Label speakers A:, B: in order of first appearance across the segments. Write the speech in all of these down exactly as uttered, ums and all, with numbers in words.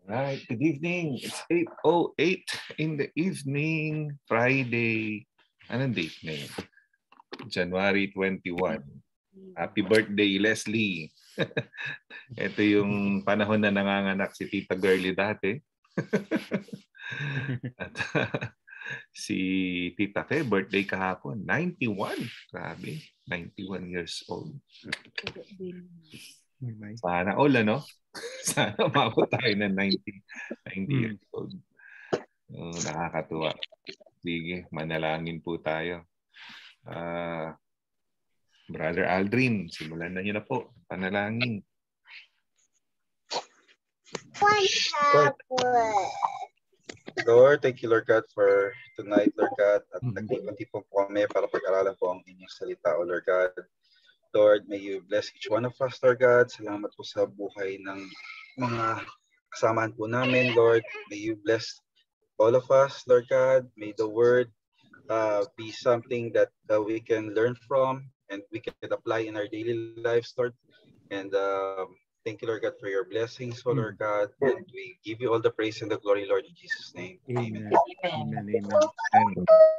A: Right. Good evening. It's eight oh eight in the evening, Friday. Anong date ngayon? January twenty-first. Happy birthday, Leslie. Ito yung panahon na nanganganak si Tita Girlie dati. At uh, si Tita Fe, birthday kahapon. ninety-one. Grabe. ninety-one years old. Sana all, ano? Sana umabot tayo ng ninety, ninety hmm. years old. Uh, nakakatuwa. Sige, manalangin po tayo. Uh, Brother Aldrin, simulan na niyo na po. Panalangin.
B: Lord, thank you, Lord God, for tonight, Lord God. At nagtipunti po po kami para pag-aralan po ang inyong salita, O Lord God. Lord, may you bless each one of us, Lord God. Salamat po sa buhay ng mga kasamahan po namin, Lord. May you bless all of us, Lord God. May the word uh, be something that uh, we can learn from and we can apply in our daily lives, Lord. And um, thank you, Lord God, for your blessings, oh Lord God. And we give you all the praise and the glory, Lord, in Jesus' name. Amen.
A: Amen. Amen. Amen.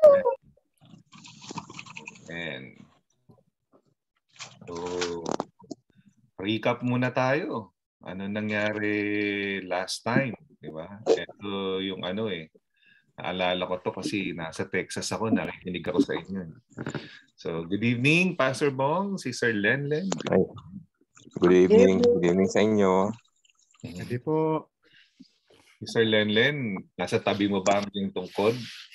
A: Amen. So, recap muna tayo. Ano nangyari last time, di ba? Ito yung ano eh. Naalala ko to kasi nasa Texas ako, nakikinig ako sa inyo. So, good evening, Pastor Bong, si Sir Lenlen.
C: Good evening. Good evening sa inyo.
A: Hindi po. Si Sir Lenlen, nasa tabi mo ba yung tungkod?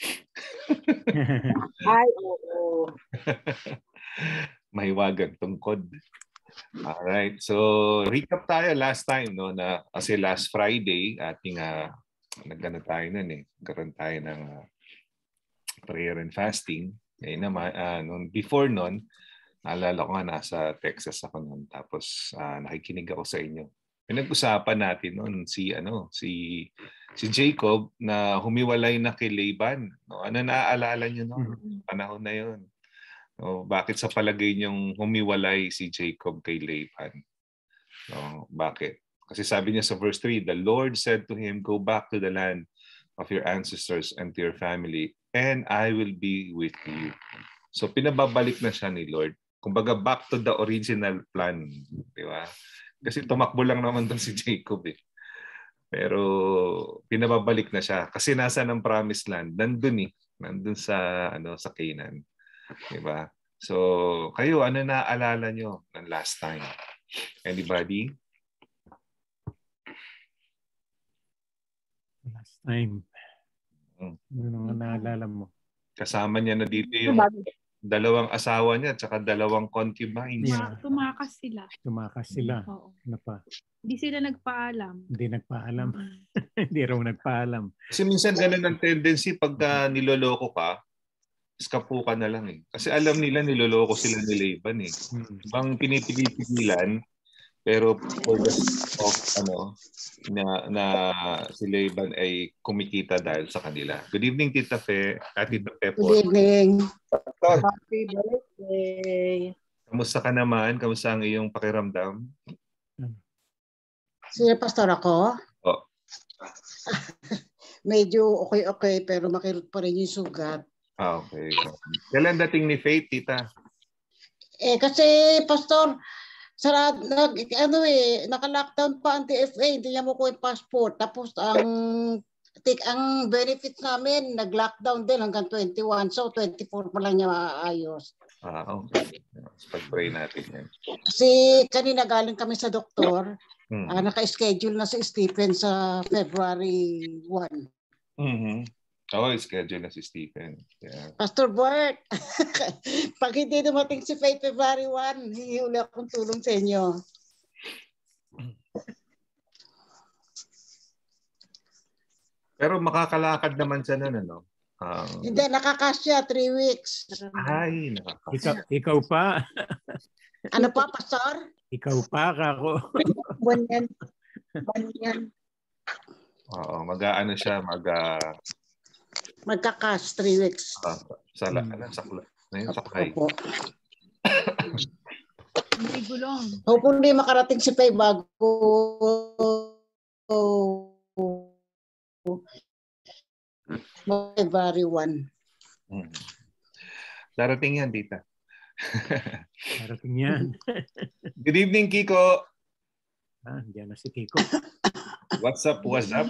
D: Ay, oo.
A: Mahiwagang tungkod. Alright. So, recap tayo last time, no? Na, kasi last Friday, ating uh, nagano tayo nun eh. Nagkaroon tayo ng uh, prayer and fasting. Eh, naman, uh, nung, before nun, naalala ko nga nasa Texas ako nun. Tapos uh, nakikinig ako sa inyo. Pinag-usapan natin noon si ano si si Jacob na humiwalay na kay Laban. No, ano naaalala niyo noon? Panahon na 'yon. No, bakit sa palagay niyong humiwalay si Jacob kay Laban? No, bakit? Kasi sabi niya sa verse three, the Lord said to him, go back to the land of your ancestors and to your family, and I will be with you. So pinababalik na siya ni Lord. Kumbaga back to the original plan, di ba? Kasi tumakbo lang naman doon si Jacob eh. Pero pinababalik na siya kasi nasa ng promised land, nandun eh, nandun sa ano sa Canaan. 'Di ba? So, kayo ano naaalala nyo ng last time? Anybody?
E: Last time. Hmm. Ano ang naalala mo?
A: Kasama niya na dito yung dalawang asawa niya at saka dalawang concubines.
F: Yeah. Tumakas sila.
E: Tumakas sila.
F: Oo.
E: Ano pa?
F: Hindi sila nagpaalam.
E: Hindi nagpaalam. Hindi raw nagpaalam.
A: Kasi minsan ganun ang tendency pagka niloloko ka, eskapo ka na lang eh. Kasi alam nila niloloko sila ni Laban eh. Hmm. Bang pinipili-pigilan, pero for the of ano na, na si Laban ay kumikita dahil sa kanila. Good evening, Tita Fe. At Tita Fe po.
D: Good evening. Happy birthday.
A: Kamusta ka naman? Kamusta ang iyong pakiramdam?
D: Sino pastor ako?
A: Oh.
D: Medyo okay-okay pero makilot pa rin yung sugat.
A: Ah, okay. Kailan dating ni Faith, Tita?
D: Eh kasi pastor, sarad, nag, ano eh, naka-lockdown pa ang T F A, hindi niya mo ko yung passport. Tapos ang tik ang benefits namin, nag-lockdown din hanggang twenty-one. So twenty-four pa lang niya maayos.
A: Ah, okay. Pag-pray natin yan.
D: Kasi kanina galing kami sa doktor, hmm. uh, naka-schedule na si Stephen sa February first.
A: Mm-hmm. Oo, oh, schedule na si Stephen. Yeah.
D: Pastor Bert, pag hindi dumating si Faith February first, hihuli akong tulong sa inyo.
A: Pero makakalakad naman siya nun, ano? Um,
D: hindi, nakakasya, three weeks.
A: Ay, nakakasya.
E: Ikaw, ikaw pa.
D: Ano pa, Pastor?
E: Ikaw pa, kako.
D: Banyan. Banyan.
A: Oo, mag-ano siya, mag- uh,
D: magkakas, three weeks.
A: Uh, sa hmm. ano, sakla. Ngayon, saklay.
D: Opo.
F: May gulong.
D: Hopefully makarating si Pay bago February first.
A: Hmm. Darating yan, tita.
E: Darating yan.
A: Good evening, Kiko.
E: Ah, diyan na si Kiko.
A: What's up, what's up?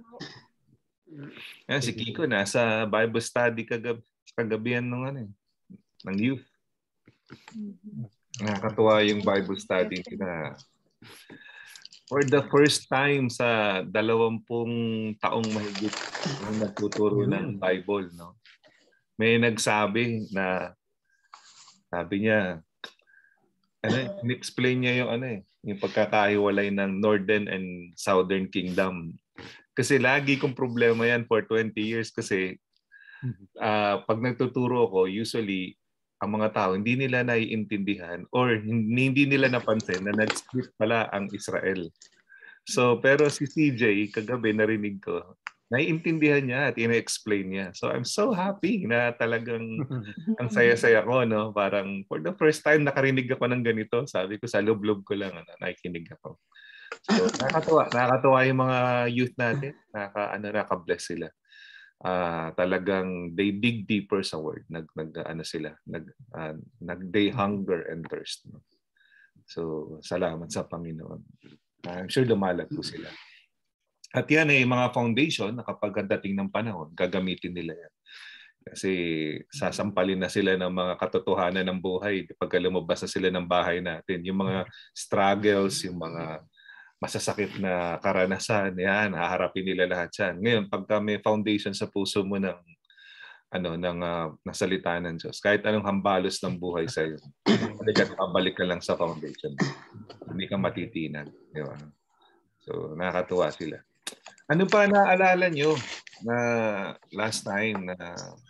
A: Yan, si Kiko nasa Bible study kagab kagabihan ng ano, ng youth. Nakakatuwa yung Bible study na for the first time sa dalawampung taong mahigit yung nagtuturo ng Bible, no? May nagsabi na sabi niya ano, in-explain niya yung ano eh, yung pagkakahiwalay ng Northern and Southern Kingdom. Kasi lagi kong problema yan for twenty years kasi uh, pag nagtuturo ako, usually ang mga tao hindi nila naiintindihan or hindi nila napansin na nag-split pala ang Israel. So pero si C J kagabi narinig ko, naiintindihan niya at ina-explain niya. So I'm so happy na talagang ang saya-saya ko, no? Parang for the first time nakarinig ako ng ganito. Sabi ko sa loob-loob ko lang ano, nakikinig ako. So nakakatuwa, nakakatuwa yung mga youth natin. Nakaka ano, naka-bless sila. Uh, talagang they dig deeper sa word. Nag nag ano sila, nag uh, nag they hunger and thirst. No? So salamat sa Panginoon. I'm sure lumalag po sila. At yan ay mga foundation na kapag dating ng panahon, gagamitin nila yan. Kasi sasampalin na sila ng mga katotohanan ng buhay pagka lumabas na sila ng bahay natin. Yung mga struggles, yung mga masasakit na karanasan, yan, haharapin nila lahat yan. Ngayon, pagka may foundation sa puso mo ng ano ng uh, nasalita ng Diyos, kahit anong hambalos ng buhay sa iyo, pabalik ka lang sa foundation. Hindi ka matitinan, di ba? So, nakakatuwa sila. Ano pa naalala nyo na last time na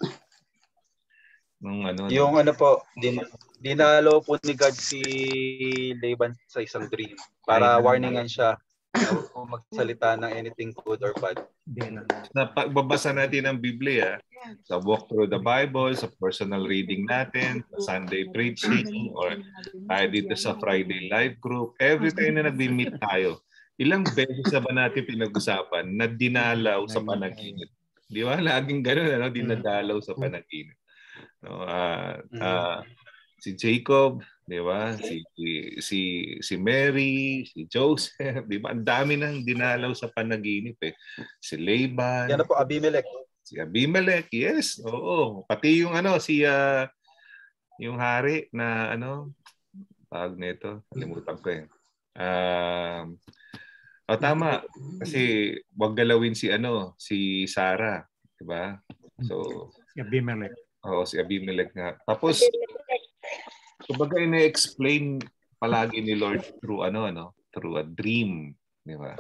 A: nung ano?
B: Yung ano po, din, dinalo po ni God si Laban sa isang dream para warningan siya na kung magsalita ng anything good or bad.
A: Na pagbabasa natin ng Biblia, sa walk through the Bible, sa personal reading natin, sa Sunday preaching, or tayo dito sa Friday live group, every time na nag-meet tayo, ilang beses na ba natin pinag-usapan na dinalaw sa panaginip? Di ba? Laging gano'n, ano? Dinadalaw sa panaginip. No, uh, uh, si Jacob, di ba? Si, si, si Mary, si Joseph, di ba? Ang dami nang dinalaw sa panaginip eh. Si Laban.
B: Yan na po, Abimelech.
A: Si Abimelech, yes. Oo. Pati yung ano, si uh, yung hari na ano, tawag nito, kalimutan ko eh. Um, uh, oh, tama. Kasi wag galawin si ano, si Sarah, 'di ba? So
E: si Abimelech.
A: Oo, si Abimelech nga. Tapos kumbaga ina-explain palagi ni Lord through ano ano, through a dream, 'di ba?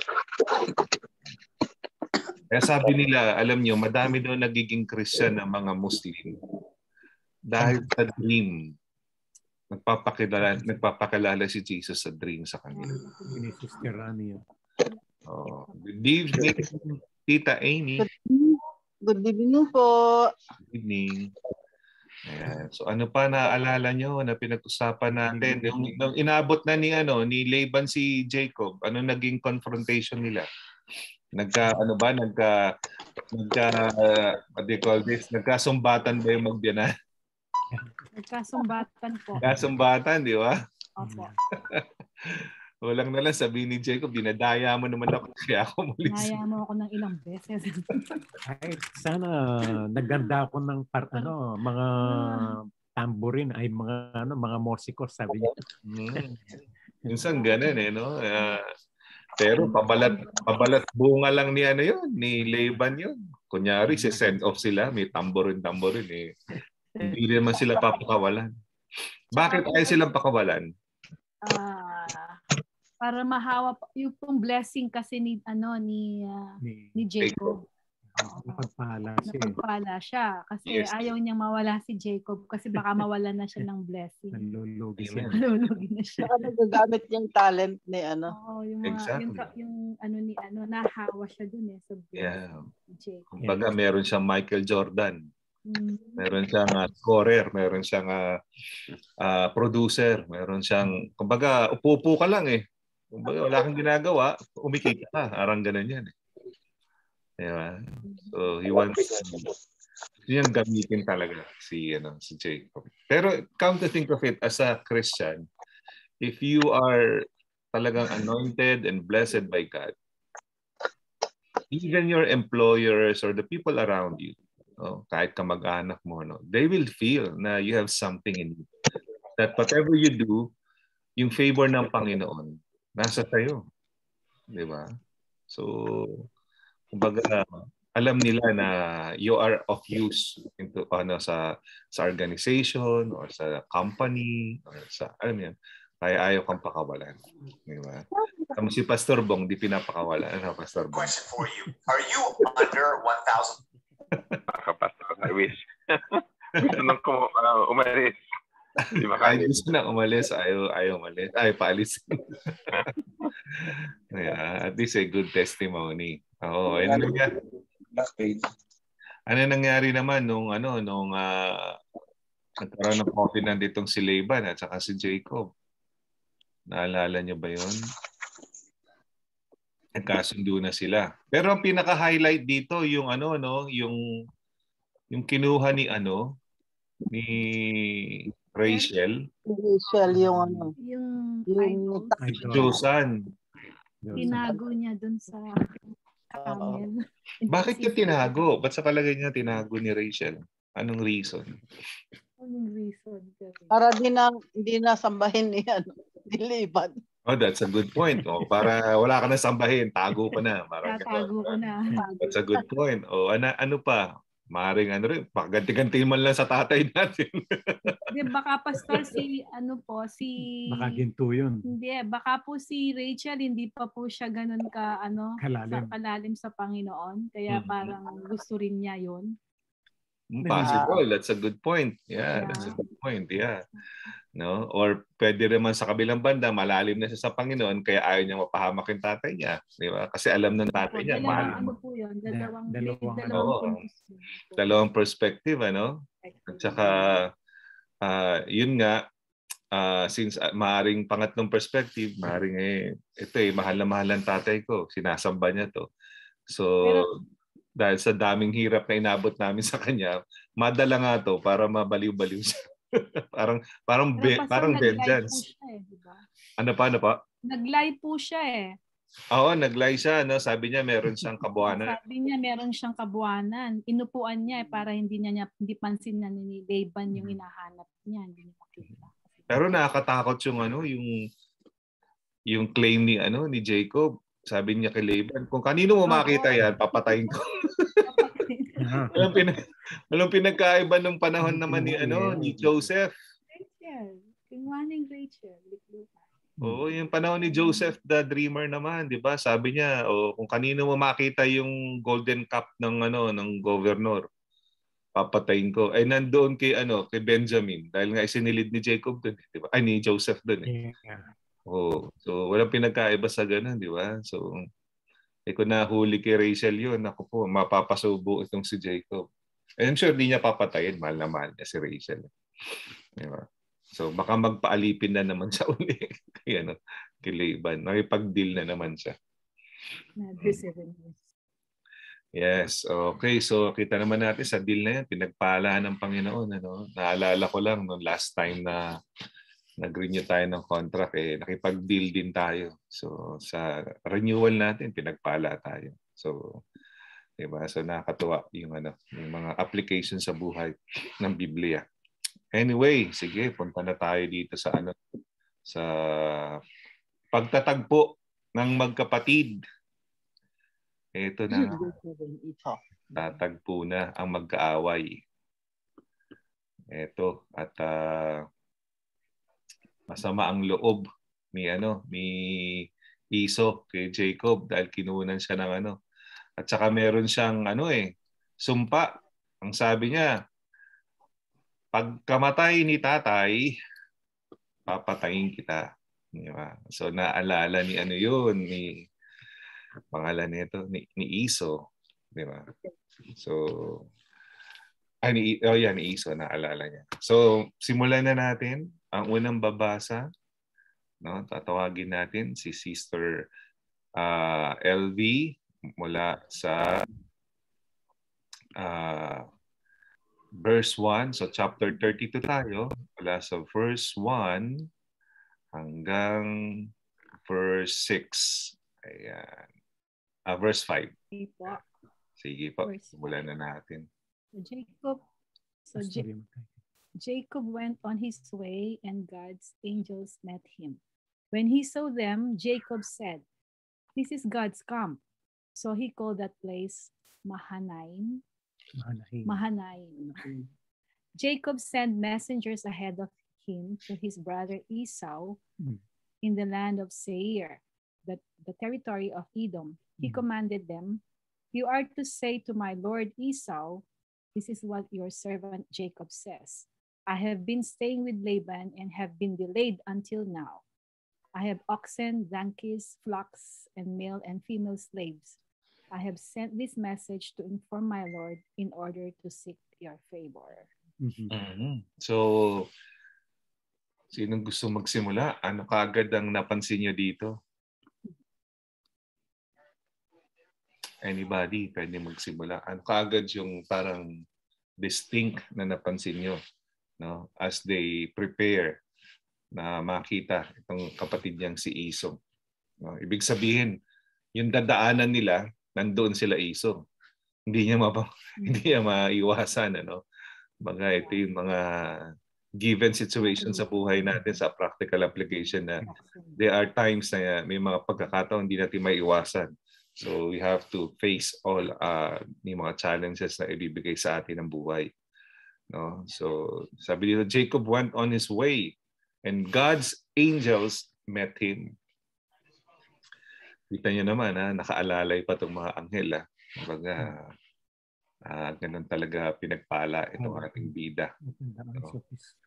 A: Kaya sabi nila, alam niyo, madami daw nagiging Christian na mga Muslim dahil sa dream. Nagpapakilala, nagpapakilala si Jesus sa dream sa kanila.
E: Ini Sister Rani.
A: Oh, good evening, Tita Amy.
G: Good evening po.
A: Good evening. Ayan. So ano pa naaalala nyo na pinag-usapan natin? Yung, yung inabot na ni ano ni Laban si Jacob, ano naging confrontation nila? Nagka ano ba nagka nagka uh, what do you call this? Nagkasumbatan ba yung magbiyanan?
F: Nagkasumbatan po.
A: Nagkasumbatan, di ba?
F: Opo.
A: Walang na lang sabi ni Jacob, dinadaya mo naman ako kaya ako mulis.
F: Dinadaya mo ako ng ilang beses.
E: Ay, sana naganda ako ng par, ano, mga tambourine ay mga ano, mga morsicos sabi niya.
A: Hmm. Minsan ganun eh, no? Uh, pero pabalat pabalat bunga lang ni ano yun, ni Laban yun. Kunyari, si send off sila, may tamborin-tamborin eh. Hindi naman sila papakawalan. Bakit ay silang pakawalan?
F: Ah, uh, para mahawa yung pong blessing kasi ni ano ni uh, ni, ni Jacob.
E: Napagpala siya.
F: Napagpala siya kasi yes. Ayaw niyang mawala si Jacob kasi baka mawala na siya ng blessing.
E: Nalulugi siya.
F: Nalulugi na siya.
G: Saka nagagamit yung talent ni ano.
F: Oo, yung mga,
A: exactly.
F: yung, yung ano ni ano nahawa siya dun eh sa
A: yeah.
F: Jacob.
A: Kumbaga meron siyang Michael Jordan. Meron siyang uh, scorer, meron siyang uh, uh, producer, meron siyang, kumbaga, upo-upo ka lang eh. Kumbaga, wala kang ginagawa, umikita ka. Arang ganun yan eh. Diba? So he wants yun gamitin talaga si ano si Jacob. Pero come to think of it, as a Christian, if you are talagang anointed and blessed by God, even your employers or the people around you, no, kahit kamag-anak mo, no, they will feel na you have something in you. That whatever you do, yung favor ng Panginoon nasa tayo. Di ba? So, kumbaga, alam nila na you are of use into ano sa sa organization or sa company or sa alam mo yan, kaya ayaw kang pakawalan, di ba? Kamo si Pastor Bong di pinapakawalan. Ano, Pastor Bong?
H: Question for you. Are you under one thousand?
C: Pastor, I wish. Gusto nang ko uh, umalis. Di ba
A: Ay,
C: kaya?
A: gusto na umalis, ayaw, ayaw umalis. Ay, paalis. Yeah, at least a good testimony. Oo, ano nangyari? Ano nangyari naman nung ano nung uh, nagkaroon ng covenant ditong si Laban at saka si Jacob? Naalala niyo ba 'yon? Nagkasundo na sila. Pero ang pinaka-highlight dito yung ano no, yung yung kinuha ni ano ni Rachel.
G: Rachel yung ano.
F: Yung,
G: Yung
F: idol.
A: Josan.
F: Tinago niya dun sa camel.
A: Bakit niya tinago? Ba't sa palagay niya tinago ni Rachel? Anong reason?
F: Anong reason?
G: Para di na, hindi na sambahin ni ano, ni Laban.
A: Oh, that's a good point. Oh, para wala ka na sambahin, tago ko na. Parang
F: Tatago ko na.
A: that's a good point. Oh, ano, ano pa? Maring ano rin, pagganti-ganti man lang sa tatay natin.
F: Hindi, baka pastor si ano po, si...
E: Baka ginto yun.
F: Hindi, baka po si Rachel, hindi pa po siya ganun ka, ano,
E: Kalalim.
F: sa, kalalim sa Panginoon. Kaya
A: Mm-hmm.
F: parang gusto rin niya yun.
A: Possible. That's a good point. Yeah, yeah, that's a good point. Yeah. No? Or pwede naman sa kabilang banda, malalim na siya sa Panginoon, kaya ayaw niya mapahamak yung tatay niya. Di ba? Kasi alam ng tatay niya,
F: Dalawang
A: mahal
F: ano
A: mo.
F: po yun, dalawang,
E: Dalawang,
F: dalawang,
A: oo, dalawang perspective, ano? At saka, uh, yun nga, uh, since uh, maaring pangatlong perspective, maaring eh, ito eh, mahal na mahal ng tatay ko, sinasamba niya to. So, pero, dahil sa daming hirap na inabot namin sa kanya, madala nga to para mabaliw-baliw siya. parang parang be, parang vengeance.
F: Eh, diba?
A: Ano pa, ano pa?
F: Nag-lie po siya eh.
A: Oo, nag-lie siya, no? Sabi niya meron siyang kabuanan.
F: Sabi niya meron siyang kabuanan. Inupuan niya eh, para hindi niya hindi pansin na ni Laban yung hinahanap niya, hindi niya makita.
A: Pero nakakatakot yung ano, yung yung claim ni ano ni Jacob. Sabi niya kay Laban, kung kanino mo makita yan, papatayin ko. Walang, pinag walang pinagkaiba nung panahon naman ni ano ni Joseph.
F: Rachel. Pinwaning Rachel.
A: Oo, yung panahon ni Joseph the Dreamer naman, 'di ba? Sabi niya, oh, kung kanino mo makita yung golden cup ng ano ng governor, papatayin ko. Ay nandoon kay ano, kay Benjamin dahil nga isinilid ni Jacob doon, 'di ba? Ay ni Joseph doon eh. Yeah. Oh, so walang pinagkaiba sa ganun, 'di ba? So eh kung nahuli kay Rachel yun, ako po, mapapasubo itong si Jacob. And I'm sure di niya papatayin, mahal na mahal niya si Rachel. Diba? So baka magpaalipin na naman siya uli kay, ano, kay Laban. Nakipag-deal na naman siya. Yes, okay. So kita naman natin sa deal na yan, pinagpala ng Panginoon. Ano? Naalala ko lang noong last time na nag-renew tayo ng contract, eh, nakipag-deal din tayo. So, sa renewal natin, pinagpala tayo. So, diba? So, nakakatuwa yung, ano, yung mga application sa buhay ng Biblia. Anyway, sige, punta na tayo dito sa, ano, sa pagtatagpo ng magkapatid. Ito na. Tatagpo na ang magkaaway. Ito. At, uh, masama ang loob ni ano ni Iso kay Jacob dahil kinunan siya ng ano. At saka meron siyang ano eh sumpa. Ang sabi niya, pagkamatay ni tatay, papatayin kita. Diba? So naalala ni ano yun, ni pangalan nito ni, ni Iso, di ba? So ay ni oh yan, ni Iso, naalala niya. So simulan na natin. Ang unang babasa, no, tatawagin natin si Sister uh, L V mula sa uh, verse one. So chapter thirty-two tayo. Mula sa verse one hanggang verse six. Ayan. Uh, verse five.
F: Okay po.
A: Sige po.
F: Verse
A: Simulan na natin.
F: So Jacob, so Ja- Jacob went on his way, and God's angels met him. When he saw them, Jacob said, "This is God's camp." So he called that place Mahanaim.
E: Mahanaim.
F: Mahanaim. Jacob sent messengers ahead of him to his brother Esau
E: Mm.
F: in the land of Seir, the, the territory of Edom. He
E: Mm.
F: commanded them, "You are to say to my lord Esau, this is what your servant Jacob says. I have been staying with Laban and have been delayed until now. I have oxen, donkeys, flocks, and male and female slaves. I have sent this message to inform my lord in order to seek your favor."
E: Mhm.
A: Mhm. So, sinong gusto magsimula? Ano kaagad ang napansin nyo dito? Anybody pwede magsimula? Ano kaagad yung parang distinct na napansin nyo, no? As they prepare na makita itong kapatid niyang si Esau. No? Ibig sabihin, yung dadaanan nila, nandoon sila Esau. Hindi niya mapa, hindi niya maiwasan, ano? Mga ito yung mga given situation sa buhay natin sa practical application na there are times na may mga pagkakataon hindi natin maiwasan. So we have to face all uh, yung mga challenges na ibibigay sa atin ng buhay. No? So sabi dito, Jacob went on his way and God's angels met him. Kita niyo naman, ha? Nakaalalay pa itong mga anghel. Ha? Baga, uh, ganun talaga pinagpala itong ating bida. No?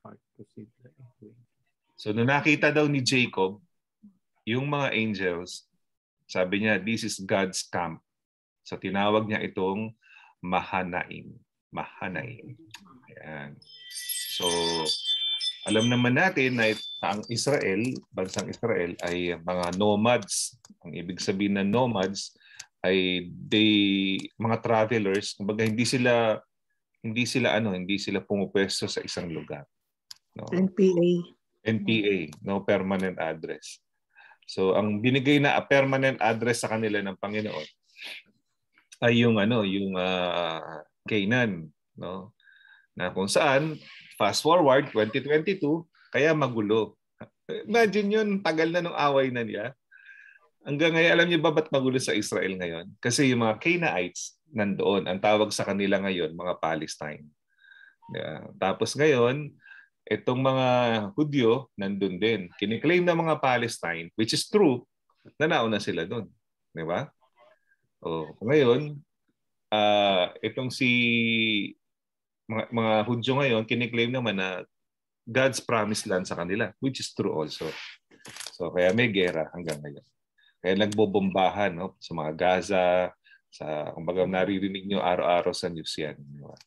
A: So nung nakita daw ni Jacob, yung mga angels, sabi niya, this is God's camp. So tinawag niya itong Mahanaim. Mahanaim. Ayan. So alam naman natin na ang Israel, bansang Israel ay mga nomads. Ang ibig sabihin ng nomads ay they mga travelers, kumbaga hindi sila hindi sila ano, hindi sila pumupwesto sa isang lugar. No?
G: N P A.
A: N P A, no permanent address. So ang binigay na permanent address sa kanila ng Panginoon ay yung ano, yung uh, Canaan, no? Na kung saan fast forward twenty twenty-two, kaya magulo. Imagine yun, tagal na nung away na niya. Hanggang ngayon, alam niyo ba ba't magulo sa Israel ngayon? Kasi yung mga Canaanites nandoon, ang tawag sa kanila ngayon, mga Palestine. Yeah. Tapos ngayon, itong mga Hudyo nandun din. Kiniklaim ng mga Palestine, which is true, na nauna sila doon. Di ba? O, ngayon, uh, itong si mga, mga Hudyo ngayon, kiniklaim naman na God's promised land sa kanila, which is true also. So, kaya may gera hanggang ngayon. Kaya nagbobombahan, no? Sa mga Gaza, sa, kumbaga naririnig nyo araw-araw sa news yan. Di ba?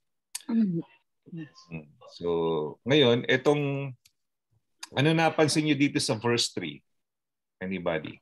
A: So, ngayon, itong ano napansin niyo dito sa verse three? Anybody?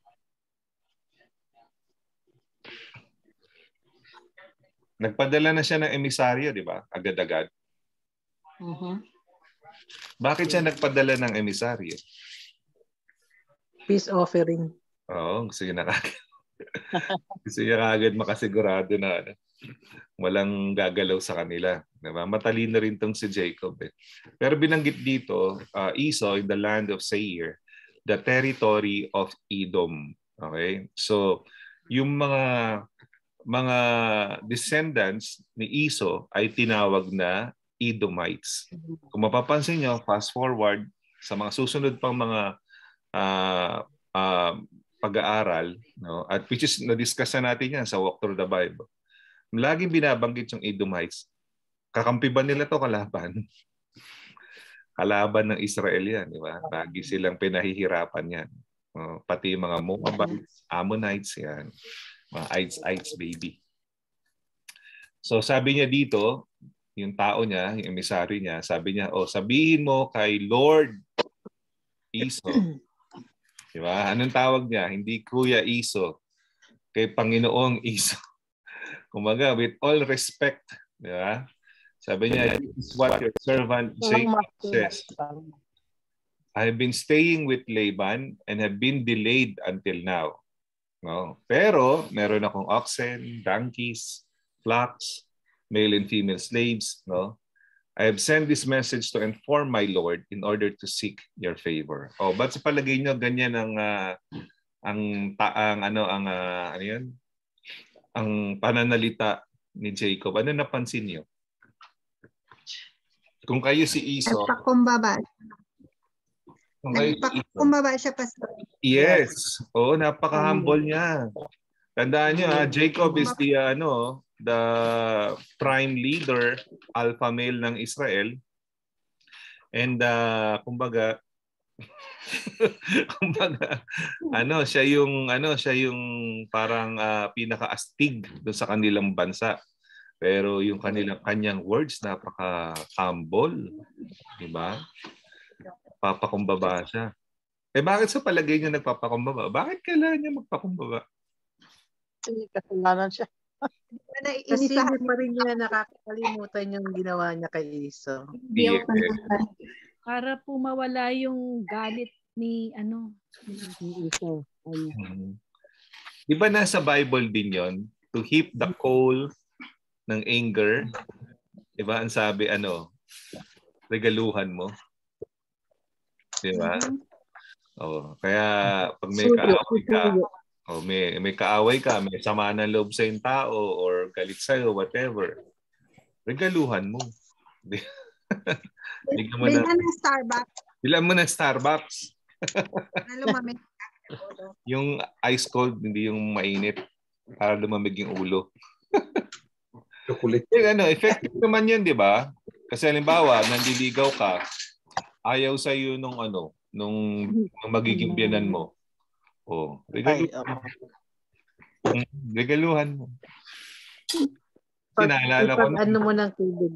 A: Nagpadala na siya ng emisaryo, di ba? Agad-agad.
G: Uh-huh.
A: Bakit siya nagpadala ng emisaryo?
G: Peace offering.
A: Oo, gusto niya na kagad. Gusto niya kagad makasigurado na ano, walang gagalaw sa kanila. Diba? Matalino rin tong si Jacob. Eh. Pero binanggit dito, uh, Esau in the land of Seir, the territory of Edom. Okay? So, yung mga mga descendants ni Esau ay tinawag na Edomites. Kung mapapansin nyo, fast forward sa mga susunod pang mga uh, uh, pag-aaral, no? At which is na-discuss na natin yan sa Walk Through the Bible. Laging binabanggit yung Edomites. Kakampi ba nila to kalaban? Kalaban ng Israel yan, di ba? Lagi silang pinahihirapan yan. Uh, pati mga Moabites, Ammonites, yan. Mga Ites-Ites baby. So sabi niya dito, yung tao niya, yung emisary niya, sabi niya, oh, sabihin mo kay Lord Esau. Di ba? Anong tawag niya? Hindi Kuya Esau. Kay Panginoong Esau. Kumaga, with all respect Di ba? Sabi niya, this is what your servant Jacob says. I have been staying with Laban and have been delayed until now. No? Pero meron akong oxen, donkeys, flocks, male and female slaves. No? I have sent this message to inform my Lord in order to seek your favor. Oh, ba't sa palagay niyo ganyan ang uh, ang taang ano ang uh, ano 'yan? Ang pananalita ni Jacob? Ano napansin niyo? Kung kayo si Esau,
I: nagpakumbaba.
A: Kung kayo si
I: Nagpakumbaba siya, Pastor.
A: Yes. Oo, napaka-humble niya. Tandaan niyo, ha, Jacob is the ano, the prime leader, alpha male ng Israel. And uh, kumbaga kumbaga ano, siya yung ano, siya yung parang uh, pinaka-astig doon sa kanilang bansa. Pero yung kanilang kanyang words napaka-humble, di ba? Papakumbaba siya. Eh bakit sa palagay niya nagpapakumbaba? Bakit kailangan niya magpakumbaba?
G: Kasi kasalanan siya. Kasi hindi pa rin niya nakakalimutan yung ginawa niya kay Esau.
A: Yes.
F: Para po mawala yung galit ni ano ni Esau.
A: Hmm. Di ba nasa Bible din yon? To heap the coal ng anger. Di ba? Ang sabi ano, regaluhan mo. Di ba? Mm-hmm. Oh, kaya pag may kaaway ka, oh, may, may kaaway ka, may sama ng loob sa yung tao or galit sa'yo, whatever, regaluhan mo.
I: Bilan ng Starbucks.
A: Bilan mo ng Starbucks.
I: Lumamig.
A: Yung ice cold, hindi yung mainit para lumamig yung ulo. Yung ano, effective naman yun, di ba? Kasi halimbawa, nandiligaw ka, ayaw sa iyo nung ano, nung, nung magiging biyanan mo. Oh, regaluhan. Ay, regaluhan mo. Sinaalala ko
G: na. Ano mo ng tubig?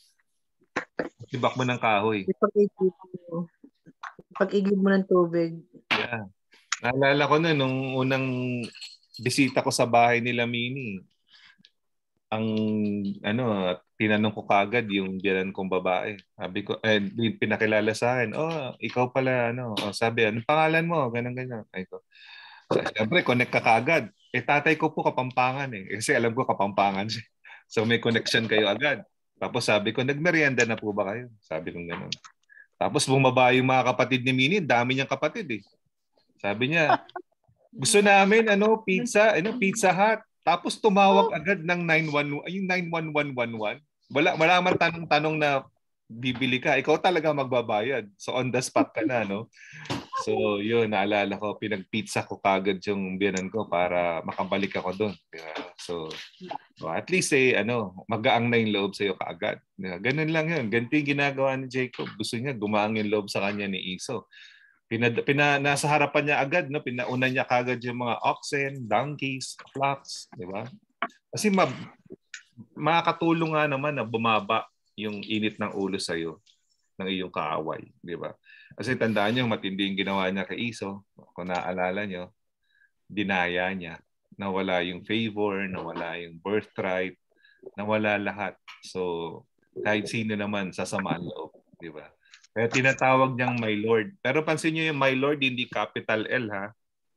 A: Ibak mo ng kahoy.
G: Ipag-igib mo. Ipag-igib mo ng tubig.
A: Yeah. Naalala ko na nung unang bisita ko sa bahay nila Mini. Ang ano, tinanong ko kagad yung biyanan kong babae. Sabi ko, eh, pinakilala sa akin, oh, ikaw pala, ano, oh, sabi, anong pangalan mo? Ganun, ganyan. Ay ko. So, siyempre, connect ka kagad. Eh, tatay ko po Kapampangan eh. Kasi alam ko Kapampangan siya. So, may connection kayo agad. Tapos sabi ko, nagmerienda na po ba kayo? Sabi ko ganun. Tapos bumaba yung mga kapatid ni Mini, dami niyang kapatid eh. Sabi niya, gusto namin, ano, pizza, ano, Pizza Hut. Tapos tumawag agad ng nine one one, yung nine one one one one. Wala wala man tanong-tanong na bibili ka, ikaw talaga magbabayad. So on the spot ka na, no? So yun, naalala ko, pinag-pizza ko kagad yung biyanan ko para makabalik ako doon. Diba? So, so at least eh, ano, magaang na yung loob sa'yo kaagad. Diba? Ganun lang yun. Ganito yung ginagawa ni Jacob. Gusto niya, gumaang yung loob sa kanya ni Esau. Pina, pina, nasa harapan niya agad, no? Pinauna niya kagad yung mga oxen, donkeys, flocks, di ba? Kasi ma, makakatulong nga naman na bumaba yung init ng ulo sa'yo ng iyong kaaway, di ba? Kasi tandaan niyo, matindi yung ginawa niya kay Esau. Kung naaalala niyo, dinaya niya. Nawala yung favor, nawala yung birthright, nawala lahat. So, kahit sino naman, sasama ang loob, di ba? Kaya tinatawag niyang my Lord. Pero pansin niyo yung my Lord, hindi capital L ha.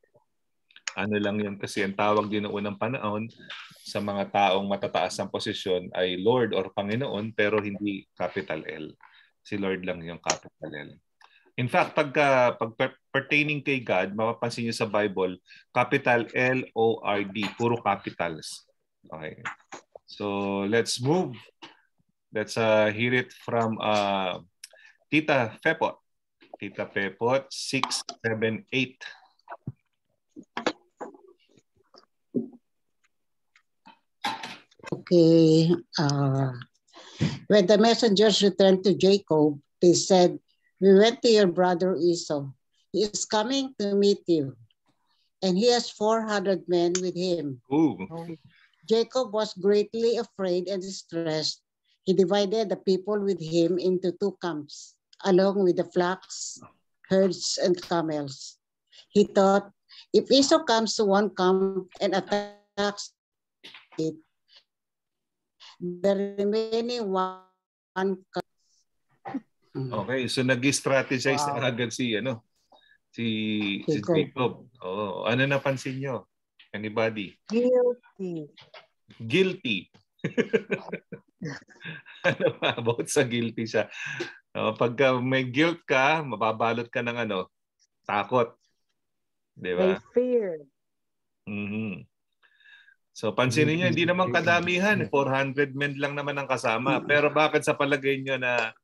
A: Ano lang yun kasi ang tawag din noong unang panahon sa mga taong matataas ang posisyon ay Lord or Panginoon pero hindi capital L. Si Lord lang yung capital L. In fact, pagka pag pertaining kay God, mapapansin niyo sa Bible, capital L O R D, puro capitals. Okay. So, let's move. Let's uh, hear it from uh, Tita Pepot. Tita Pepot, six, seven, eight.
D: Okay. Uh, when the messengers returned to Jacob, they said, we went to your brother Esau. He is coming to meet you. And he has four hundred men with him.
A: Ooh.
D: Jacob was greatly afraid and distressed. He divided the people with him into two camps, along with the flocks, herds, and camels. He thought, if Esau comes to one camp and attacks it, The remaining one.
A: Okay, so nag-strategize
G: Wow.
A: na agad si ano, si si
G: Jacob.
A: Jacob. Oh, ano napansin nyo? Anybody?
G: Guilty.
A: Guilty. Ano ba about sa guilty siya? Oh, pagka may guilt ka, mababalot ka ng ano, takot. Di
G: They
A: ba?
G: fear.
A: Mhm. So pansinin niyo, hindi naman kadamihan, four hundred men lang naman ang kasama. Pero bakit sa palagay niyo na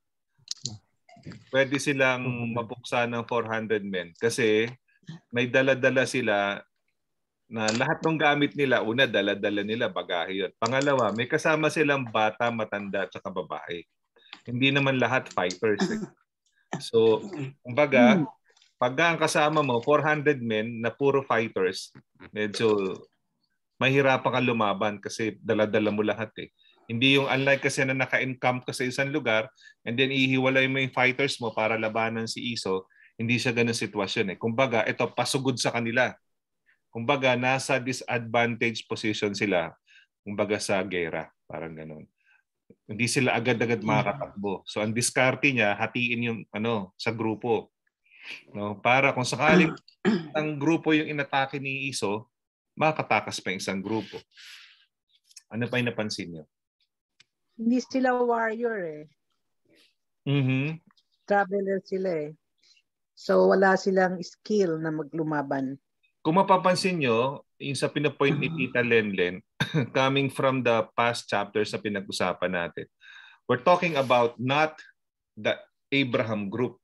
A: pwede silang mapuksa ng four hundred men? Kasi may dala-dala sila na lahat ng gamit nila, una dala-dala nila, bagahe yun. Pangalawa, may kasama silang bata, matanda at saka babae. Hindi naman lahat fighters. Eh. So, kumbaga, pag ang kasama mo, four hundred men na puro fighters, medyo mahirapan ka lumaban kasi dala-dala mo lahat eh. Hindi yung unlike kasi na naka-encamp ka sa isang lugar and then ihiwalay mo yung fighters mo para labanan si Iso, hindi siya ganun sitwasyon eh. Kumbaga, ito pasugod sa kanila. Kumbaga, nasa disadvantage position sila. Kumbaga sa gera, parang ganun. Hindi sila agad-agad makakatakbo. So ang diskarte niya, hatiin yung ano sa grupo. No, para kung sakaling ang grupo yung inatake ni Iso, makatakas pa yung isang grupo. Ano pa yung napansin niyo?
G: Hindi sila warrior eh.
A: Mm-hmm.
G: Traveler sila eh. So wala silang skill na maglumaban.
A: Kung mapapansin nyo, yung sa pinapoint ni Tita Lenlen, coming from the past chapters na pinag-usapan natin, we're talking about not the Abraham group.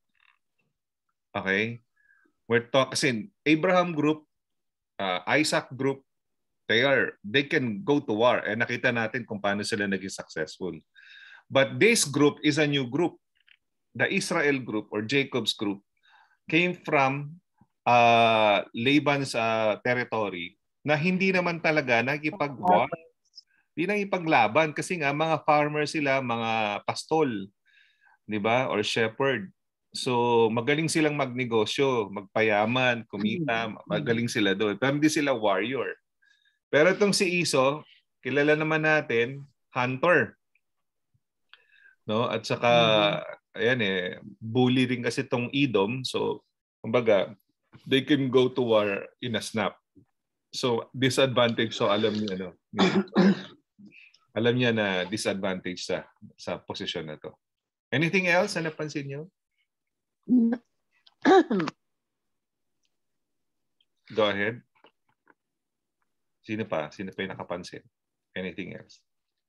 A: Okay? We're talking, Abraham group, uh, Isaac group, they are, they can go to war. Eh nakita natin kung paano sila naging successful. But this group is a new group. The Israel group or Jacob's group came from uh, Laban's uh, territory na hindi naman talaga nakipag-war. Hindi nakipaglaban kasi nga mga farmer sila, mga pastol, di ba? Or shepherd. So magaling silang magnegosyo, magpayaman, kumita, magaling sila doon. Pero hindi sila warrior. Pero itong si Iso, kilala naman natin, hunter. No? At saka, mm-hmm. ayan eh, bully rin kasi itong Edom. So, kumbaga, they can go to war in a snap. So, disadvantage. So, alam niya, ano, alam niya na disadvantage sa, sa posisyon na to. Anything else na napansin niyo? Go ahead. Sino pa? Sino pa yung nakapansin? Anything else?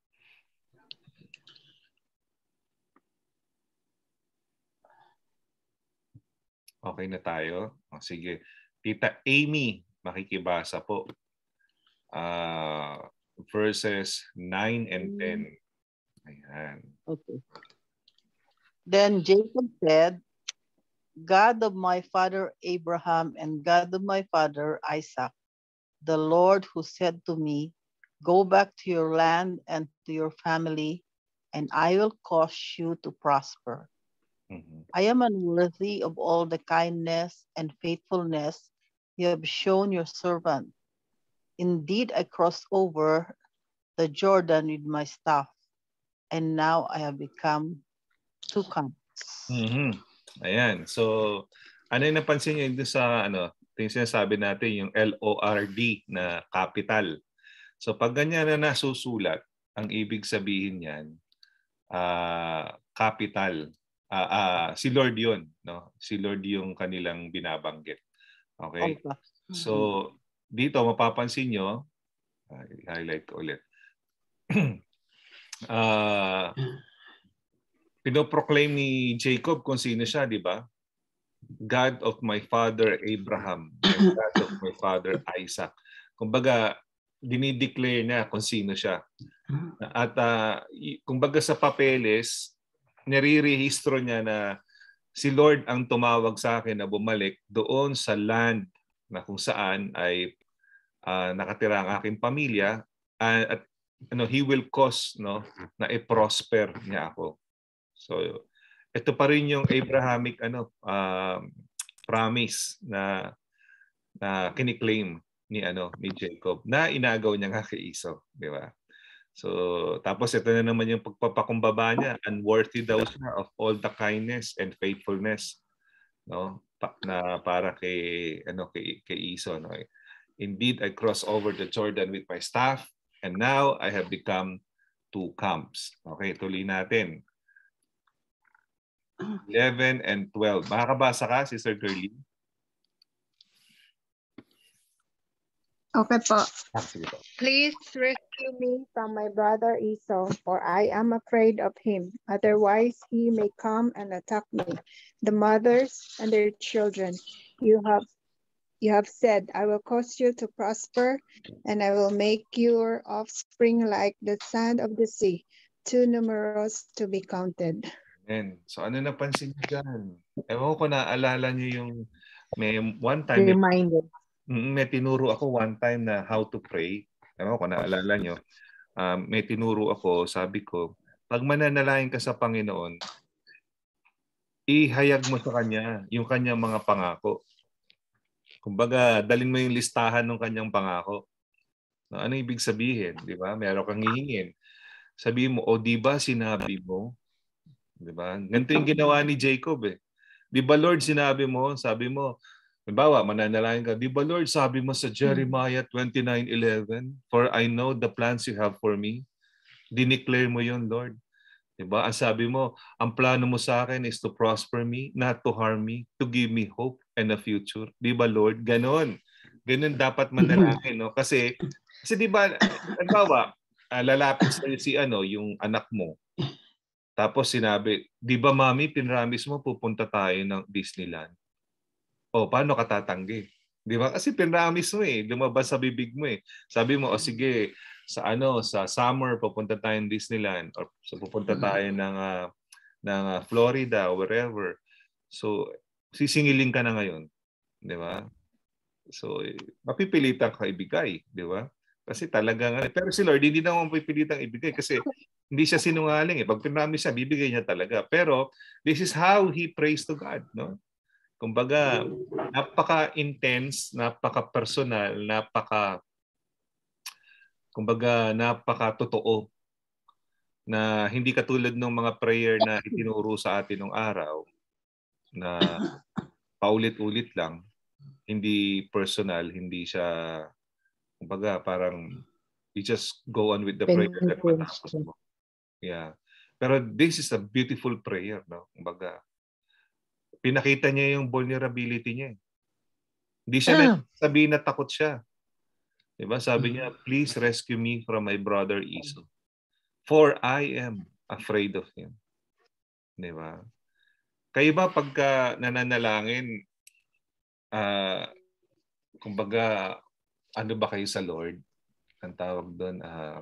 A: Okay na tayo? O, sige. Tita Amy, makikibasa po. Uh, verses nine and ten. Ayan.
J: Okay. Then Jacob said, God of my father Abraham and God of my father Isaac, the Lord who said to me, go back to your land and to your family, and I will cause you to prosper. Mm-hmm. I am unworthy of all the kindness and faithfulness you have shown your servant. Indeed, I crossed over the Jordan with my staff, and now I have become two camps.
A: Mm-hmm. Ayan. So, ano yung napansin niyo yung sa ano, yung sinasabi natin, yung L O R D na capital. So pag ganyan na nasusulat, ang ibig sabihin niyan, uh, capital. Uh, uh, si Lord yun. No? Si Lord yung kanilang binabanggit. Okay? Okay. So dito mapapansin nyo, uh, highlight ko ulit. uh, pinoproclaim ni Jacob kung sino siya, di ba? God of my father Abraham and God of my father Isaac. Kumbaga, dinideclare niya kung sino siya. At uh, kumbaga sa papeles, nire-rehistro niya na si Lord ang tumawag sa akin na bumalik doon sa land na kung saan ay uh, nakatira ang aking pamilya uh, at ano, He will cause no, na i-prosper niya ako. So, ito pa rin yung Abrahamic ano uh, promise na na kiniklaim ni ano ni Jacob na inagaw niya nga kay Esau, di ba? So, tapos ito na naman yung pagpapakumbaba niya. Unworthy daw siya of all the kindness and faithfulness. No? Pa, na para kay, ano, kay, kay Iso. No? Indeed, I crossed over the Jordan with my staff, and now I have become two camps. Okay, tuloy natin. eleven and twelve. Makakabasa ka, Sister Curly?
I: Okay po.
A: Ah, sige po.
K: Please rescue me from my brother Esau, for I am afraid of him. Otherwise, he may come and attack me, the mothers and their children. You have you have said, I will cause you to prosper, and I will make your offspring like the sand of the sea, too numerous to be counted.
A: Amen. So ano napansin niyo dyan? Ewan ko na alala niyo yung may one time
G: Reminder.
A: may tinuro ako one time na how to pray. Ewan ko na alala niyo. Um, may tinuro ako, sabi ko, pag mananalangin ka sa Panginoon, ihayag mo sa Kanya yung Kanyang mga pangako. Kumbaga, dalhin mo yung listahan ng Kanyang pangako. Ano ibig sabihin? Di ba? Meron kang hihingin. Sabihin mo, o di ba sinabi mo? Di ba? Ganito yung ginawa ni Jacob eh. Di ba Lord sinabi mo? Sabi mo, halimbawa, mananalangin ka, di ba Lord sabi mo sa Jeremiah twenty-nine eleven, for I know the plans you have for me. Dineclare mo yun, Lord. Di ba? Ang sabi mo, ang plano mo sa akin is to prosper me, not to harm me, to give me hope and a future. Di ba Lord? Ganon. Ganon dapat manalangin, no? Kasi, kasi di ba, halimbawa, uh, lalapit sa si ano, yung anak mo. Tapos sinabi, di ba mami, pinramis mo pupunta tayo ng Disneyland? O, paano ka tatanggi? Di ba? Kasi pinramis mo eh. Lumabas sa bibig mo eh. Sabi mo, o sige, sa ano, sa summer, pupunta tayo ng Disneyland. Or so, pupunta tayo ng, uh, ng uh, Florida, or wherever. So, sisingilin ka na ngayon. Di ba? So, eh, mapipilitan ka ibigay. Di ba? Kasi talagang, pero si Lord, hindi na mo mapipilitang ibigay kasi hindi siya sinungaling eh. Pag pinramis siya, bibigay niya talaga. Pero, this is how He prays to God, no? Kumbaga, napaka-intense, napaka-personal, napaka kumbaga, napaka-totoo na hindi katulad ng mga prayer na itinuro sa atin nung araw na paulit-ulit lang, hindi personal, hindi siya kumbaga parang you just go on with the prayer at matapos mo. Yeah. Pero this is a beautiful prayer, no? Kumbaga, pinakita niya yung vulnerability niya. Hindi siya ah. sabihin na takot siya. Diba? Sabi niya, please rescue me from my brother Esau. For I am afraid of him. Diba? Kayo ba pagka nananalangin, uh, kumbaga, ano ba kayo sa Lord? Ang tawag doon, um,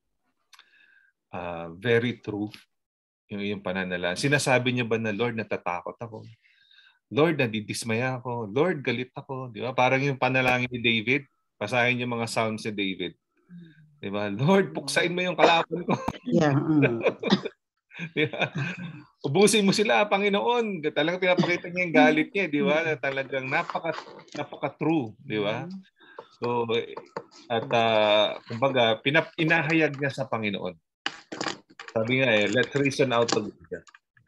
A: uh, very true. Yung, yung pananalang. Sinasabi niya ba na, Lord, natatakot ako? Lord, nadidismaya ako. Lord, galit ako. Di ba? Parang yung panalangin ni David. Basahin yung mga sounds ni David. Di ba? Lord, puksain mo yung kalaban ko.
D: Yeah. Mm.
A: Diba? Ubusin mo sila, Panginoon. Talagang pinapakita niya yung galit niya. Di ba? Talagang napaka, napaka-true. Di ba? So, at uh, kumbaga, pinap inahayag niya sa Panginoon. Sabi nga eh, let's reason out together.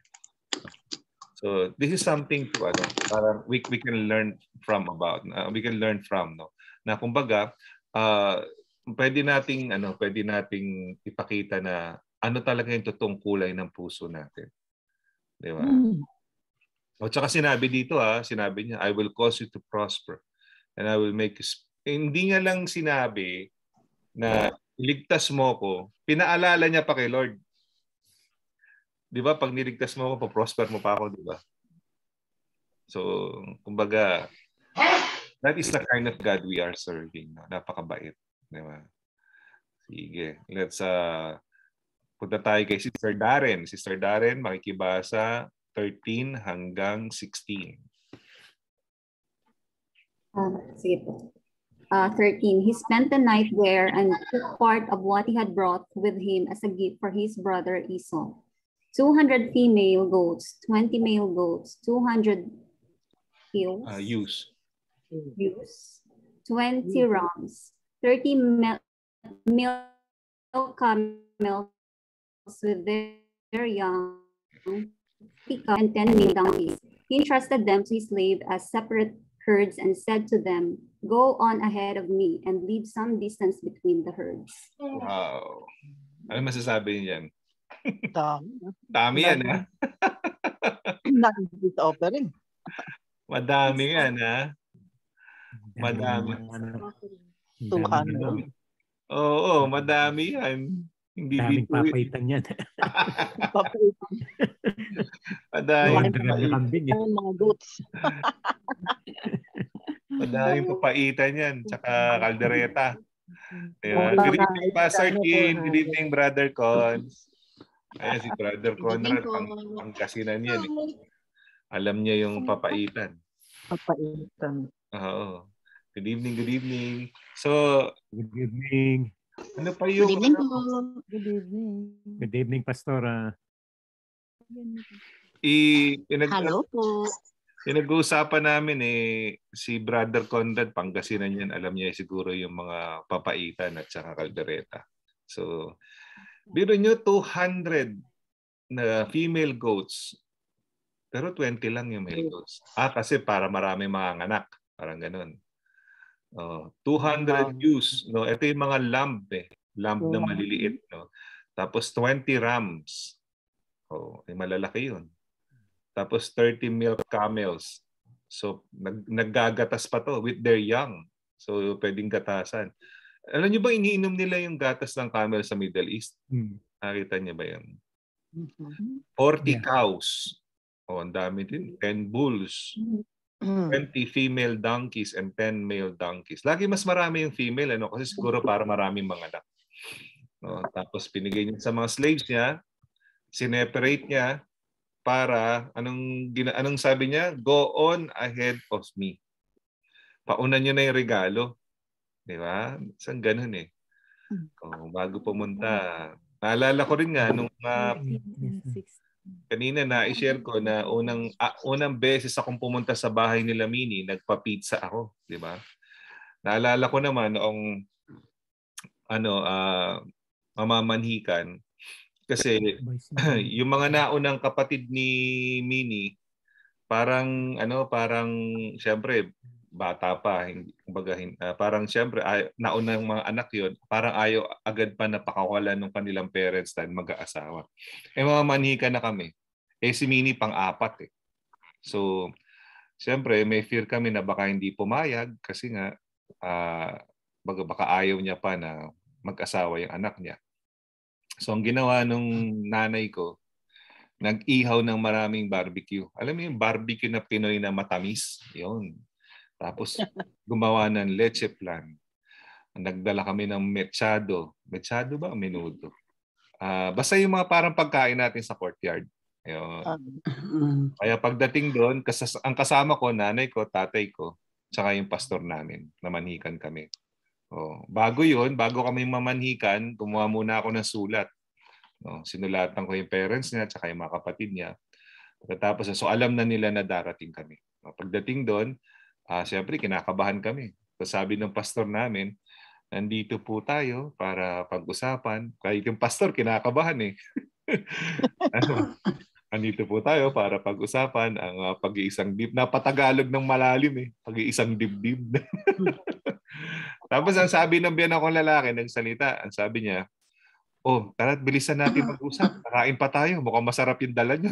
A: So this is something to ano, parang we we can learn from about. Uh, we can learn from no. Na kumbaga, uh, pwede nating ano, pwede nating ipakita na ano talaga yung totoong kulay ng puso natin. Di ba? Mm. O tsaka sinabi dito ah, sinabi niya, I will cause you to prosper and I will make you. Hindi niya lang sinabi na iligtas mo ko, pinaalala niya pa kay Lord. Di ba, pag niligtas mo ako, pa-prosper mo pa ako, di ba? So, kumbaga, that is the kind of God we are serving. No? Napakabait. Di ba? Sige. Let's, uh, punta tayo kay Sister Darren. Sister Darren, makikibasa thirteen hanggang sixteen.
L: Uh, sige po. Uh, thirteen. He spent the night there and took part of what he had brought with him as a gift for his brother Esau. two hundred female goats, twenty male goats, two hundred ewes,
A: uh, ewes.
L: ewes, twenty rams, thirty milk camels with their young, and ten male donkeys. He entrusted them to his slave as separate herds and said to them, "Go on ahead of me and leave some distance between the herds."
A: Wow. Ano masasabi niyan?
J: Dami.
A: Dami yan, ha?
J: Not-this offering.
A: Madami yan, ha? Madami.
J: two hundred.
A: Oo, madami yan. Hindi
E: daming
A: dito.
E: papaitan yan.
J: Papaitan.
A: Madaming
E: kambing.
J: Mga goats.
A: Madaming papaitan yan. Tsaka kaldereta. Diba? Good evening, Pastor Kim. Good evening, Brother Cons. Ayan si Brother Conrad. Pang, pangkasinan yan. Eh. Alam niya yung papaitan.
J: Papaitan.
A: Oo. Good evening, good evening. So,
E: good evening.
A: Ano pa yung...
J: Good evening po.
F: Good evening.
E: Good evening, Pastora.
A: I, pinag-
J: Hello po.
A: Pinag-uusapan namin eh, si Brother Conrad, Pangasinan yan. Alam niya siguro yung mga papaitan at saka kaldereta. So, biro nyo two hundred na female goats. Pero twenty lang yung male goats. Ah, kasi para marami mga anak. Parang ganun. Oh, two hundred ewes, no? Ito yung mga lamb eh. Lamb na maliliit, no? Tapos twenty rams. Oh, ay malalaki 'yun. Tapos thirty milk camels. So nag naggagatas pa to with their young. So pwedeng gatasan. Alam niyo ba iniinom nila yung gatas ng camel sa Middle East?
E: Hmm.
A: Nakita niyo ba 'yan? forty yeah. cows. Oh, ang dami din. ten bulls. twenty female donkeys and ten male donkeys. Lagi mas marami yung female, ano? Kasi siguro para maraming mga anak. No? Tapos pinigay niya sa mga slaves niya, sineperate niya para, anong, anong sabi niya? Go on ahead of me. Pauna niyo na yung regalo. Di ba? Isang ganun eh. Oh, bago pumunta. Naalala ko rin nga, nung uh, kanina na i-share ko na unang uh, unang beses akong pumunta sa bahay nila Mini, nagpa-pizza ako, di ba? Naalala ko naman noong ano uh, mamamanhikan kasi yung mga naunang kapatid ni Mini parang ano parang syempre bata pa, kumbaga uh, parang syempre ay, naunang mga anak yon, parang ayaw agad pa napakawalan ng kanilang parents dahil mag-aasawa. Eh mamamanhikan na kami. Eh si Mini pang-apat eh. So syempre may fear kami na baka hindi pumayag kasi nga uh, baka, baka ayaw niya pa na mag-asawa yung anak niya. So ang ginawa nung nanay ko, nag-ihaw ng maraming barbecue. Alam mo yung barbecue na Pinoy na matamis? Yun. Tapos gumawa ng leche plan. Nagdala kami ng mechado. Mechado ba? Menudo. Uh, basta yung mga parang pagkain natin sa courtyard. Ayun. Kaya pagdating doon, kasas ang kasama ko, nanay ko, tatay ko, tsaka yung pastor namin, namanhikan kami. Oh, bago yun, bago kami mamanhikan, gumawa muna ako ng sulat. No, sinulatan ko yung parents niya, tsaka yung mga kapatid niya. Pagkatapos, so alam na nila na darating kami. Pagdating doon, Uh, siyempre, kinakabahan kami. So, sabi ng pastor namin, nandito po tayo para pag-usapan. Kahit yung pastor, kinakabahan eh. Ano? Nandito po tayo para pag-usapan ang uh, pag-iisang dib. Napatagalog ng malalim eh. Pag-iisang dibdib. Tapos ang sabi ng biyanan kong lalaki, nagsalita, ang sabi niya, oh, tara't bilisan natin mag-usap. Kakain pa tayo. Mukhang masarap yung dala niyo.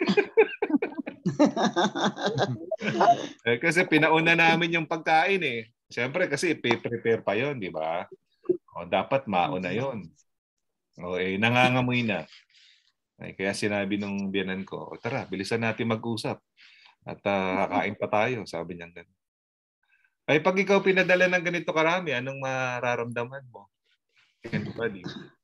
A: Eh, kasi pinauna namin yung pagkain eh. Siyempre kasi prepare pa yon, di ba? O, dapat mauna yon. O eh, nangangamoy na. Ay, kaya sinabi nung biyanan ko, o, tara, bilisan natin mag-usap. At uh, kakain pa tayo, sabi niya ganun. Ay, pag ikaw pinadala ng ganito karami, anong mararamdaman mo? Anybody?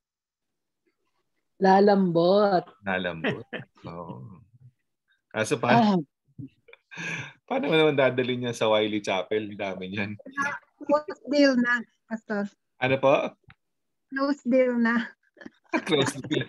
G: Lalambot.
A: Lalambot. Oo. Kaso pa, paano mo naman dadalhin niya sa Wiley Chapel? Dami niyan.
I: Close deal na, Pastor.
A: Ano po?
I: Close deal na.
A: Close deal.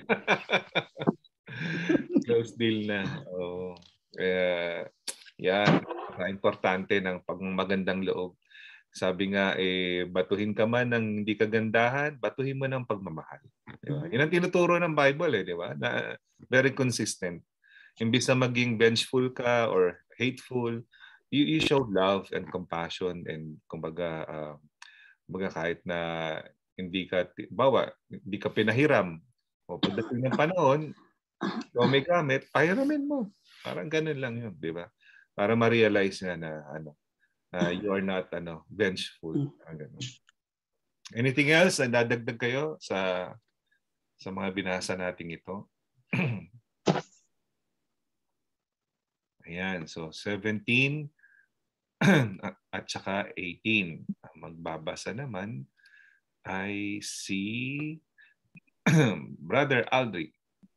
A: Close deal na. Oh. Uh, yan. Importante ng pag magandang loob. Sabi nga, eh, batuhin ka man ng hindi kagandahan, batuhin mo ng pagmamahal. Diba? Yun ang tinuturo ng Bible, eh, di ba? Na very consistent. Imbis na maging vengeful ka or hateful, you, you show love and compassion and kumbaga, uh, kumbaga kahit na hindi ka, bawa, hindi ka pinahiram. O pagdating ng panahon, kung may gamit, pahiramin mo. Parang ganun lang yun, di ba? Para ma-realize na na ano, Uh, you are not ano vengeful. Anything else na dadagdag kayo sa sa mga binasa nating ito? Ayan, so seventeen at saka eighteen. Ang magbabasa naman ay si Brother Aldrich.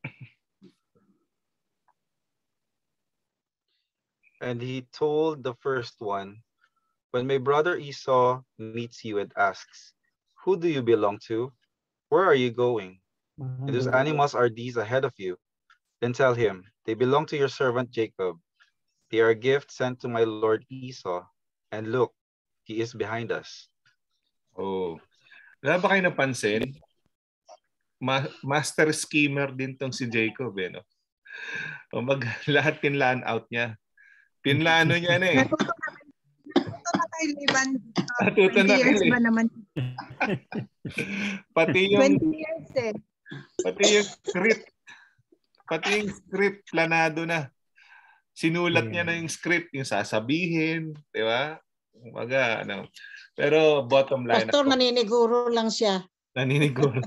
B: And he told the first one, when my brother Esau meets you and asks, who do you belong to? Where are you going? And whose animals are these ahead of you? Then tell him, they belong to your servant Jacob. They are a gift sent to my lord Esau. And look, he is behind us.
A: Oh. Wala ba kayo napansin? Ma- master schemer din tong si Jacob, eh, no? O mag lahat pinlaan out niya. Pinlano niya na eh.
I: Kay Liban, uh,
A: Natuto na
I: twenty years
A: eh.
I: ba naman?
A: Pati yung
I: twenty years eh.
A: Pati yung script. Pati yung script planado na. Sinulat niya na yung script, yung sasabihin, di ba? Umaga, ano. Pero bottom line.
D: Pastor, ako, naniniguro lang siya.
A: Naniniguro.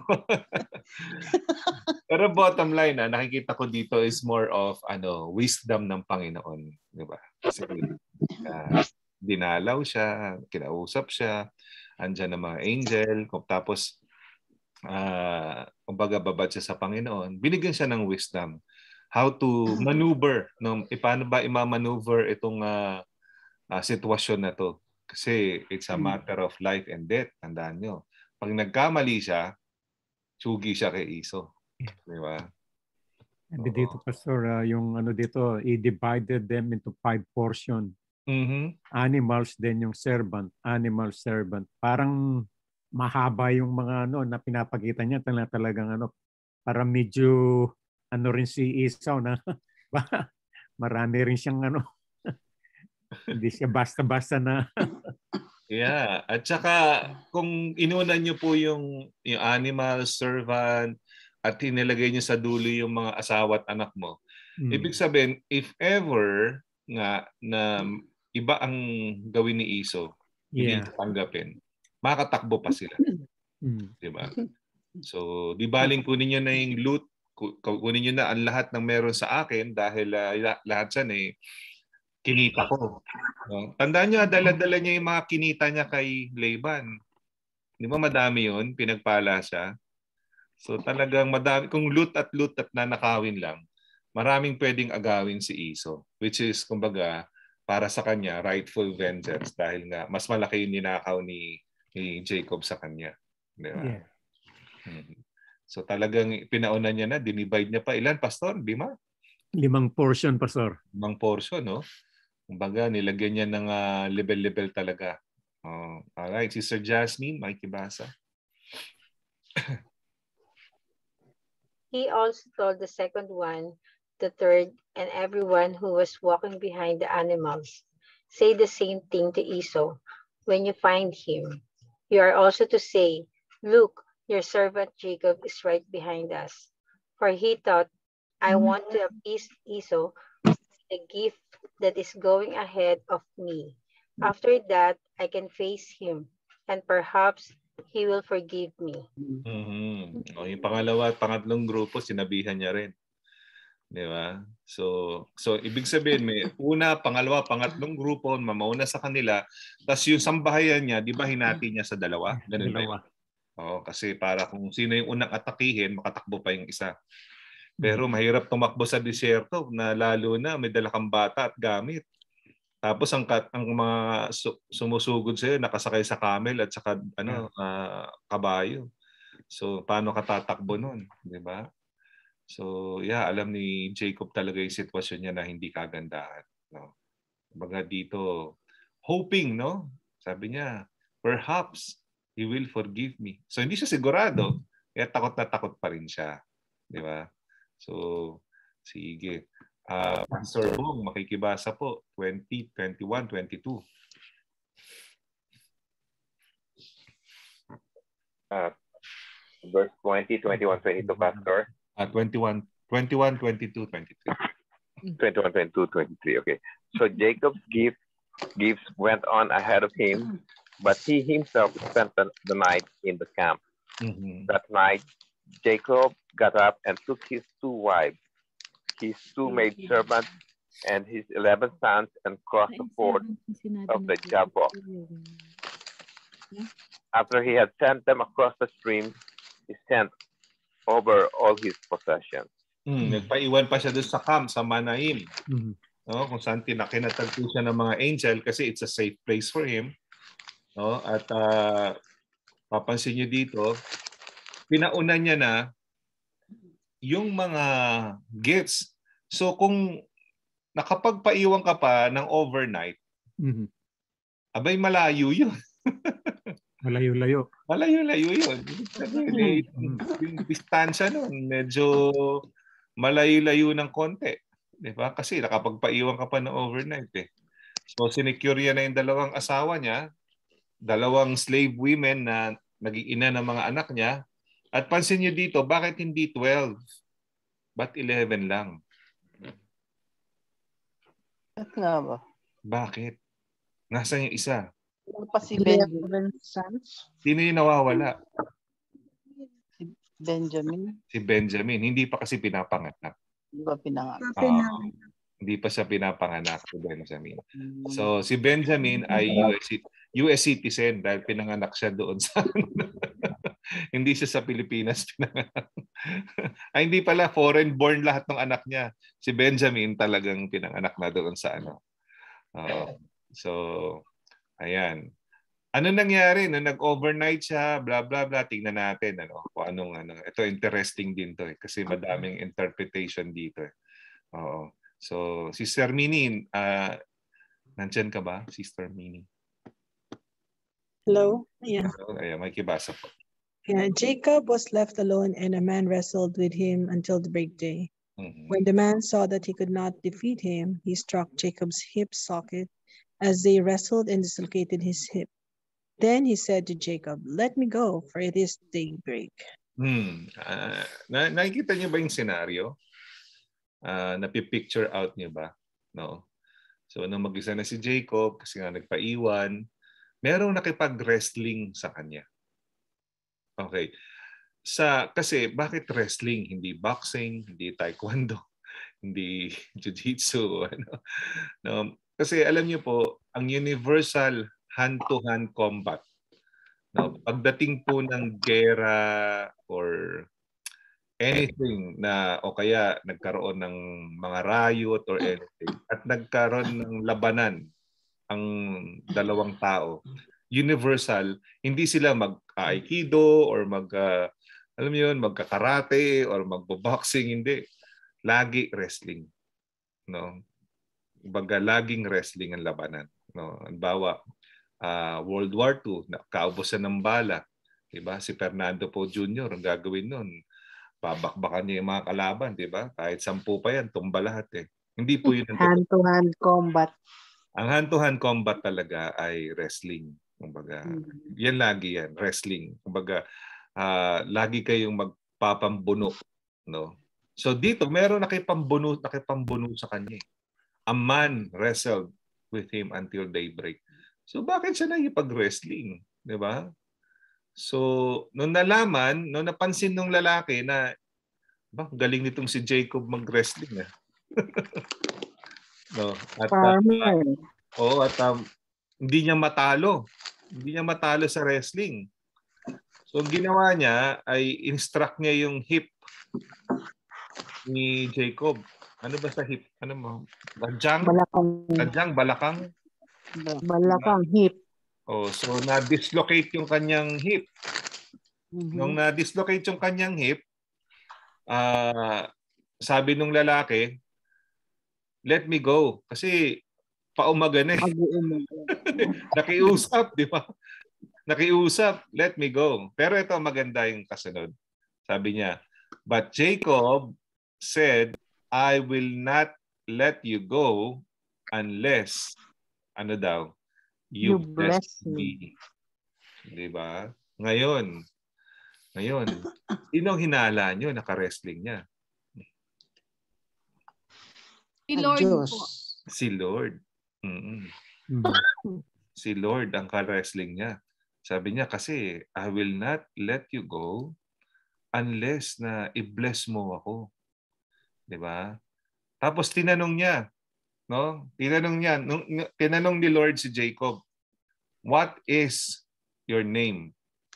A: Pero bottom line, ah, nakikita ko dito is more of ano wisdom ng Panginoon. Di ba? Kasi uh, dinalaw siya, kinausap siya, andyan ng mga angel, tapos uh, kumbaga babad siya sa Panginoon, binigyan siya ng wisdom how to maneuver, no? E, paano ba i-maneuver itong uh, uh, sitwasyon na to? Kasi it's a matter of life and death, tandaan nyo. Pag nagkamali siya, sugi siya kay Iso. Di ba?
E: And dito, Pastor, uh, yung ano dito, he divided them into five portions.
A: Mm-hmm.
E: Animals din yung servant, animal servant. Parang mahaba yung mga ano na pinapakita niya, talaga talagang ano, para medyo ano rin si Esau na marami rin siyang ano. Hindi siya basta-basta na.
A: Yeah, at saka kung inunan niyo po yung yung animal servant at inilagay niyo sa dulo yung mga asawa at anak mo. Mm. Ibig sabihin, if ever nga na iba ang gawin ni Iso, hindi yeah. tanggapin, makatakbo pa sila.
E: Mm.
A: Di ba? So, di baling kunin niyo na yung loot, kunin niyo na ang lahat ng meron sa akin dahil uh, lahat yan eh, kinita ko. No? Tandaan niyo, dala-dala niya yung mga kinita niya kay Laban. Di ba madami yun? Pinagpala siya. So talagang madami, kung loot at loot at nanakawin lang, maraming pwedeng agawin si Iso. Which is, kumbaga, para sa kanya, rightful vengeance dahil nga mas malaki yung ninakaw ni, ni Jacob sa kanya. Di ba?
E: Yeah.
A: Hmm. So talagang pinauna niya na, dinivide niya pa. Ilan, Pastor? Lima?
E: Limang portion, Pastor.
A: Limang portion, no? Kumbaga, nilagyan niya ng uh, level-level talaga. Oh, alright, Sister Jasmine, makikibasa.
M: He also told the second one, the third, and everyone who was walking behind the animals, say the same thing to Esau when you find him. You are also to say, look, your servant Jacob is right behind us. For he thought, I want to appease Esau with a gift that is going ahead of me. After that, I can face him, and perhaps he will forgive me.
A: Mm-hmm. O, yung pangalawa at pangatlong grupo, sinabihan niya rin. Di ba? So, so ibig sabihin, may una, pangalawa, pangatlong grupo, mamauna sa kanila, tapos yung sambahayan niya, di ba hinati niya sa dalawa? Ganun ba yun? Oo, kasi para kung sino yung unang atakihin, makatakbo pa yung isa. Pero mahirap tumakbo sa disyerto na lalo na may dala kang bata at gamit. Tapos ang, ang mga sumusugod sa'yo, nakasakay sa camel at saka ano, uh, kabayo. So, paano ka tatakbo nun? Di ba? So, yeah, alam ni Jacob talaga yung sitwasyon niya na hindi kagandahan. No? Baga dito, hoping, no? Sabi niya, perhaps He will forgive me. So hindi siya sigurado, kaya takot na takot pa rin siya. Di ba? So, sige. Uh, Pastor Bong, makikibasa po. twenty, twenty-one, twenty-two.
C: Uh, verse twenty, twenty-one, twenty-two, Pastor.
A: Uh, twenty-one, twenty-one, twenty-two, twenty-three.
C: twenty-one, twenty-two, twenty-three. Okay. So Jacob's gift, gifts went on ahead of him, but he himself spent the, the night in the camp.
A: Mm-hmm.
C: That night, Jacob got up and took his two wives, his two maid servants, and his eleven sons, and crossed the ford of the Jabbok. After he had sent them across the stream, he sent over all his possessions.
A: Mm, nagpaiwan pa siya doon sa camp sa Manaim.
E: Mm-hmm.
A: No, kung saan tinakinatagpo siya ng mga angel kasi it's a safe place for him. No, at uh, papansin niyo dito, pinauna niya na yung mga gifts. So kung nakapagpaiwan ka pa ng overnight,
E: mm-hmm.
A: abay malayo yun.
E: Malayo-layo.
A: Malayo-layo yun.
E: Mm-hmm.
A: Yung distansya nun, medyo malayo-layo ng konti. Diba? Kasi nakapagpaiwan ka pa ng overnight eh. So sinecure yan na yung dalawang asawa niya, dalawang slave women na naging ina ng mga anak niya. At pansin niyo dito, bakit hindi twelve? Ba't eleven lang?
J: Bakit nga ba?
A: Bakit? Nasaan yung isa?
J: Wala pa si Benjamin.
A: Sino yung nawawala?
J: Si Benjamin.
A: Si Benjamin. Hindi pa kasi pinapanganak.
J: Hindi pa pinanganak.
A: Uh, hindi pa siya pinapanganak si Benjamin. So si Benjamin ay U S, U S citizen dahil pinanganak siya doon sa hindi siya sa Pilipinas pinanganak. Ay hindi pala, foreign born lahat ng anak niya. Si Benjamin talagang pinanganak na doon sa ano. Uh, so ayan. Ano nangyari no, nag-overnight siya, blah blah blah. Tingnan natin ano, kung anong ano. Ito interesting din to eh, kasi madaming interpretation dito eh. Oo. So, Sister Minnie, uh, nandyan ka ba, Sister Minnie?
N: Hello? Yeah.
A: So, ayan, may kibasa po.
N: Yeah, Jacob was left alone and a man wrestled with him until the breakday.
A: Mm-hmm.
N: When the man saw that he could not defeat him, he struck Jacob's hip socket as they wrestled and dislocated his hip. Then he said to Jacob, "Let me go, for it is daybreak."
A: Hmm. Uh, na nakikita niyo ba yung scenario? Uh, napipicture out niyo ba? No. So nung mag-isa na si Jacob, kasi nga nagpaiwan, merong nakipag-wrestling sa kanya. Okay. Sa kasi bakit wrestling, hindi boxing, hindi taekwondo, hindi jiu-jitsu, ano? No. Kasi alam niyo po, ang universal hand-to-hand combat. No, pagdating po ng gera or anything na o kaya nagkaroon ng mga riot or anything at nagkaroon ng labanan ang dalawang tao, universal, hindi sila mag-aikido or mag uh, alam mo yun, magkakarate or magbo-boxing, hindi. Lagi wrestling. No? Baga laging wrestling ang labanan. No? Halimbawa, Uh, World War Two, kaubusan ng bala. Diba? Si Fernando Po Junior, ang gagawin nun, babakbakan niya yung mga kalaban. Diba? Kahit sampu pa yan, tumba lahat eh. Hindi po yun.
G: Hand-to-hand combat.
A: Ang hand-to-hand combat talaga ay wrestling. Kumbaga, hmm. Yan lagi yan, wrestling. Kumbaga, uh, lagi kayong magpapambuno. No? So dito, meron nakipambuno, nakipambuno sa kanya. A man wrestled with him until daybreak. So bakit siya nakipag-wrestling, 'di ba? So nung nalaman, nung napansin ng lalaki na ba galing nitong si Jacob mag-wrestling ah. No, at uh, oh, at um, hindi niya matalo. Hindi niya matalo sa wrestling. So ang ginawa niya ay instruct niya yung hip ni Jacob. Ano ba sa hip? Ano mo? Tadyang?
G: Balakang.
A: Tadyang, balakang?
G: Balakang hip.
A: Oh, so na-dislocate yung kanyang hip. Mm-hmm. Nung na-dislocate yung kanyang hip, uh, sabi nung lalaki, "Let me go." Kasi paumaga na eh. Nakiusap, di ba? nakiusap, let me go. Pero ito maganda yung kasunod. Sabi niya, but Jacob said, I will not let you go unless, ano daw, you,
J: You
A: bless
J: bless me.
A: me. Diba? Ngayon, ngayon, sinong hinala nyo? Naka-wrestling niya.
F: Si Lord po.
A: Si Lord. Mm-mm. Si Lord ang ka-wrestling niya. Sabi niya kasi, I will not let you go unless na i-bless mo ako. Diba? Tapos tinanong niya, no? Tinanong niya, nung, tinanong ni Lord si Jacob, what is your name?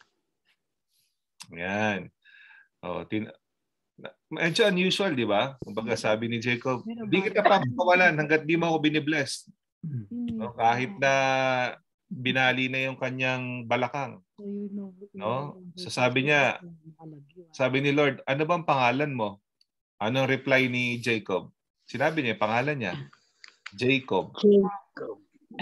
A: Yan. Oh, tin medyo unusual, di ba? Kumbaga sabi ni Jacob, hindi kita papawalan hanggat di mo ako binibless. No? Kahit na binali na yung kanyang balakang. No? So sabi niya, sabi ni Lord, ano bang pangalan mo? Anong reply ni Jacob? Sinabi niya, pangalan niya, Jacob.
J: Jacob.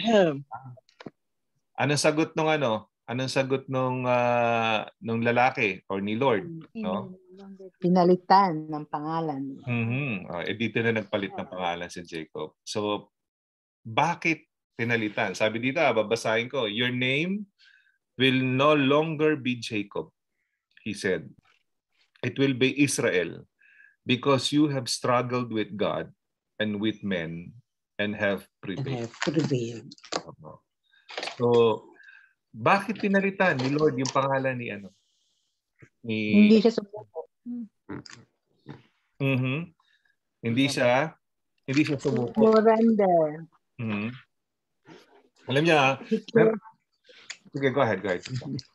A: Anong sagot nung ano? Anong sagot nung uh, nung lalaki or ni Lord, no?
J: Pinalitan ng pangalan.
A: Mhm. Oh, eh dito na nagpalit ng pangalan si Jacob. So bakit pinalitan? Sabi dito, babasahin ko, your name will no longer be Jacob, he said. It will be Israel, because you have struggled with God and with men and have prevailed.
D: And have prevailed.
A: So, bakit pinalitan ni Lord yung pangalan ni ano? Ni
J: Hindi siya sumuko.
A: Mhm. Hindi siya hindi siya sumuko.
J: Surrender.
A: Mhm. Alam niya, sige, go ahead, go ahead.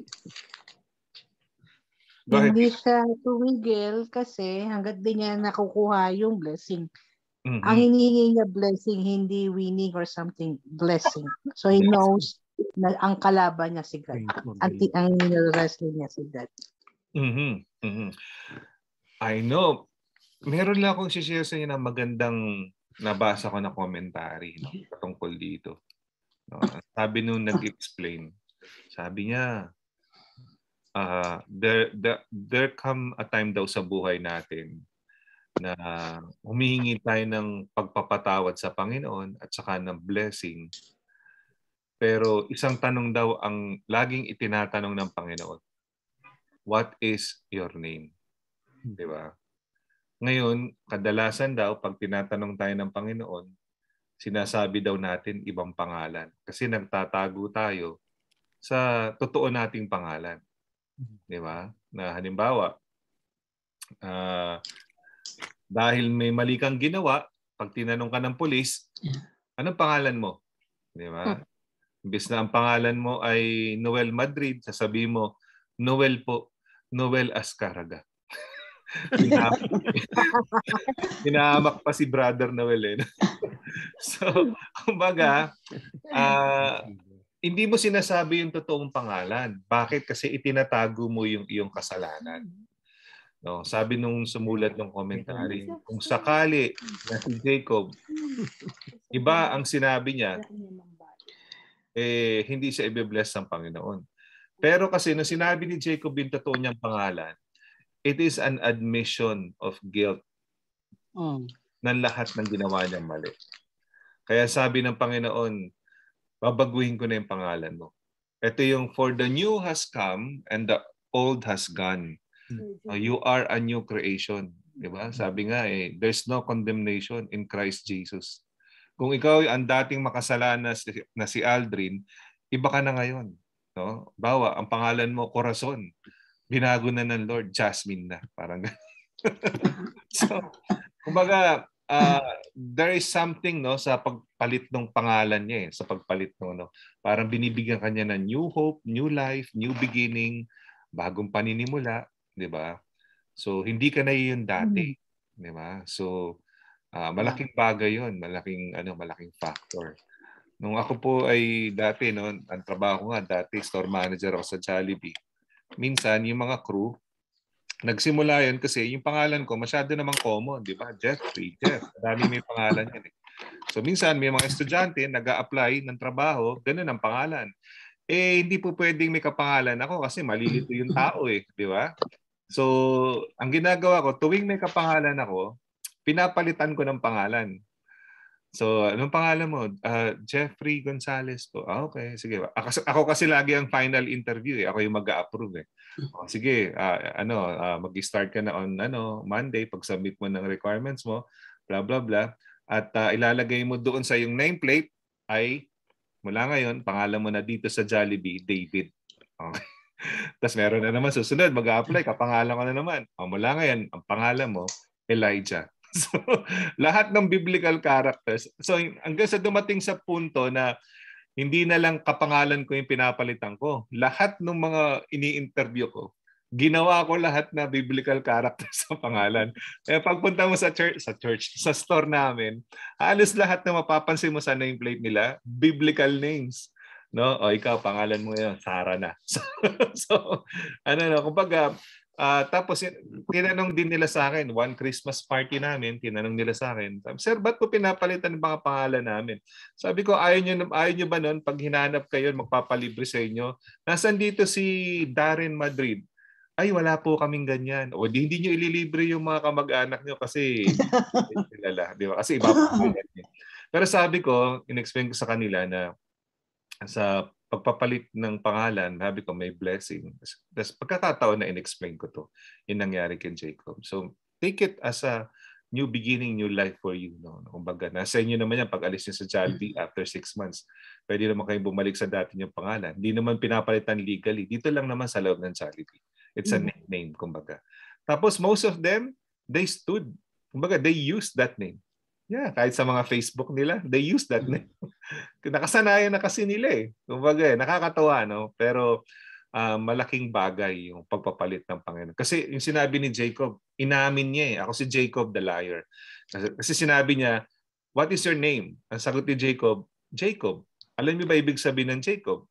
A: Go ahead.
J: Hindi siya tumigil kasi hanggat di niya nakukuha yung blessing.
A: Mm-hmm.
J: Ang hinihingi niya blessing, hindi winning or something, blessing. So he knows na ang kalaban niya si God. Ang, ang wrestling niya si God.
A: Mm-hmm. Mm-hmm. I know. Meron lang akong share sa inyo na magandang nabasa ko na commentary, no, patungkol dito. No, sabi nung nag-explain, sabi niya, uh, there, there, there come a time daw sa buhay natin na humihingi tayo ng pagpapatawad sa Panginoon at saka ng blessing. Pero isang tanong daw ang laging itinatanong ng Panginoon. What is your name? Di ba? Ngayon, kadalasan daw pag tinatanong tayo ng Panginoon, sinasabi daw natin ibang pangalan. Kasi nagtatago tayo sa totoo nating pangalan. Di ba? Na halimbawa, uh, dahil may mali kang ginawa, pag tinanong ka ng pulis, anong pangalan mo? Di ba? Imbes na ang pangalan mo ay Noel Madrid, sasabihin mo, Noel po, Noel Ascaraga. Hinahamak pa si Brother Noel eh. So, kumbaga, uh, hindi mo sinasabi yung totoong pangalan. Bakit? Kasi itinatago mo yung iyong kasalanan. No, sabi nung sumulat ng commentary, kung sakali na si Jacob, iba ang sinabi niya, eh, hindi siya i-bless ng Panginoon. Pero kasi nung sinabi ni Jacob yung totoo niyang pangalan, it is an admission of guilt mm. ng lahat ng ginawa niyang mali. Kaya sabi ng Panginoon, babaguhin ko na yung pangalan mo. Ito yung, for the new has come and the old has gone. Uh, you are a new creation. Diba? Sabi nga eh, there's no condemnation in Christ Jesus. Kung ikaw ang dating makasalanan na si, na si Aldrin, iba ka na ngayon. No? Bawa, ang pangalan mo, Corazon. Binago na ng Lord, Jasmine na. Parang so, kumbaga, uh, there is something no sa pagpalit ng pangalan niya eh, sa pagpalit ng no. Parang binibigyan kanya ng new hope, new life, new beginning, bagong paninimula, 'di ba? So hindi ka na 'yun dati, 'di ba? So uh, malaking bagay 'yun, malaking ano, malaking factor. Nung ako po ay dati no, ang trabaho ko nga dati store manager ako sa Jollibee. Minsan yung mga crew nagsimula yun kasi yung pangalan ko masyado namang common, di ba? Jeffrey, Jeff. Dami may pangalan yan eh. So minsan may mga estudyante nag-a-apply ng trabaho, ganun ang pangalan. Eh, hindi po pwedeng may kapangalan ako kasi malilito yung tao eh. Di ba? So, ang ginagawa ko, tuwing may kapangalan ako, pinapalitan ko ng pangalan. So, anong pangalan mo? Uh, Jeffrey Gonzalez po. Ah, okay. Sige. Ako, ako kasi lagi ang final interview eh. Ako yung mag-a-approve eh. Oh, sige, uh, ano, uh, mag-start ka na on ano, Monday pag-submit mo ng requirements mo, blah blah blah. At uh, ilalagay mo doon sa yung nameplate ay mula ngayon, pangalan mo na dito sa Jollibee, David. Okay. Tapos meron na naman susunod, mag-a-apply, kapangalan ko na naman. O, mula ngayon, ang pangalan mo, Elijah. So, lahat ng biblical characters. So, hanggang sa dumating sa punto na hindi na lang kapangalan ko yung pinapalitan ko. Lahat ng mga ini-interview ko, ginawa ko lahat na biblical characters sa pangalan. Kaya pagpunta mo sa church, sa church, sa store namin, halos lahat na mapapansin mo sa nameplate nila, biblical names. No? O ikaw, pangalan mo yun, Sarah na. So, so ano no, kumbaga, Uh, tapos tinanong din nila sa akin, one Christmas party namin, tinanong nila sa akin, sir, ba't po pinapalitan ng mga pangalan namin? Sabi ko, ayaw nyo, ayaw nyo ba nun, pag hinanap kayo, magpapalibre sa inyo? Nasaan dito si Darren Madrid? Ay, wala po kaming ganyan. O di, hindi nyo ililibre yung mga kamag-anak nyo kasi kilala, di ba? Kasi iba pangalan nyo. Pero sabi ko, in-explain ko sa kanila na sa pagpapalit ng pangalan, sabi ko may blessing. Tapos pagkakataon na in-explain ko to, yung nangyari kay Jacob. So take it as a new beginning, new life for you. No? Kumbaga, nasa inyo naman yan pag alis nyo sa Jollibee after six months. Pwede naman kayo bumalik sa dati niyong pangalan. Hindi naman pinapalitan legally. Dito lang naman sa loob ng Jollibee. It's a nickname, kumbaga. Tapos most of them, they stood. Kumbaga, they used that name. Yeah, kahit sa mga Facebook nila, they use that name. Nakasanayan na kasi nila eh. Kumbaga, eh, nakakatawa, no? Pero uh, malaking bagay yung pagpapalit ng Panginoon. Kasi yung sinabi ni Jacob, inamin niya eh. Ako si Jacob the liar. Kasi, kasi sinabi niya, what is your name? Ang sagot ni Jacob, Jacob. Alam niyo ba ibig sabihin ng Jacob?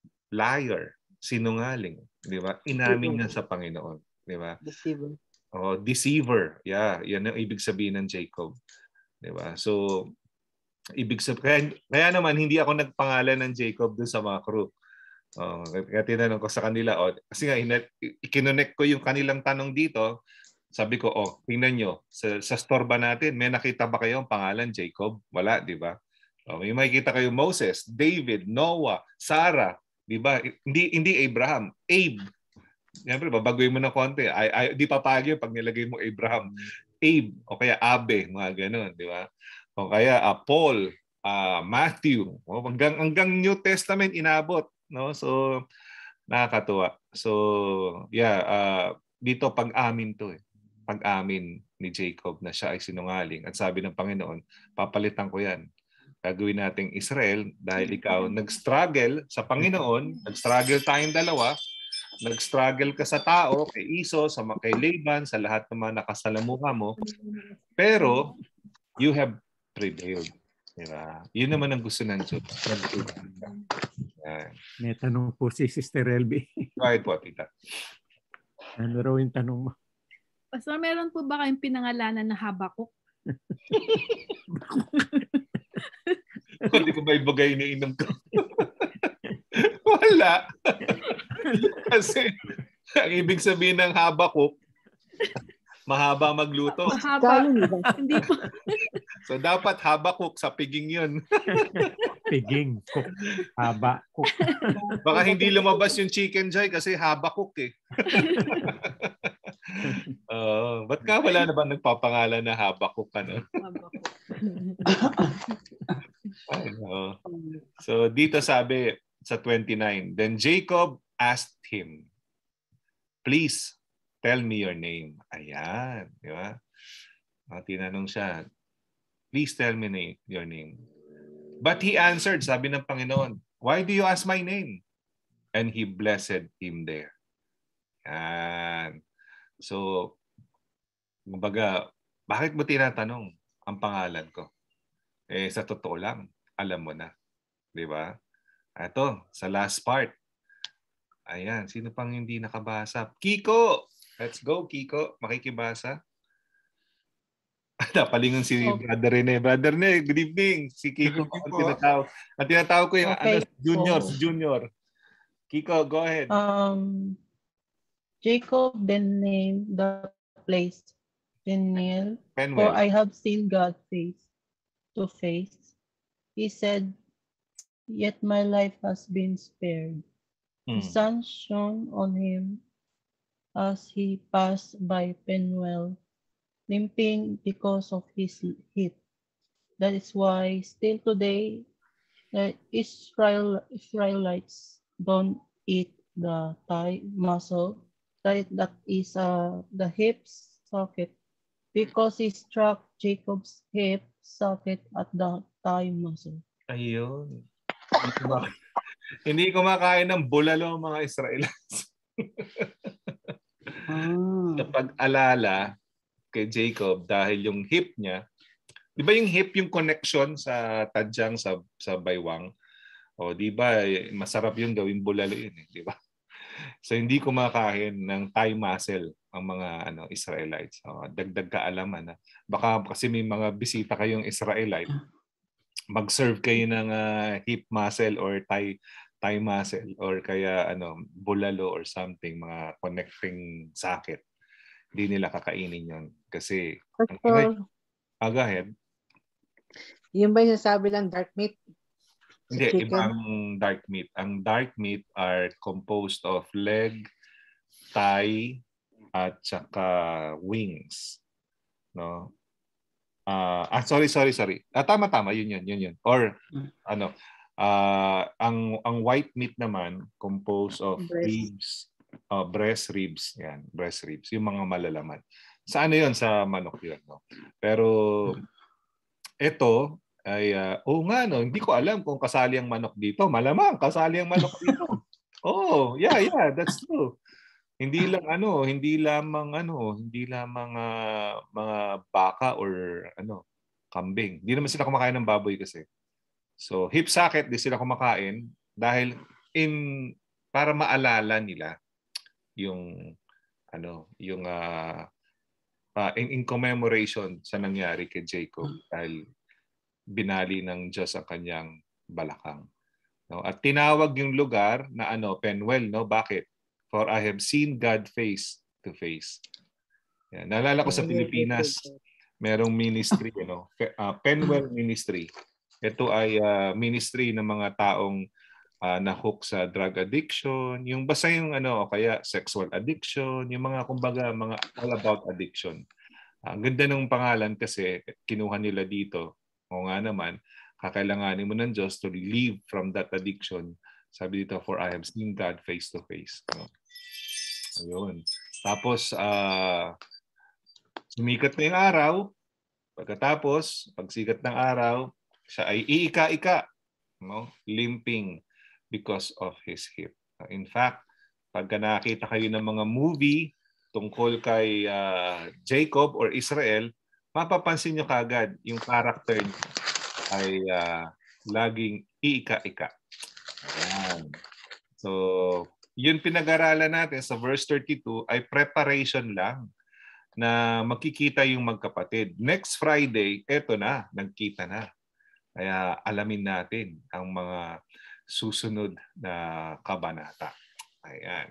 A: Liar. Sinungaling. Di ba? Inamin niya sa Panginoon. Di ba?
J: Deceiver.
A: Oh, deceiver. Yeah, yan ang ibig sabihin ng Jacob. Diba? So, ibig sabihin, kaya, kaya naman hindi ako nagpangalan ng Jacob dun sa mga crew. Uh, kaya tinanong ko sa kanila, oh, kasi nga, ikinonect ko yung kanilang tanong dito, sabi ko, oh, tingnan nyo, sa, sa store ba natin, may nakita ba kayo ang pangalan Jacob? Wala, di ba? Oh, may makikita kayo Moses, David, Noah, Sarah, di ba? Hindi, hindi Abraham, Abe. Siyempre, babaguhin mo ng konti. Ay, ay, di papayag yun pag nilagay mo Abraham. Abe o kaya Abe, mga ganun, di ba? O kaya uh, Paul, uh, Matthew, o, hanggang, hanggang New Testament inabot. No? So, nakakatuwa. So, yeah, uh, dito pag-amin to eh. Pag-amin ni Jacob na siya ay sinungaling. At sabi ng Panginoon, papalitan ko yan. Gagawin nating Israel dahil ikaw nag-struggle sa Panginoon, nag-struggle tayong dalawa, nag-struggle ka sa tao, kay Iso, sa kay Laban, sa lahat ng mga nakasalamuha mo. Pero, you have prevailed. Diba? Yun naman ang gusto ng Diyos.
E: May tanong po si Sister Elby.
A: Right po, tita.
E: Ano raw yung tanong mo?
F: Pastor, meron po ba kayong pinangalanan na Habakuk?
A: Hindi ko ba ibagay ni inom ko? Wala. Kasi ang ibig sabihin ng Habakuk, mahaba magluto.
F: Mahaba. Hindi po.
A: So dapat Habakuk sa piging yun.
E: Piging. Cook. Habakuk.
A: Baka hindi lumabas yung chicken joy kasi Habakuk eh. Uh, ba't ka wala na ba nagpapangalan na Habakuk? Ano?
F: Habakuk.
A: Ano? So dito sabi sa twenty-nine, then Jacob asked him, please tell me your name. Ayan, di ba? Uh, tinanong siya, please tell me name, your name. But he answered, sabi ng Panginoon, why do you ask my name? And he blessed him there. Ayan. So, kumbaga, bakit mo tinatanong ang pangalan ko? Eh, sa totoo lang, alam mo na. Di ba? Ito, sa last part. Ayan, sino pang hindi nakabasa? Kiko! Let's go, Kiko. Makikibasa. Napalingon si okay. Brother Rene. Brother Rene, good evening. Si Kiko. Ang tinatawag, ang tinatawag ko yung okay. ano, junior, si junior. Kiko, go ahead.
J: Um, Jacob then named the place Peniel, for
A: Penuel.
J: I have seen God face to face. He said, yet my life has been spared. The
A: Hmm.
J: sun shone on him as he passed by Penuel, limping because of his heat. That is why still today the Israel Israelites don't eat the thigh muscle, that that is uh, the hip socket, because he struck Jacob's hip socket at the thigh muscle.
A: Ayun. Hindi kumakain, hindi kumakain ng bulalo ang mga Israelites.
J: Ah.
A: Sa pag-alala kay Jacob dahil yung hip niya, di ba yung hip yung connection sa tadyang sa sa baywang? O di ba masarap yung gawing bulalo yun, eh, di ba? So hindi kumakain ng thigh muscle ang mga ano Israelites. O, dagdag kaalaman na. Baka kasi may mga bisita kayong Israelite, mag-serve kayo ng uh, hip muscle or thigh thigh muscle or kaya ano bulalo or something, mga connecting socket. Hindi nila kakainin yon kasi
G: Pastor,
A: ah, go ahead.
G: Yung ba yung sabi lang dark meat?
A: Hindi,
G: Chicken?
A: ibang dark meat. Ang dark meat are composed of leg, thigh, at saka wings. No? Uh, ah, sorry, sorry, sorry. Ah, tama, tama. Yun, yun, yun, yun. Or, mm. ano, uh, ang, ang white meat naman, composed of breast. ribs, uh, breast ribs. Yan, breast ribs. Yung mga malalaman. Sa ano yun? Sa manok yun. No? Pero, ito, ay, uh, oo nga, no, hindi ko alam kung kasali ang manok dito. Malamang, kasali ang manok dito. Oh, yeah, yeah, that's true. Hindi lang ano, hindi lamang ano, hindi lamang uh, mga baka or ano, kambing. Hindi naman sila kumakain ng baboy kasi. So, hip socket di sila kumakain dahil in para maalala nila yung ano, yung uh, uh, in, in commemoration sa nangyari kay Jacob dahil binali ng Diyos ang kanyang balakang. No? At tinawag yung lugar na ano, Penuel, no? Bakit? For I have seen God face to face. Yan. Naalala ko sa Pilipinas, merong ministry, ano, uh, Penuel Ministry. Ito ay uh, ministry ng mga taong uh, na-hook sa drug addiction, yung basta yung ano, o kaya sexual addiction, yung mga kumbaga mga all about addiction. Ang uh, ganda ng pangalan kasi kinuha nila dito. O nga naman, kakailanganin mo ng Diyos to relieve from that addiction. Sabi dito, for I have seen God face to face. No? Ayun. Tapos, uh, sumikat na yung araw. Pagkatapos, pagsikat ng araw, siya ay iika-ika. No? Limping because of his hip. In fact, pagka nakita kayo ng mga movie tungkol kay uh, Jacob or Israel, mapapansin nyo kagad yung character niya ay uh, laging iika-ika. Ayan. So, yun pinag-aralan natin sa verse thirty-two ay preparation lang na makikita yung magkapatid. Next Friday, eto na, nagkita na. Kaya alamin natin ang mga susunod na kabanata. Ayan.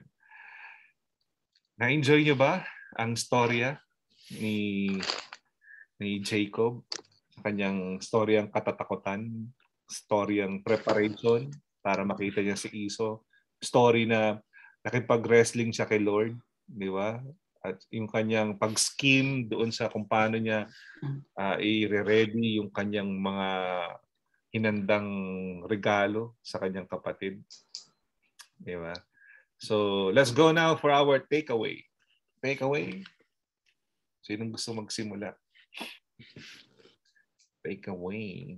A: Na-enjoy nyo ba ang storya ni ni Jacob, kanyang storyang katatakutan, storyang preparation para makita niya si Esau, story na nakipag-wrestling siya kay Lord, di ba? At yung kanyang pag-scheme doon sa kung paano niya uh, i-ready yung kanyang mga hinandang regalo sa kanyang kapatid. Di ba? So, let's go now for our takeaway. Takeaway? Sinong gusto magsimula? Take away.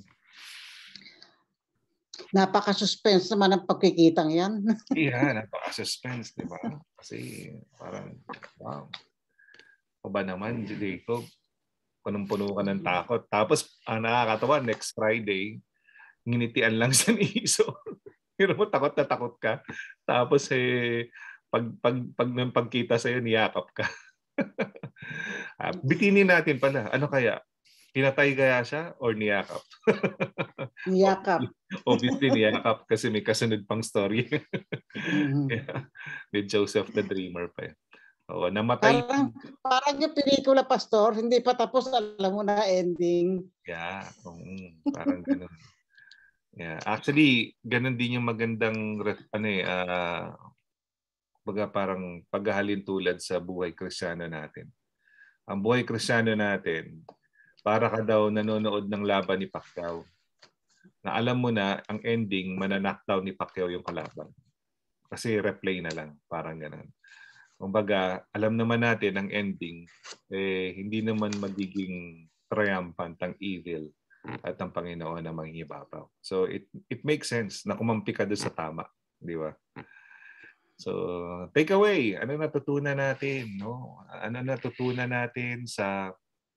D: Napaka-suspense naman ang pagkikitang yan.
A: Yeah, napaka-suspense, di ba? Kasi parang, wow. O ba naman, Jacob? Punong-puno ka ng takot. Tapos, ang nakakatawa, next Friday, nginitian lang siya ni Esau. Pero mo, takot na takot ka. Tapos, eh, pag, pag, pag, pag pagkita sa'yo, niyakap ka. uh, bitinin natin pala. Ano kaya? Pinatay kaya siya or niyakap?
D: Niyakap.
A: Obviously, niyakap kasi may kasunod pang story.
D: Mm-hmm.
A: Yeah. With Joseph the Dreamer pa yun. Oo, namatay.
D: Parang, parang yung pelikula, Pastor, hindi pa tapos, alam mo na ending.
A: Yeah, um, parang ganun. Yeah. Actually, ganun din yung magandang ano eh, uh, baga parang paghahalin tulad sa buhay Kristiyano natin. Ang buhay Kristiyano natin, para ka daw nanonood ng laban ni Pacquiao. Na alam mo na, ang ending, mananakdown ni Pacquiao yung kalaban. Kasi replay na lang, parang gano'n. Kumbaga, alam naman natin ang ending, eh, hindi naman magiging triumphant ang evil at ang Panginoon na mangingibabaw. So, it it makes sense na kumampi ka doon sa tama. Di ba? So, take away. Ano natutunan natin? No? Ano natutunan natin sa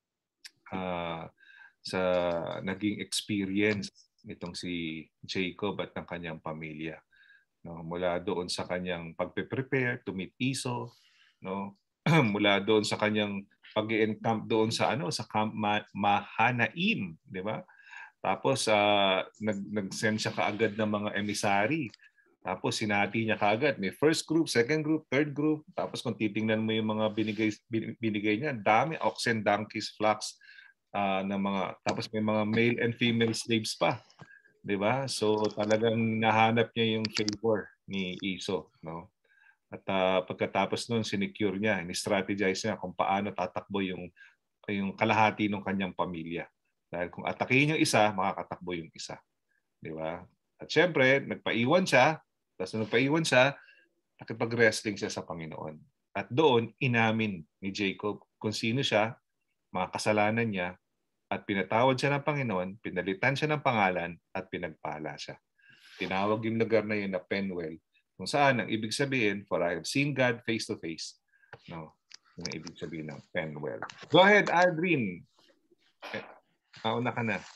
A: uh, sa naging experience nitong si Jacob at ng kanyang pamilya? No, mula doon sa kanyang pagpe-prepare to meet Esau, no? Mula doon sa kanyang pag-encamp doon sa ano sa Camp Mahanaim, di ba? Tapos uh, nag nag-send siya kaagad ng mga emissary. Tapos sinati niya kaagad, may first group, second group, third group. Tapos kung titingnan mo yung mga binigay binigay niya, dami oxen, donkeys, flocks uh, na mga tapos may mga male and female slaves pa. 'Di ba? So talagang nahanap niya yung favor ni Esau, no? At uh, pagkatapos noon sinecure niya, ni-strategize niya kung paano tatakbo yung yung kalahati ng kanyang pamilya. Dahil kung atakihin yung isa, makakatakbo yung isa. 'Di ba? At syempre, nagpaiwan siya. Tapos nung nagpaiwan siya, nakipag-wrestling siya sa Panginoon. At doon, inamin ni Jacob kung sino siya, mga kasalanan niya, at pinatawad siya ng Panginoon, pinalitan siya ng pangalan, at pinagpala siya. Tinawag yung lugar na yun na Penuel, kung saan ang ibig sabihin, for I have seen God face to face. No, yung ibig sabihin ng Penuel. Go ahead, Aldrin. Eh, nauna ka na.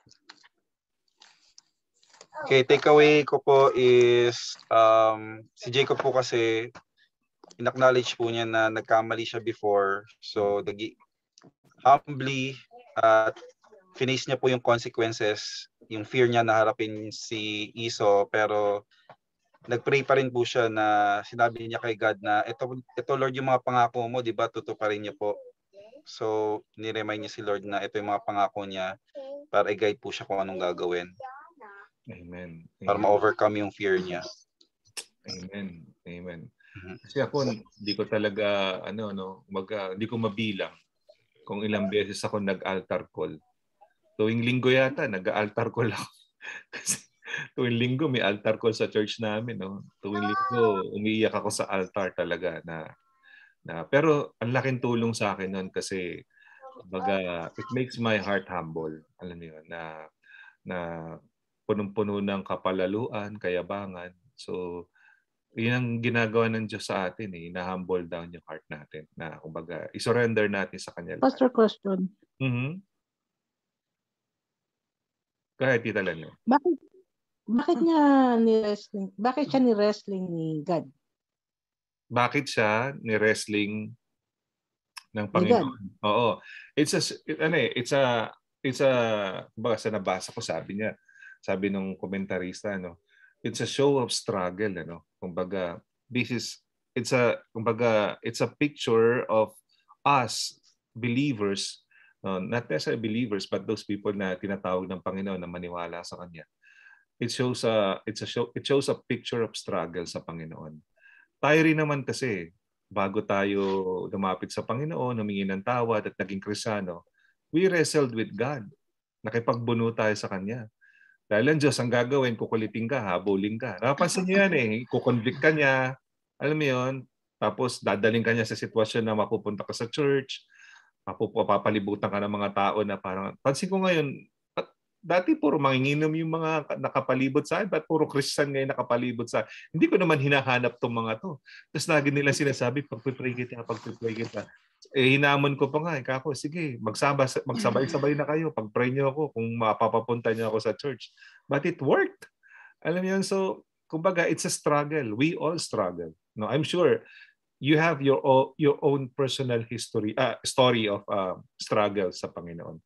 B: Okay, takeaway ko po is um, si Jacob po kasi in-acknowledge po niya na nagkamali siya before. So, nag- humbly at uh, finish niya po yung consequences, yung fear niya na harapin si Esau, pero nagpray pa rin po siya na sinabi niya kay God na ito, ito Lord yung mga pangako mo, di ba? Tutuparin niya po. So, ni-remind niya si Lord na ito yung mga pangako niya para i-guide po siya kung anong gagawin.
A: Amen.
B: Para ma-overcome yung fear niya.
A: Amen. Amen. Kasi ako, hindi ko talaga, ano, no, mag, uh, hindi ko mabilang kung ilang beses ako nag-altar call. Tuwing linggo yata, nag-altar call ako. Kasi tuwing linggo, may altar call sa church namin. No? Tuwing linggo, umiiyak ako sa altar talaga. Na, na, pero ang laking tulong sa akin noon kasi baga, it makes my heart humble. Alam niyo yun, na, na punong-puno ng kapalaluan, kayabangan. So, yun ang ginagawa ng Diyos sa atin. Eh. Na-humble down yung heart natin. Na, kumbaga, isurrender natin sa Kanya.
J: Pastor, question.
A: Mm-hmm. Kahit Tita Lano.
J: Bakit, bakit niya ni-wrestling? Bakit siya ni-wrestling ni God?
A: Bakit siya ni-wrestling ng Panginoon? Oo. It's a, ano eh, it's a, it's a, kumbaga sa nabasa ko, sabi niya, sabi nung komentarista, ano, it's a show of struggle, ano. Kumbaga, this is, it's a, kumbaga, it's a picture of us, believers, uh, not necessarily believers, but those people na tinatawag ng Panginoon na maniwala sa Kanya. It shows a, it's a show, it shows a picture of struggle sa Panginoon. Tayo rin naman kasi, bago tayo lumapit sa Panginoon, humingi ng tawad at naging Kristiyano, we wrestled with God. Nakipagbuno tayo sa Kanya. Dahil ang Diyos, ang gagawin, kukulitin ka, habulin ka. Napapansin niyo yan eh. Kukonvict ka niya. Alam mo yun? Tapos dadaling ka niya sa sitwasyon na mapupunta ka sa church. Papapalibutan ka ng mga tao na parang, pansin ko ngayon, dati puro manginginom yung mga nakapalibot sa akin, ba't puro Christian ngayon nakapalibot sa akin? Hindi ko naman hinahanap tong mga to. Tapos lagi nila sinasabi, pagpipray kita, pagpipray kita. Eh, hinamon ko pa nga, eh, kako, sige, magsaba, magsabay-sabay na kayo, pag-pray niyo ako kung mapapapunta niyo ako sa church. But it worked. Alam niyo yun, so, kumbaga, it's a struggle. We all struggle. No, I'm sure you have your own, your own personal history, uh, story of uh, struggle sa Panginoon.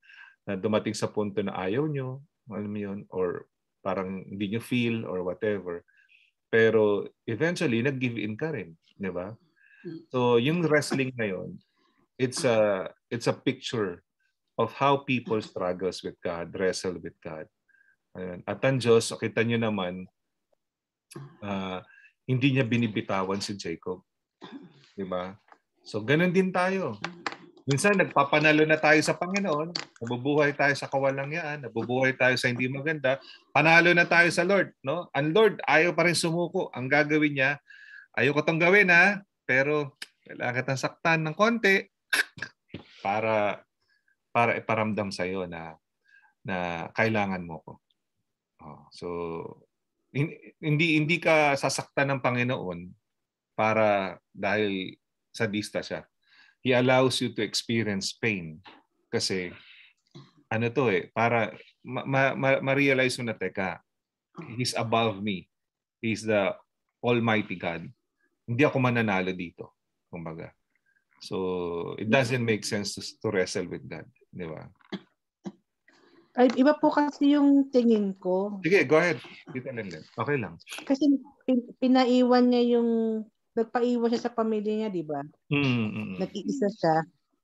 A: na dumating sa punto na ayaw nyo, alam mo yun, or parang hindi nyo feel or whatever. Pero eventually, nag-give in ka rin. Di ba? So, yung wrestling ngayon, it's a, it's a picture of how people struggles with God, wrestle with God. Ayan. At ang Diyos, kita nyo naman, uh, hindi niya binibitawan si Jacob. Diba? So, ganun din tayo. Minsan, nagpapanalo na tayo sa Panginoon, nabubuhay tayo sa kawalangyaan, nabubuhay tayo sa hindi maganda, panalo na tayo sa Lord. No? Ang Lord, ayaw pa rin sumuko. Ang gagawin niya, ayaw ko itong gawin ha, pero kailangan kitang saktan ng konti para para iparamdam sa iyo na na kailangan mo ko. Oh, so hindi hindi ka sasaktan ng Panginoon para dahil sadista siya. He allows you to experience pain kasi ano to eh para ma- ma- ma-realize mo na teka, He's above me. He's the Almighty God. Hindi ako mananalo dito, kumbaga. So it doesn't make sense to, to wrestle with God. Di ba?
G: Ay, iba po kasi yung tingin ko.
A: Sige, go ahead. Dito lang din. Okay lang.
G: Kasi pin, pinaiwan niya yung, nagpaiwan siya sa pamilya niya, di ba?
A: Mm-hmm.
G: Nag-iisa siya.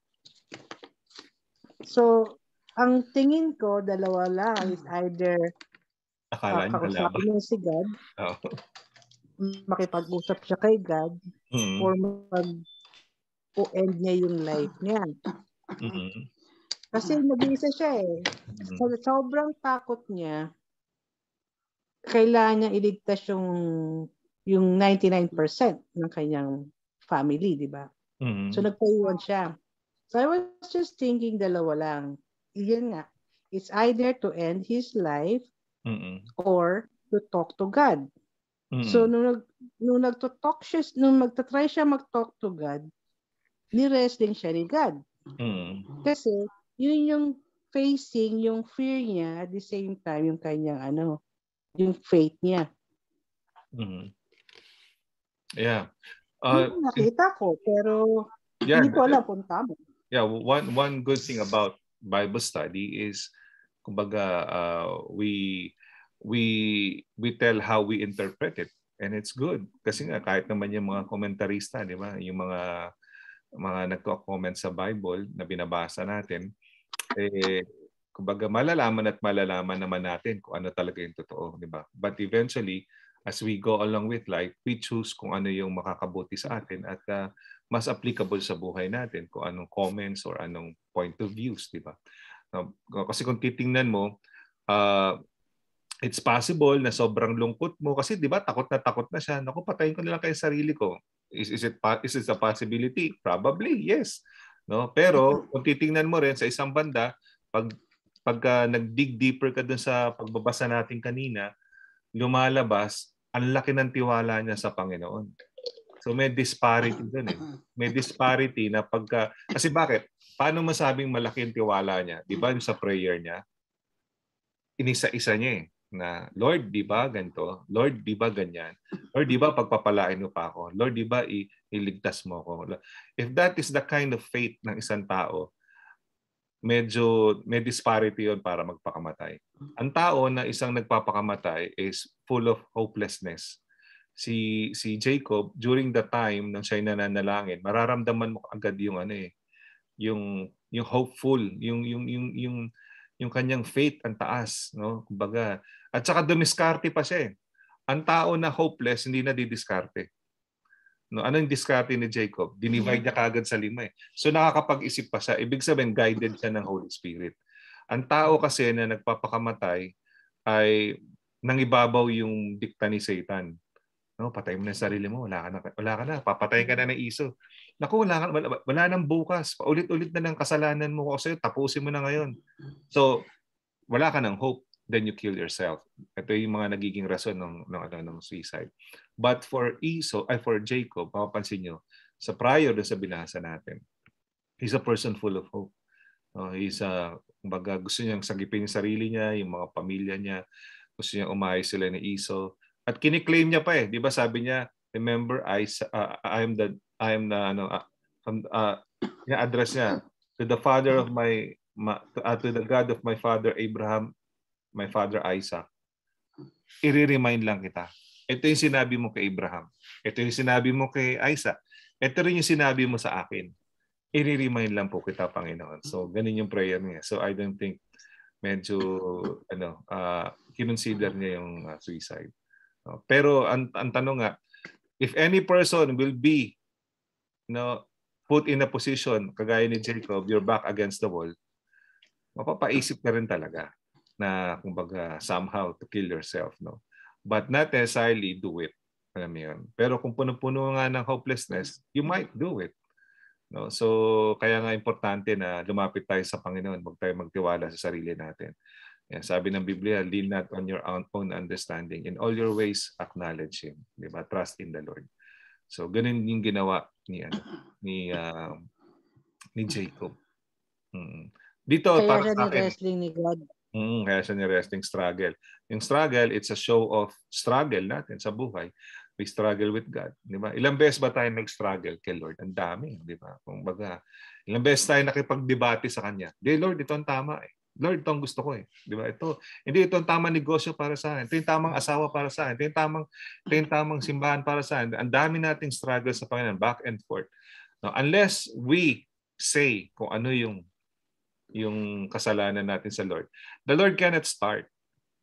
G: So, ang tingin ko, dalawa lang is either
A: Akala niya
G: kausapin niya si God,
A: oh.
G: makipag-usap siya kay God,
A: mm-hmm.
G: or mag-o-end niya yung life niya.
A: Mm-hmm.
G: Kasi nag-iisa siya eh.
A: Mm-hmm.
G: So, sobrang takot niya, kailangan niya iligtas yung yung ninety-nine percent ng kanyang family, di ba?
A: Mm-hmm.
G: So, nagpaiwan siya. So, I was just thinking dalawa lang. Iyan nga. It's either to end his life
A: mm-hmm.
G: or to talk to God.
A: Mm-hmm.
G: So, nung, nag, nung nagto-talk siya, nung magta-try siya mag-talk to God, ni-wrestling siya ni God.
A: Mm-hmm.
G: Kasi, yun yung facing, yung fear niya, at the same time, yung kanyang, ano, yung faith niya.
A: Mm-hmm. Yeah. Uh,
G: nakita ko, pero
A: yeah,
G: hindi ko alam kung tama.
A: Yeah, one one good thing about Bible study is, kumbaga, uh, we we we tell how we interpret it, and it's good kasi nga kahit naman yung mga komentarista, di ba, yung mga mga nagko-comment sa Bible na binabasa natin, eh, kumbaga malalaman at malalaman naman natin kung ano talaga yung totoo, di ba? But eventually, as we go along with life, we choose kung ano yung makakabuti sa atin at uh, mas applicable sa buhay natin, kung anong comments or anong point of views, di ba? Uh, kasi kung titingnan mo, uh, it's possible na sobrang lungkot mo kasi di ba takot na takot na siya. Naku, patayin ko na lang kay sarili ko. Is, is, it, is it a possibility? Probably, yes. No? Pero kung titingnan mo rin sa isang banda, pag, pagka nag-dig deeper ka dun sa pagbabasa natin kanina, lumalabas, ang laki ng tiwala niya sa Panginoon. So may disparity dun eh. May disparity na pagka... Kasi bakit? Paano masabing malaki ang tiwala niya? Di ba sa prayer niya? Inisa-isa niya eh. Na, Lord, di ba ganito? Lord, di ba ganyan? Lord, di ba pagpapalain mo pa ako? Lord, di ba iligtas mo ako? If that is the kind of faith ng isang tao, medyo may disparity yon para magpakamatay. Ang tao na isang nagpapakamatay is full of hopelessness. Si si Jacob, during the time nang siya nananalangin, mararamdaman mo agad yung ano eh, yung yung hopeful, yung yung yung yung yung kanyang faith ang taas, no? Kumbaga, at saka dumiskarte pa siya eh. Ang tao na hopeless hindi na didiskarte. No, ano yung diskarte ni Jacob? Dinivide niya kagad sa lima eh. So nakakapag-isip pa siya. Ibig sabihin, guided siya ng Holy Spirit. Ang tao kasi na nagpapakamatay ay nangibabaw yung dikta ni Satan. No, patay mo na yung sarili mo. Wala ka na. Wala ka na. Papatayin ka na ng iso. Naku, wala, ka, wala, wala nang bukas. Paulit-ulit na ng kasalanan mo kasi tapusin mo na ngayon. So, wala ka ng hope. Then you kill yourself. Ito yung mga nagiging rason ng, ng, ng, ng suicide. But for Esau, ay for Jacob, mapapansin nyo, sa prior na sa binasa natin, he's a person full of hope. Uh, he's a, kumbaga, gusto niyang sagipin yung sarili niya, yung mga pamilya niya, gusto niyang umayos sila ni Esau. At kiniklaim niya pa eh, di ba sabi niya, remember, I, uh, I am the, I am the, ano, uh, uh, address niya, to the father of my ma, to, uh, to the God of my father Abraham, my father Isaac, i-remind lang kita. Ito yung sinabi mo kay Abraham. Ito yung sinabi mo kay Isaac. Ito rin yung sinabi mo sa akin. I-remind lang po kita, Panginoon. So, ganun yung prayer niya. So, I don't think medyo, ano, uh, kinonsider niya yung uh, suicide. Uh, pero, ang, ang tanong nga, if any person will be, you know, put in a position, kagaya ni Jacob, your back against the wall, mapapaisip ka rin talaga na, kumbaga, somehow to kill yourself, no? But not necessarily do it. Alam mo yun. Pero kung puno-puno nga ng hopelessness, you might do it. No? So, kaya nga importante na lumapit tayo sa Panginoon. Huwag tayo magtiwala sa sarili natin. Yan, sabi ng Biblia, lean not on your own understanding. In all your ways, acknowledge Him. Diba? Trust in the Lord. So, ganun yung ginawa ni, ano, ni, uh, ni Jacob. Hmm. Dito,
J: kaya
A: para
J: siya
A: sa akin,
J: ni-wrestling ni God.
A: Mm, kaya siya ni-wrestling struggle. Yung struggle, it's a show of struggle natin sa buhay. We struggle with God. Di ba? Ilang beses ba tayo nag-struggle kay Lord? Ang dami. Di ba? Kung baga, ilang beses tayo nakipagdebate sa Kanya. Di, Lord, ito ang tama eh. Lord, ito ang gusto ko eh. Di ba? Ito, hindi ito ang tamang negosyo para sa akin. Ito yung tamang asawa para sa akin. Ito yung tamang, ito yung tamang simbahan para sa akin. Ang dami nating struggle sa Panginoon, back and forth. Now, unless we say kung ano yung yung kasalanan natin sa Lord, the Lord cannot start.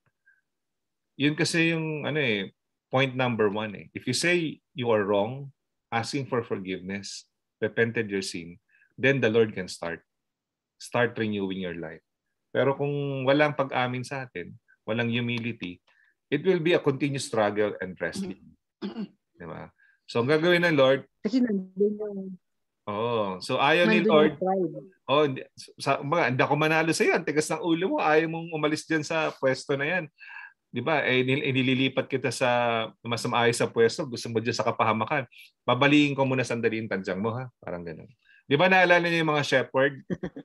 A: Yun kasi yung ano eh, point number one eh. If you say you are wrong, asking for forgiveness, repented your sin, then the Lord can start. Start renewing your life. Pero kung walang pag-amin sa atin, walang humility, it will be a continuous struggle and wrestling. Diba? So ang gagawin ng Lord,
J: kasi nandun yung
A: oh, so ayaw ni Lord. Oh, sa mga hindi ako manalo sa iyo, ang tigas ng ulo mo, ayaw mong umalis diyan sa pwesto na 'yan. 'Di ba? Eh inililipat kita sa mas maayos sa pwesto, gusto mo diyan sa kapahamakan. Babaliin ko muna sandali yung tanjang mo, ha. Parang ganoon. 'Di ba naalala niyo yung mga shepherd?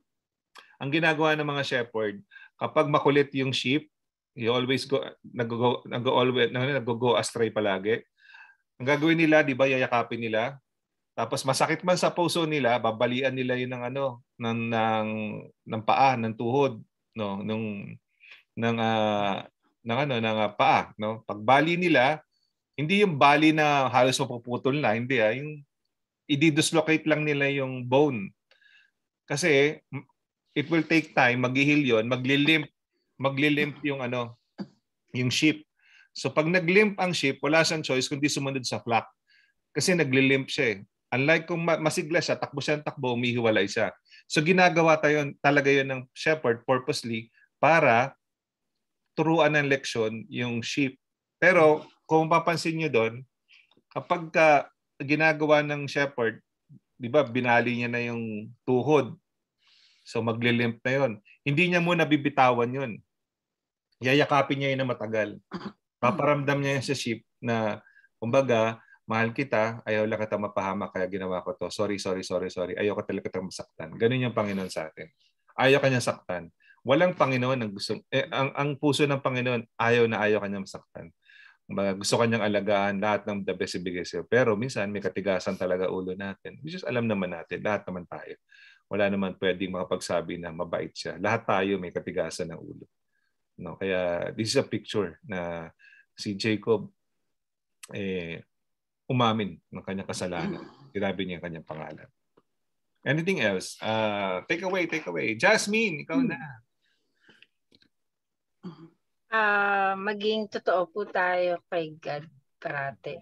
A: Ang ginagawa ng mga shepherd, kapag makulit yung sheep, you always go nag-go nag-always nag-go astray palagi. Ang gagawin nila, 'di ba, yayakapin nila. Tapos masakit man sa puso nila, babalian nila 'yun ng ano, ng ng ng paa, ng tuhod, no, nung ng uh, ng ano, ng uh, paa, no. Pagbali nila, hindi yung bali na halos mapuputol na, hindi ah, yung i-dislocate lang nila yung bone. Kasi it will take time, mag-heal 'yon, magli-limp, magli-limp yung ano, yung sheep. So pag nag-limp ang sheep, wala siyang choice kundi sumunod sa flock. Kasi nagli-limp siya eh. Unlike kung masigla siya, takbo siya, takbo, umihiwalay siya. So ginagawa tayo talaga yun ng shepherd purposely para turuan ng leksyon yung sheep. Pero kung papansin nyo doon, kapag ka ginagawa ng shepherd, di ba, binali niya na yung tuhod. So maglilimp na yun. Hindi niya muna bibitawan yun. Yayakapin niya yun na matagal. Paparamdam niya yun sa sheep na, kumbaga, mahal kita, ayaw lang kita mapahamak, kaya ginawa ko to. Sorry, sorry, sorry, sorry. Ayaw ka talaga kitang masaktan. Ganun yung Panginoon sa atin. Ayaw ka niya saktan. Walang Panginoon ang gusto. Eh, ang, ang puso ng Panginoon, ayaw na ayaw ka niya masaktan. Gusto kanyang alagaan, lahat ng the best ibigay sa'yo. Pero minsan, may katigasan talaga ulo natin. Which is, alam naman natin, lahat naman tayo. Wala naman pwedeng makapagsabi na mabait siya. Lahat tayo may katigasan ng ulo. No? Kaya, this is a picture na si Jacob, eh, umamin ng kanyang kasalanan. Sinabi niya ang kanyang pangalan. Anything else? Uh, take away, take away. Jasmine, ikaw na.
M: Uh, maging totoo po tayo kay God parate.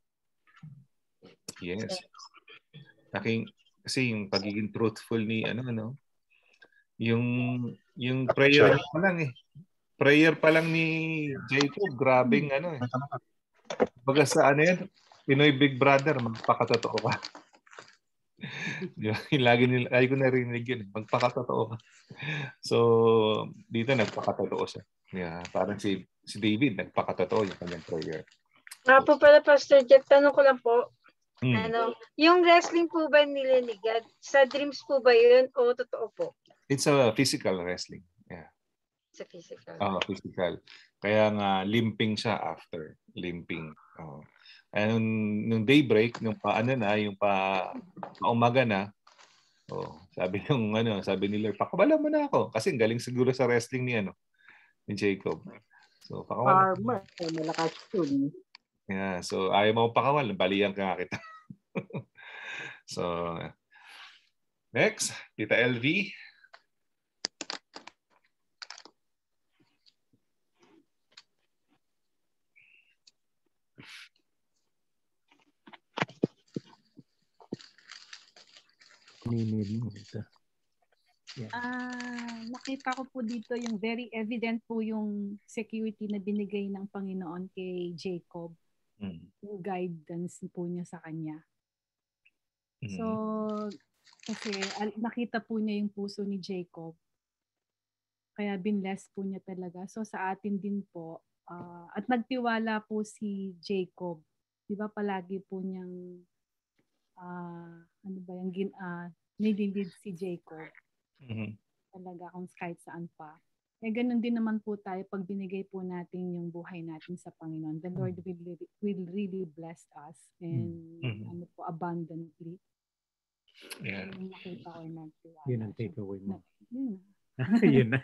A: Yes. Aking, kasi yung pagiging truthful ni ano, ano, yung, yung prayer pa lang eh. Prayer pa lang ni Jacob, grabing ano eh. Baga sa ano yan, Pinoy Big Brother, magpakatotoo ka. lagi, nila, lagi ko narinig yun. Magpakatotoo ka. So, dito nagpakatotoo siya. Yeah, parang si si David, nagpakatotoo yung kanyang prayer.
M: Nga po pala, Pastor Jeff, tanong ko lang po.
A: Hmm.
M: Ano, yung wrestling po ba nila ni God, sa dreams po ba yun o totoo po?
A: It's a physical wrestling. Yeah.
M: Sa physical.
A: Oh, physical. Kaya nga, limping siya after. Limping. Oh. And nung daybreak, nung pa ano na, yung pa umaga na, Oh, sabi nung ano, sabi ni Lord, pakawalan mo na ako kasi galing siguro sa wrestling ni ano, ni Jacob. So, pakawalan.
J: Farmer, malakas yun.
A: Yeah, so ayaw mo pakawalan, baliyan ka kita. So, next, Tita L V.
F: Ah, uh, nakita ko po dito yung very evident po yung security na binigay ng Panginoon kay Jacob. Mm. Yung guidance po niya sa kanya. Mm. So, kasi nakita po niya yung puso ni Jacob. Kaya binless po niya talaga. So sa atin din po, uh, at nagtiwala po si Jacob. Di ba palagi po niyang uh, ano ba yung uh, nililid si Jacob. Mm-hmm. Talaga kung kahit saan pa. Eh ganun din naman po tayo pag binigay po natin yung buhay natin sa Panginoon. The Lord will, will really bless us and mm-hmm. ano po abundantly.
A: Yeah.
F: Yung nakita ko yung nagtiwala.
E: Yun ang takeaway mo.
F: Yun.
E: Yun na.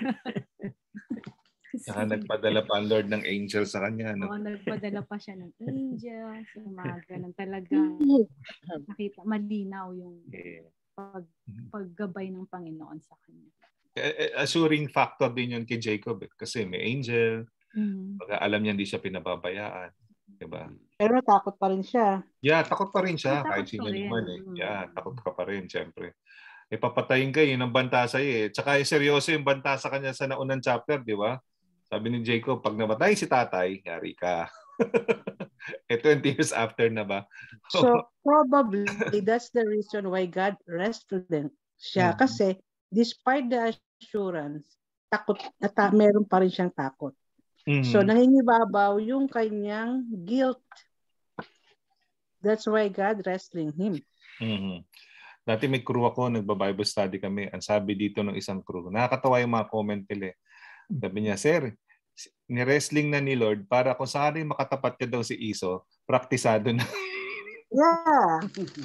A: Saka nagpadala pa ang Lord ng angel sa kanya. No?
F: Oo, nagpadala pa siya ng angel. So, mga ganun talaga. Nakita, malinaw yung pag, paggabay ng Panginoon sa kanya.
A: Assuring factor din yun kay Jacob. Eh. Kasi may angel.
F: Mm-hmm.
A: Pag alam niya hindi siya pinababayaan. Diba?
J: Pero takot pa rin siya.
A: Yeah, takot pa rin siya.
F: Ay,
A: kahit sino naman eh.
F: Mm-hmm.
A: Yeah, takot ka pa rin, siyempre. Eh, papatayin ka, yun ang banta sa'yo eh. Tsaka eh, seryoso yung banta sa kanya sa naunang chapter, di ba? Sabi ni Jacob, pag namatay si tatay, yari ka. Eh, twenty years after na ba?
J: So, probably, that's the reason why God rested siya. Mm-hmm. Kasi, despite the assurance, takot, at meron pa rin siyang takot. Mm-hmm. So, nangingibabaw yung kanyang guilt. That's why God wrestling him.
A: Mm-hmm. Dati may crew ako, nagba-Bible study kami. Ang sabi dito ng isang crew, nakakatawa yung mga comment nila. Sabi niya, Sir, ni-wrestling na ni Lord para kung saan makatapat ka daw si Iso, praktisado na.
J: Yeah.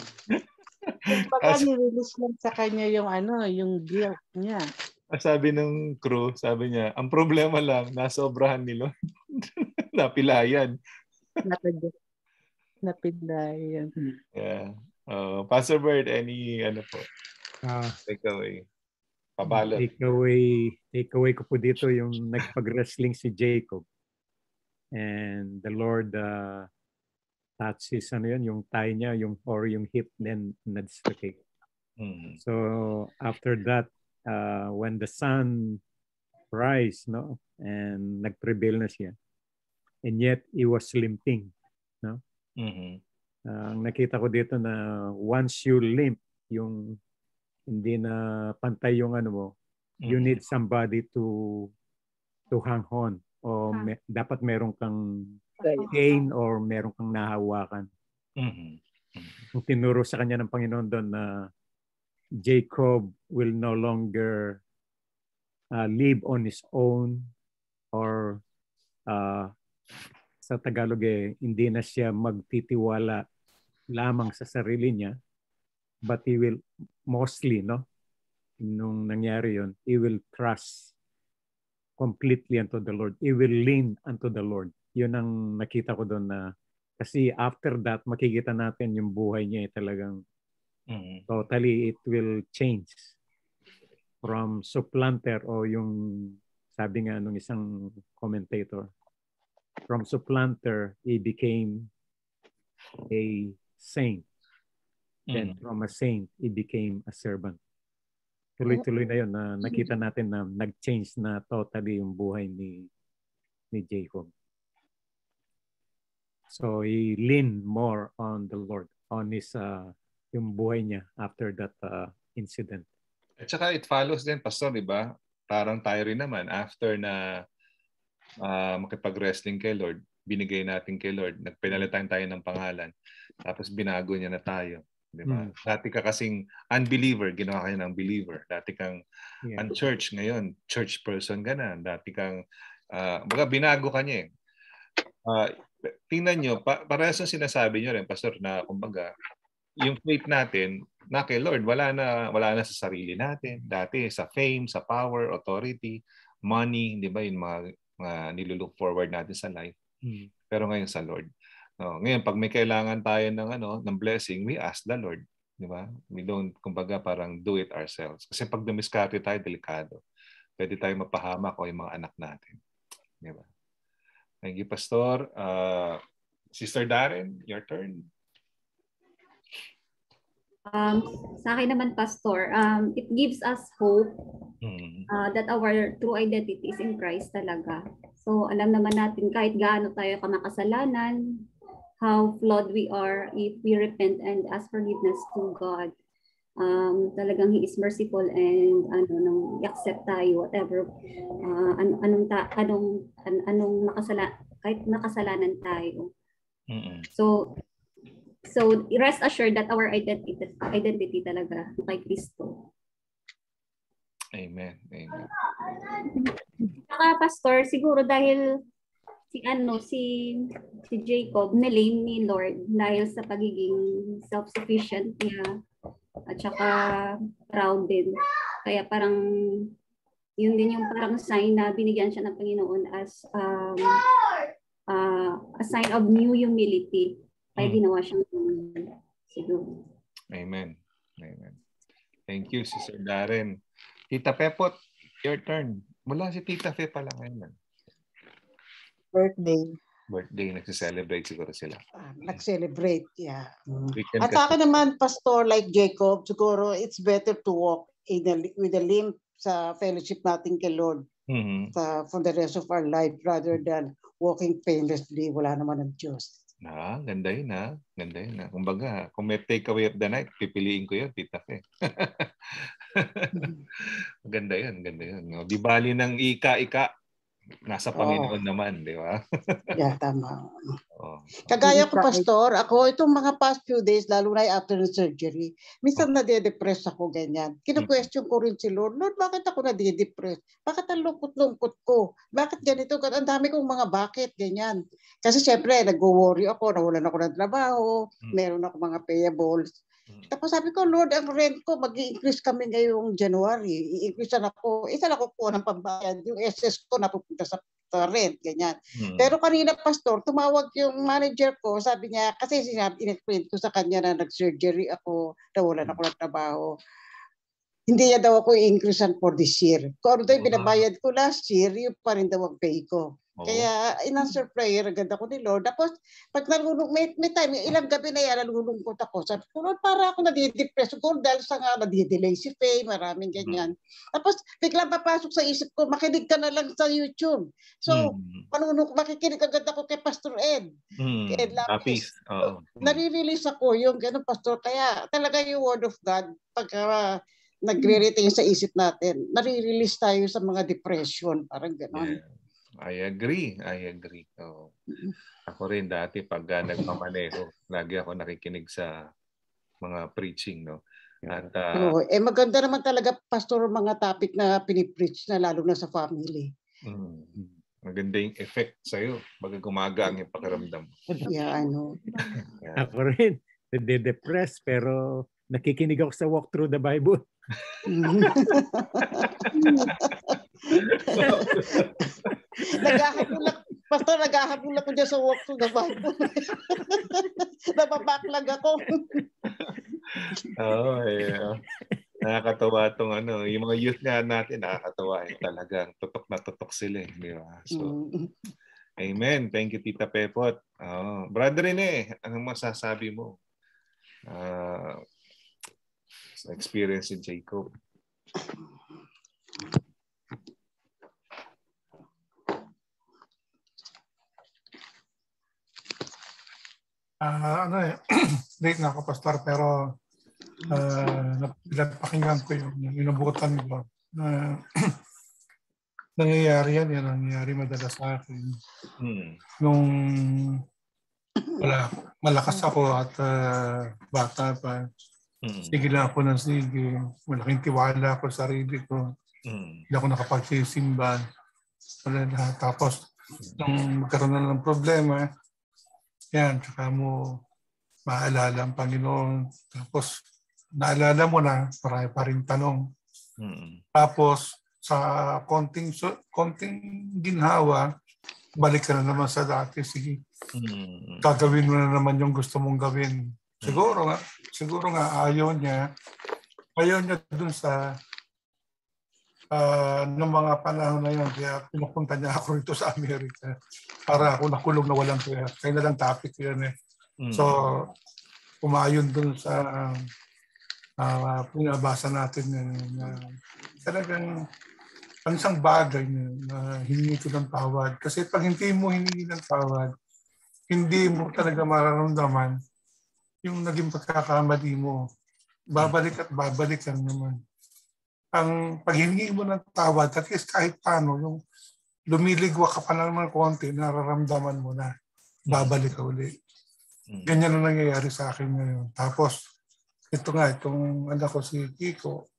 J: Baka ni-release lang sa kanya yung ano, yung guilt niya.
A: Sabi ng crew, sabi niya, ang problema lang, nasobrahan ni Lord. Napilayan.
J: Napilayan.
A: Yeah. Uh, Pastor Bird, any ano po?
E: Uh,
A: takeaway. Pabalot.
E: Takeaway, takeaway ko po dito yung nagpag-wrestling si Jacob. And the Lord uh, touches ano yun, yung thigh niya, yung or yung hip, then na-dislocate. Mm-hmm. So after that, uh, when the sun rise, no, and nag-prevail na siya, and yet he was limping, no.
A: Mm-hmm.
E: Uh, ang nakita ko dito na once you limp, yung hindi na pantay yung ano mo, mm-hmm. you need somebody to to hang on o huh. me, dapat meron kang cane or meron kang nahawakan.
A: Mm-hmm.
E: Kung tinuro sa kanya ng Panginoon doon na Jacob will no longer uh, live on his own or uh, sa Tagalog eh, hindi na siya magtitiwala lamang sa sarili niya, but he will mostly, no, nung nangyari yon, he will trust completely unto the Lord. He will lean unto the Lord. Yun ang nakita ko doon na, kasi after that, makikita natin yung buhay niya eh, talagang mm-hmm. totally it will change from supplanter o yung sabi nga nung isang commentator, from supplanter, he became a saint. Then mm. from a saint, he became a servant. Tuloy-tuloy na yun na nakita natin na nag-change na totally yung buhay ni ni Jacob. So he leaned more on the Lord, on his uh, yung buhay niya after that uh, incident.
A: At saka it follows din, Pastor, di ba? Parang tayo rin naman after na Uh, makipag-wrestling kay Lord, binigay natin kay Lord, nagpinalitan tayo ng pangalan, tapos binago niya na tayo. Di ba? Mm. Dati ka kasing unbeliever, ginawa ka ng believer. Dati kang yeah. unchurch, ngayon, church person ka na. Dati kang, uh, baga binago ka niya eh. Uh, tingnan nyo, pa parehas yung sinasabi nyo rin, Pastor, na kumbaga, yung faith natin na kay Lord, wala na, wala na sa sarili natin. Dati sa fame, sa power, authority, money, di ba, yung mga, mga nilulook forward natin sa life.
E: Hmm.
A: Pero ngayon sa Lord. No, ngayon, pag may kailangan tayo ng, ano, ng blessing, we ask the Lord. Di ba? We don't, kumbaga, parang do it ourselves. Kasi pag dumiskarte tayo, delikado. Pwede tayo mapahamak o yung mga anak natin. Di ba? Thank you, Pastor. Uh, Sister Darren, your turn.
L: Um, sa akin naman, Pastor, um, it gives us hope uh, that our true identity is in Christ talaga. So, alam naman natin kahit gaano tayo kamakasalanan, how flawed we are, if we repent and ask forgiveness to God, um, talagang He is merciful and ano, nung i-accept tayo, whatever, uh, an anong, ta anong, an anong makasala kahit nakasalanan tayo. Mm-hmm. So, So, rest assured that our identity identity talaga kay Kristo.
A: Amen. Amen.
L: Saka, Pastor, siguro dahil si ano si si Jacob nilame ni Lord dahil sa pagiging self-sufficient niya at saka proud din. Kaya parang yun din yung parang sign na binigyan siya ng Panginoon as um, uh, a sign of new humility. Kaya ginawa siyang siguro.
A: Amen. Amen. Thank you, Sister Darren. Tita Pepot, your turn. Mula si Tita Fe pala ngayon.
D: Birthday.
A: Birthday, nagse-celebrate siguro sila.
D: Uh, nag-celebrate, yeah.
A: Weekend
D: At akin naman, Pastor, like Jacob, siguro it's better to walk in a, with a limp sa fellowship natin kay Lord
A: mm-hmm.
D: sa, for the rest of our life rather than walking painlessly. Wala naman ang Diyos.
A: Ah, ganda yun ha. Ganda yun ha. Kumbaga, kung may take away of the night, pipiliin ko yun, Tita Fe. Ganda yun, ganda yun. Di bali ng ika-ika, nasa Panginoon oh. naman, di ba?
D: Yeah, tama. Oh. Kagaya ko, Pastor, ako itong mga past few days, lalo na after the surgery, minsan oh. nade-depress ako ganyan. Kino-question ko rin si Lord, Lord, bakit ako nade-depress? Bakit ang lungkot-lungkot ko? Bakit ganito? Ang dami kong mga bakit, ganyan. Kasi syempre, nag-worry ako, nawalan ako ng trabaho, hmm. meron ako mga payables. Hmm. Tapos sabi ko, Lord, ang rent ko, mag-i-increase kami ngayong January. I-increase na ako, isa na ako po ng pambayad. Yung S S ko napupunta sa rent, ganyan. Hmm. Pero kanina, Pastor, tumawag yung manager ko, sabi niya, kasi sinabi, in-explain ko sa kanya na nag-surgery ako, nawalan ako ng trabaho. Hindi niya daw ako i-increasean for this year. Kung ano daw yung binabayad ko last year, yung pa rin daw ang pay ko. Oh. Kaya in-answer prayer, agad ako ni Lord. Tapos, pag nalulung, may, may time, ilang gabi na yan, nalulungkot ako. Sabi ko, Lord, para ako nadidepress ko dahil sa nga nadidelay si Faye, maraming ganyan. Mm. Tapos, biglang papasok sa isip ko, makinig ka na lang sa YouTube. So, mm. panunong, makikinig agad ako kay Pastor Ed. Mm. Kay Ed Lapis. Oh. Mm. Nare-release ako yung ganun, Pastor. Kaya talaga yung Word of God, pag uh, nagre-retain sa isip natin, nare-release tayo sa mga depression, parang gano'n.
A: Yeah. I agree. I agree. Oh. Ako rin dati pag uh, nagmamaneho, lagi ako nakikinig sa mga preaching, no? At uh,
D: oh, eh maganda naman talaga, Pastor, mga topic na pinipreach na lalo na sa family.
A: Mm, maganda yung effect sa'yo. Baga gumaga ang yung pakiramdam.
D: Yeah, ano.
E: Yeah. Ako rin, nade-depress pero nakikinig ako sa Walk Through the Bible.
D: Naghahabulak, Pastor, naghahabulak ko dyan sa Walk Through the Bible. Napapaklag ako.
A: Oo, oh, yeah. Nakakatawa itong ano, yung mga youth nga natin, nakakatawa eh. Talagang tutok na tutok sila eh. Di ba? So, amen. Thank you, Tita Pepot. Oh, Brother Rene, anong masasabi mo? Uh, sa experience in Jacob.
O: Uh, ano eh, late na ako, Pastor, pero uh, napakinggan ko yung inabutan ko. Uh, nangyayari yan, yan nangyayari madalas sa akin. Hmm. Nung wala, malakas ako at uh, bata pa, hmm. sige lang ako ng sige, malaking tiwala ako sa sarili ko. Hmm. Hindi ako nakapagsisimba. Tapos, nung magkaroon na ng problema, yan, tsaka mo maalala ang Panginoon. Tapos, naalala mo na, marami pa rin tanong.
A: Mm.
O: Tapos, sa konting, konting ginhawa, balik ka na naman sa dati. Sige,
A: mm.
O: gagawin mo na naman yung gusto mong gawin. Siguro nga, siguro nga ayaw niya, ayaw niya dun sa uh, ng mga panahon na yun. Kaya pinupunta niya ako rito sa Amerika para ako nakulong na walang kaya. Kaya na lang topic yun eh.
A: Mm.
O: So, umayon dun sa uh, pinabasa natin na, na talagang ang isang bagay na, na hiningi ko ng tawad. Kasi pag hindi mo hiningi ng tawad, hindi mo talaga mararamdaman yung naging pagkakamali mo. Babalik at babalik lang naman. Ang pag hiningi mo ng tawad, at least kahit paano, yung lumiligwa ka pa naman konti, nararamdaman mo na babalik ka uli. Ganyan na nangyayari sa akin ngayon. Tapos, ito nga, itong anak ko si Kiko,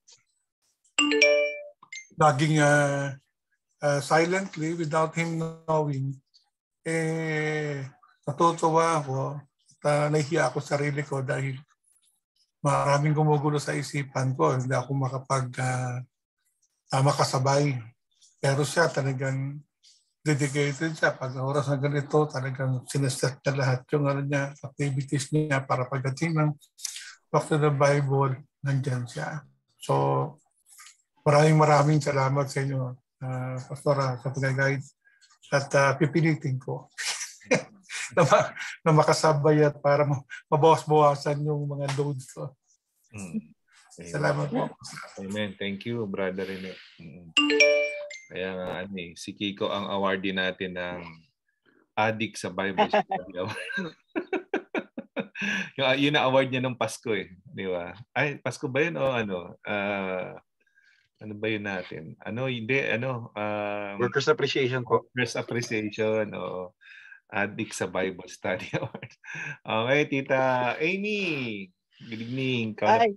O: laging uh, uh, silently, without him knowing, eh, natutuwa ako at uh, nahihiya ako sa sarili ko dahil maraming gumugulo sa isipan ko. Hindi ako makapag uh, uh, makasabay. Pero siya talagang dedicated siya. Pag oras na ganito, talagang sineset niya lahat yung ano niya, activities niya para pagdating ng Talk to the Bible, nandyan siya. So, maraming maraming salamat sa inyo, uh, Pastora, sa pag-guide. At uh, pipilitin ko na, ma- na makasabay at para mabawas-bawasan yung mga loads ko.
A: Mm.
O: Salamat po.
A: Amen. Thank you, Brother Rene. Mm. Kaya nga, ano eh, si Kiko ang awardee natin ng Addict sa Bible Study Award. yung, yun ang award niya ng Pasko eh. Di ba? Ay, Pasko ba yun o ano? Uh, ano ba yun natin? Ano, hindi, ano? Um,
B: Workers Appreciation po.
A: Workers Appreciation o Addict sa Bible Study Award. Okay, Tita Amy. Good evening.
J: Ay,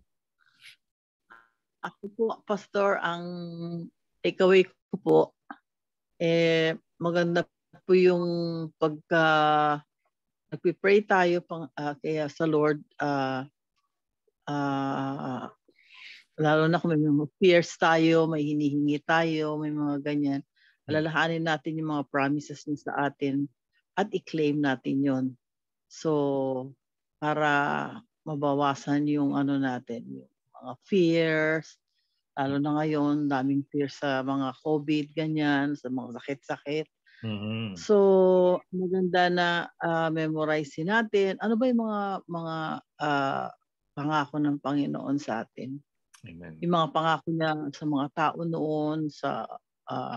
J: ako po, Pastor, ang takeaway ko po, eh, maganda po yung pagka nagpipray tayo pang, uh, kaya sa Lord, uh, uh, lalo na kung may mga fears tayo, may hinihingi tayo, may mga ganyan, alalahanin natin yung mga promises niya sa atin at i-claim natin yon. So, para mabawasan yung ano natin, yung mga fears, lalo na ngayon, daming fears sa mga COVID, ganyan, sa mga sakit-sakit.
A: Mm-hmm.
J: So, maganda na uh, memorize natin. Ano ba yung mga mga uh, pangako ng Panginoon sa atin?
A: Amen.
J: Yung mga pangako niya sa mga tao noon, sa uh,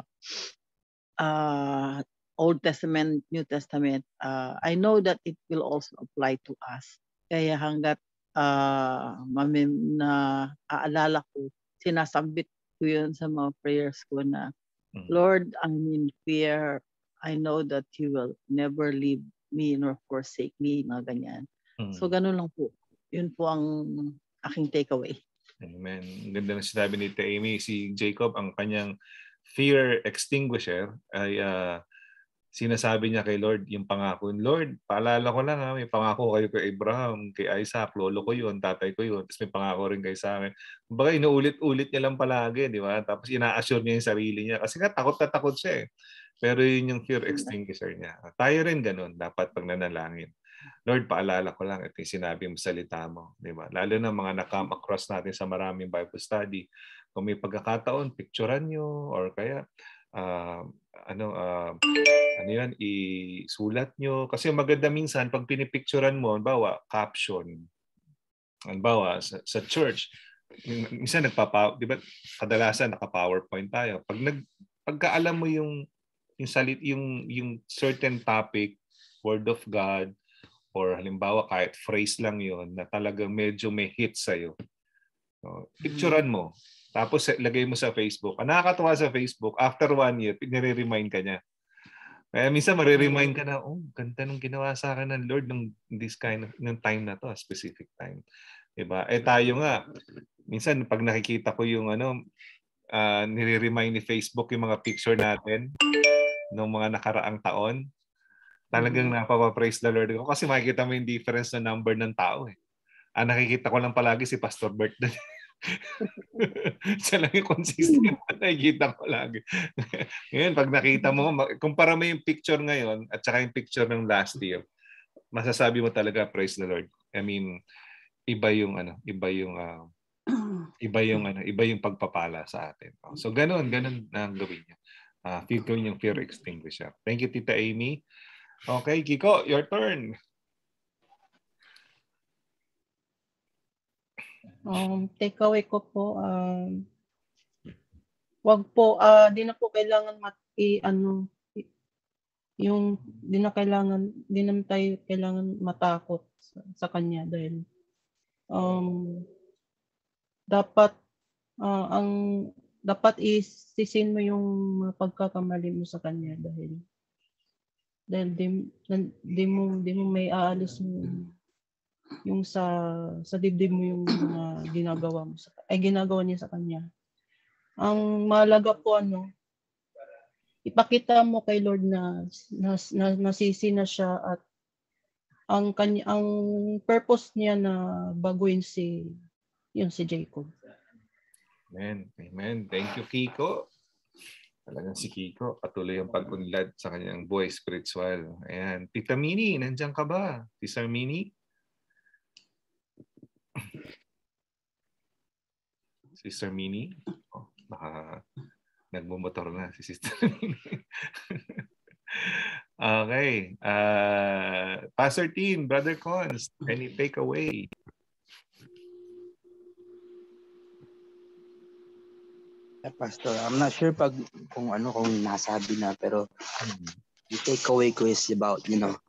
J: uh, Old Testament, New Testament. Uh, I know that it will also apply to us. Kaya hanggat uh, mamim na aalala ko, sinasambit ko yun sa mga prayers ko na, mm-hmm. Lord, I'm in fear. I know that you will never leave me nor forsake me, mga ganyan. Mm-hmm. So ganun lang po. Yun po ang aking takeaway.
A: Amen. Ganda na sinabi ni Tita Amy. Si Jacob, ang kanyang fear extinguisher ay uh, sinasabi niya kay Lord yung pangako. Lord, paalala ko lang ha, may pangako kayo kay Abraham, kay Isaac, lolo ko yun, tatay ko yun, tapos may pangako rin kayo sa akin. Kumbaga inuulit-ulit niya lang palagi, di ba? Tapos ina-assure niya yung sarili niya. Kasi nga takot na takot siya eh. Pero yun yung fear extinguisher niya. Tayo rin ganun, dapat pag nanalangin. Lord, paalala ko lang ito yung sinabi mo, salita mo. Di ba? Lalo na mga nakam across natin sa maraming Bible study. Kung may pagkakataon, picturean nyo or kaya uh, ano, uh, ano yan, isulat nyo. Kasi maganda minsan, pag pinipicturean mo, bawa, caption. Bawa, sa, sa church, minsan nagpapa, di ba, kadalasan naka-PowerPoint tayo. Pag nag, pagka alam mo yung yung salit yung yung certain topic, word of God, or halimbawa kahit phrase lang yon na talagang medyo may hit sa'yo. So, picturean mo. Tapos lagay mo sa Facebook. Ang nakakatuwa sa Facebook, after one year, nire-remind ka niya. Kaya minsan mariremind ka na, oh, ganda nung ginawa sa akin ng Lord nung this kind of ng time na to, a specific time. Diba? Eh tayo nga, minsan pag nakikita ko yung ano, uh, nire-remind ni Facebook yung mga picture natin ng mga nakaraang taon. Talagang mm-hmm. napapa-praise the Lord ko kasi makikita mo yung difference na number ng tao eh. Ah, nakikita ko lang palagi si Pastor Bert. Siya lang yung consistent na nakikita ko lagi. Ngayon, pag nakita mo, kumpara mo yung picture ngayon at saka yung picture ng last year, masasabi mo talaga, praise the Lord. I mean, iba yung ano, iba yung uh, iba yung ano, iba yung pagpapala sa atin. So ganoon, ganoon na ang gawin niya. Uh, feel ko yung fear extinguisher. Thank you, Tita Amy. Okay, Kiko, your turn.
J: Um, take away ko po, um, wag po, uh, di na po kailangan mat, i, ano, i, yung, di na kailangan, di naman tayo kailangan matakot sa, sa kanya dahil, um, dapat, uh, ang, dapat isisin mo yung mga pagkakamali mo sa kanya dahil, dahil di, di mo, di mo may aalis yung, yung sa sa dibdib mo yung mga ginagawa mo sa ay ginagawa niya sa kanya. Ang mahalaga po ano, ipakita mo kay Lord na, na, na nasisi na siya at ang kanya ang purpose niya na baguhin si yun si Jacob.
A: Amen. Amen. Thank you, Kiko. Talagang si Kiko patuloy ang pag-unlad sa kanyang buhay spiritual. Ayan. Tita Mini, nandiyan ka ba? Sister Mini? Sister Mini? Oh, baka nagmumotor na si Sister Mini. Okay. Uh, Pastor Team, Brother Cons, any takeaway?
P: Yeah, Pastor, I'm not sure pag kung ano kung nasabi na pero hmm. the takeaway ko is about, you know,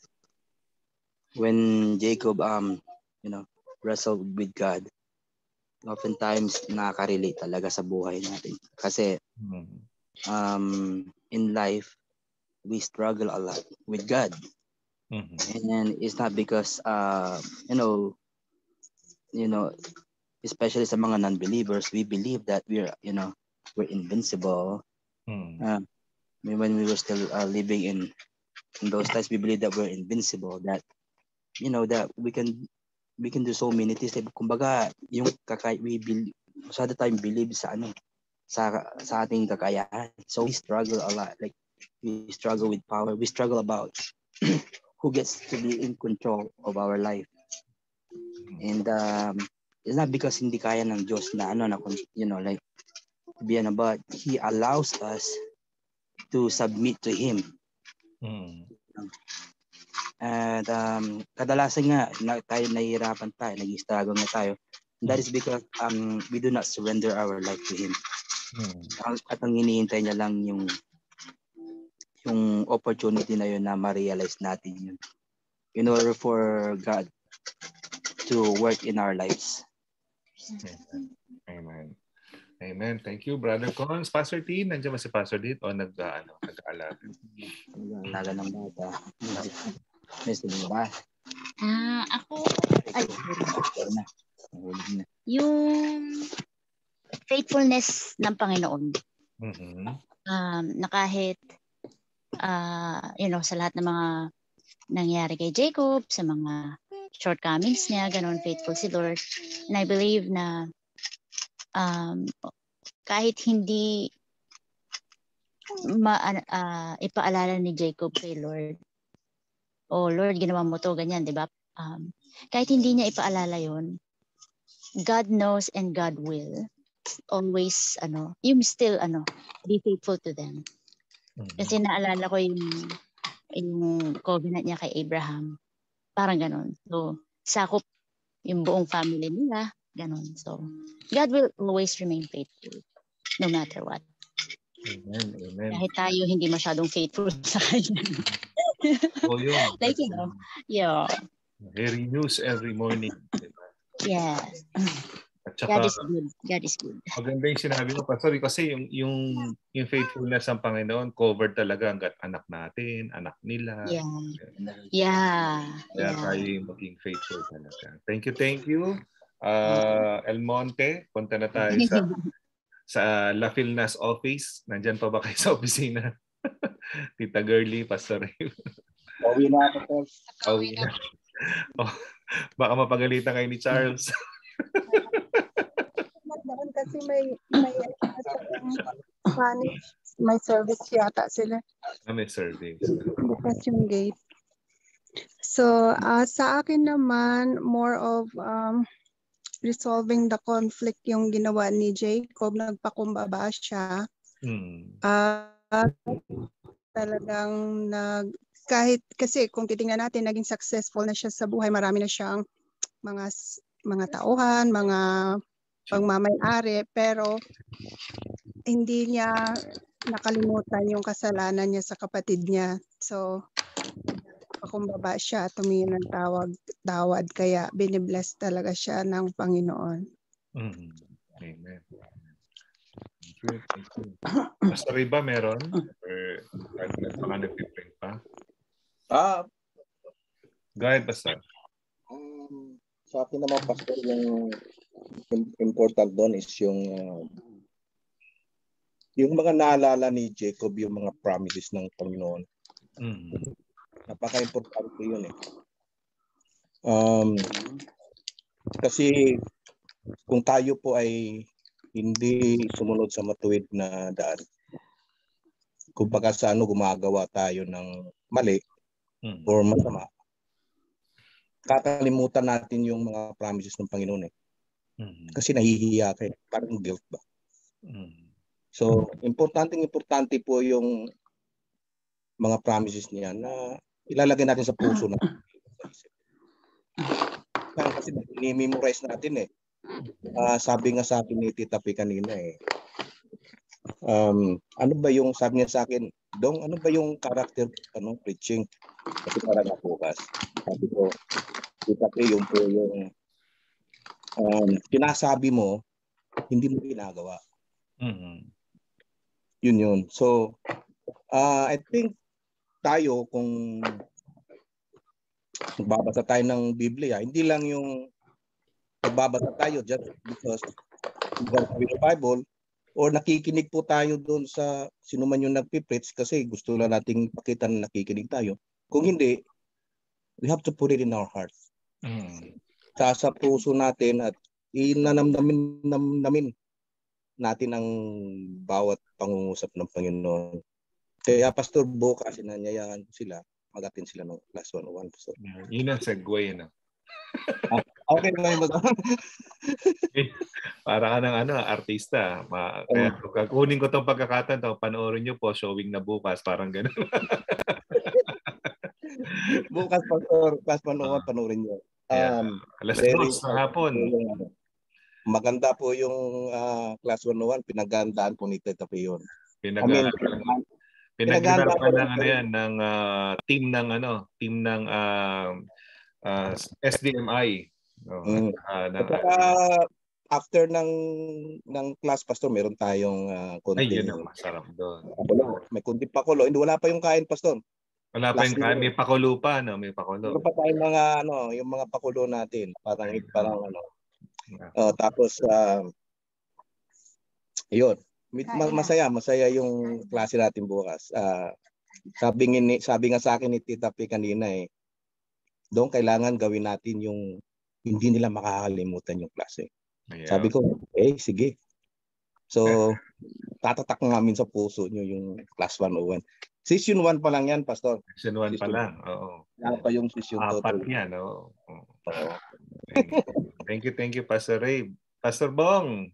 P: when Jacob um you know wrestled with God. Oftentimes nakaka-relate talaga sa buhay natin kasi um, in life we struggle a lot with God. Mm-hmm. And it's not because uh, you know you know especially sa mga non-believers, we believe that we're you know we're invincible. Mm-hmm. uh, when we were still uh, living in in those times, we believe that we're invincible, that you know that we can we can do so many things. Kumbaga, yung kakay we believe, masyado tayong believe sa ano, sa sa ating kakayahan. So we struggle a lot. Like we struggle with power. We struggle about who gets to be in control of our life. And um, it's not because hindi kaya ng Diyos na ano na you know like be ano, but He allows us to submit to Him. Mm. And um, kadalasan nga na, tayo nahihirapan tayo, nag-struggle na tayo. And that is because um, we do not surrender our life to Him. Hmm. At ang hinihintay niya lang yung yung opportunity na yun na ma-realize natin yun in order for God to work in our lives.
A: Amen. Amen. Amen. Thank you, Brother Cons. Pastor T, nandiyan ba si Pastor D o nag-ano, nag-aalala?
P: Nag-aalala ng bata.
Q: Ah, ako ay, yung faithfulness ng Panginoon. Mm-hmm. Um, na kahit uh, you know, sa lahat ng mga nangyari kay Jacob, sa mga shortcomings niya, ganun faithful si Lord. And I believe na um, kahit hindi ma, uh, ipaalala ni Jacob kay Lord, oh Lord, ginawa mo to, ganyan, di ba? Um, kahit hindi niya ipaalala yon, God knows and God will always, ano, yung still, ano, be faithful to them. Mm-hmm. Kasi naalala ko yung, yung covenant niya kay Abraham. Parang ganon. So, sakop yung buong family nila. Ganon. So, God will always remain faithful no matter what.
A: Amen. Amen.
Q: Kahit tayo hindi masyadong faithful sa kanya.
A: Oh, yun.
Q: Like, you know, yeah.
A: He renews every morning.
Q: Yes.
A: At saka,
Q: God is good. God is good.
A: Maganda yung sinabi mo, Pastor, kasi yung, yung, yung faithfulness ng Panginoon covered talaga hanggat anak natin, anak nila.
Q: Yeah. Yeah.
A: Kaya
Q: yeah.
A: tayo yung maging faithful talaga. Thank you, thank you. Uh, El Monte, punta na tayo sa sa La Filnas office. Nandyan pa ba kayo sa opisina? Tita Girly, Pastor Ray.
R: Pauwi na ako, Tol.
A: Pauwi na. Oh, baka mapagalitan kayo ni Charles.
K: Doon kasi may may manage, may service yata sila.
A: Ah, may service.
K: Bukas yung gate. So, uh, sa akin naman, more of um, resolving the conflict yung ginawa ni Jacob. Nagpakumbaba siya.
A: Hmm.
K: Uh, talagang nag, kahit kasi kung titingnan natin, naging successful na siya sa buhay. Marami na siyang mga mga tauhan, mga pagmamay-ari, pero hindi niya nakalimutan yung kasalanan niya sa kapatid niya. So, pakumbaba siya, tumingin ng tawag, tawad, kaya binibless talaga siya ng Panginoon.
A: Mm-hmm. Amen. Thank you, thank you. Pastor Iba, meron? Or baka nag-print pa?
R: Ah,
A: Go ahead, Pastor.
R: Um, sa akin naman, Pastor, yung important doon is yung uh, yung mga naalala ni Jacob, yung mga promises ng Panginoon.
A: Mm-hmm.
R: Napaka-importante yun eh. Um, kasi kung tayo po ay hindi sumunod sa matuwid na daan, kung baka sa ano gumagawa tayo ng mali mm-hmm. or masama, kakalimutan natin yung mga promises ng Panginoon eh. Mm-hmm. Kasi nahihiya kayo. Parang guilt ba? Mm-hmm. So, importante-importante po yung mga promises niya na ilalagay natin sa puso natin. Kasi ni-memorize natin eh. Uh, sabi nga sa akin ni Tita P kanina eh. Um, ano ba yung, sabi niya sa akin, Dong, ano ba yung character ano, preaching? Kasi para nga bukas. Sabi ko, Tita P, yung po yung um, sinasabi mo, hindi mo ginagawa. Mm-hmm. Yun yun. So, uh, I think tayo kung magbabasa tayo ng Biblia, hindi lang yung magbabasa tayo just because we have the Bible or nakikinig po tayo doon sa sino man yung nagpipreach kasi gusto lang nating pakita na nakikinig tayo. Kung hindi, we have to put it in our hearts. Mm. Sa, sa puso natin at inanamnamin namin natin ang bawat pangungusap ng Panginoon. Kaya Pastor Bo, kasi nanyayahan ko sila, mag-attend sila ng class one oh one. So.
A: Yun ang segue na.
R: Okay na yun.
A: Para ka ng ano, artista. Ma, kaya kukunin ko itong pagkakataon, ito, panoorin nyo po, showing na bukas, parang gano'n.
R: Bukas, Pastor, class one oh one, panoorin nyo. Um,
A: yeah. Alas dos na hapon.
R: Maganda po yung uh, class one oh one, pinagandaan po ni Tita P yun.
A: Pinag- Pinag-hirapan ng ano yan ng uh, team ng ano, team ng uh, uh, S D M I. Oh,
R: mm. uh, ng, uh, after ng ng class, Pastor, meron tayong uh, konti.
A: Ay, yun ang masarap doon.
R: May konti pakulo. Hindi, wala pa yung kain, Pastor.
A: Wala pa yung kain. May pakulo pa, no? May pakulo.
R: Meron pa tayong mga, ano, yung mga pakulo natin. Parang, Ay, parang, ano. Uh, tapos, uh, yun. Masaya, masaya yung klase natin bukas. Uh, sabi, ngini, sabi nga sa akin ni Tita P kanina eh, doon kailangan gawin natin yung hindi nila makakalimutan yung klase. Yeah. Sabi ko, eh, sige. So, tatatak namin sa puso nyo yung class one oh one. Session one pa lang yan, Pastor.
A: Session one pa lang, oo.
R: Yan pa yung session two.
A: Apat yan, oo. Oh. Thank you, thank you, Pastor Ray. Pastor Bong.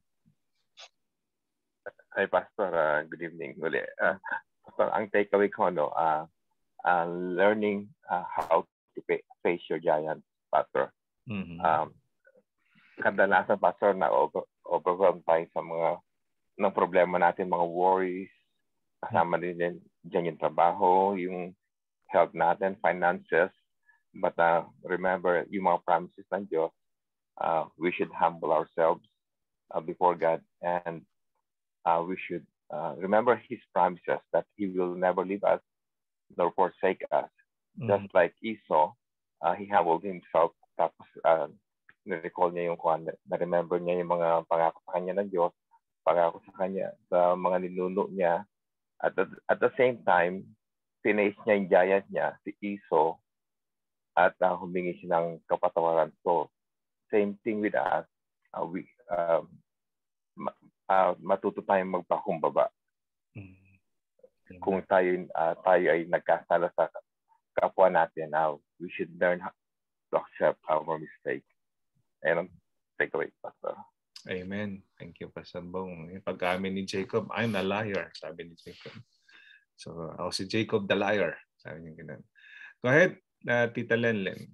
C: Hi, Pastor. Uh, good evening. Uh, Pastor, ang takeaway ko, no, uh, uh, learning uh, how to pay, face your giant, Pastor. Mm-hmm. Um, kadalasan, Pastor, na over, overwhelmed tayo sa mga ng problema natin, mga worries, kasama din din dyan yung trabaho, yung health natin, finances. But uh, remember, yung mga promises ng Diyos, uh, we should humble ourselves uh, before God, and Uh, we should uh, remember His promises that He will never leave us nor forsake us. Mm-hmm. Just like Esau, uh, he humbled himself. Tapos, uh, na-recall niya yung kuhan, na-remember niya yung mga pangako sa kanya ng Diyos, pangako sa kanya, sa mga ninuno niya. At the, at the same time, tinaste niya yung giant niya, si Esau, at uh, humingi siya ng kapatawaran. So, same thing with us. Uh, we, uh, ma- uh, matuto tayong magpakumbaba. Mm-hmm. Kung tayo, uh, tayo ay nagkasala sa kapwa natin, uh, we should learn how to accept our mistake. And take away, Pastor.
A: Amen. Thank you, Pastor Bong. Pag-amin ni Jacob, I'm a liar, sabi ni Jacob. So, ako si Jacob the liar. Sabi niya ganun. Go ahead, uh, Tita Lenlen.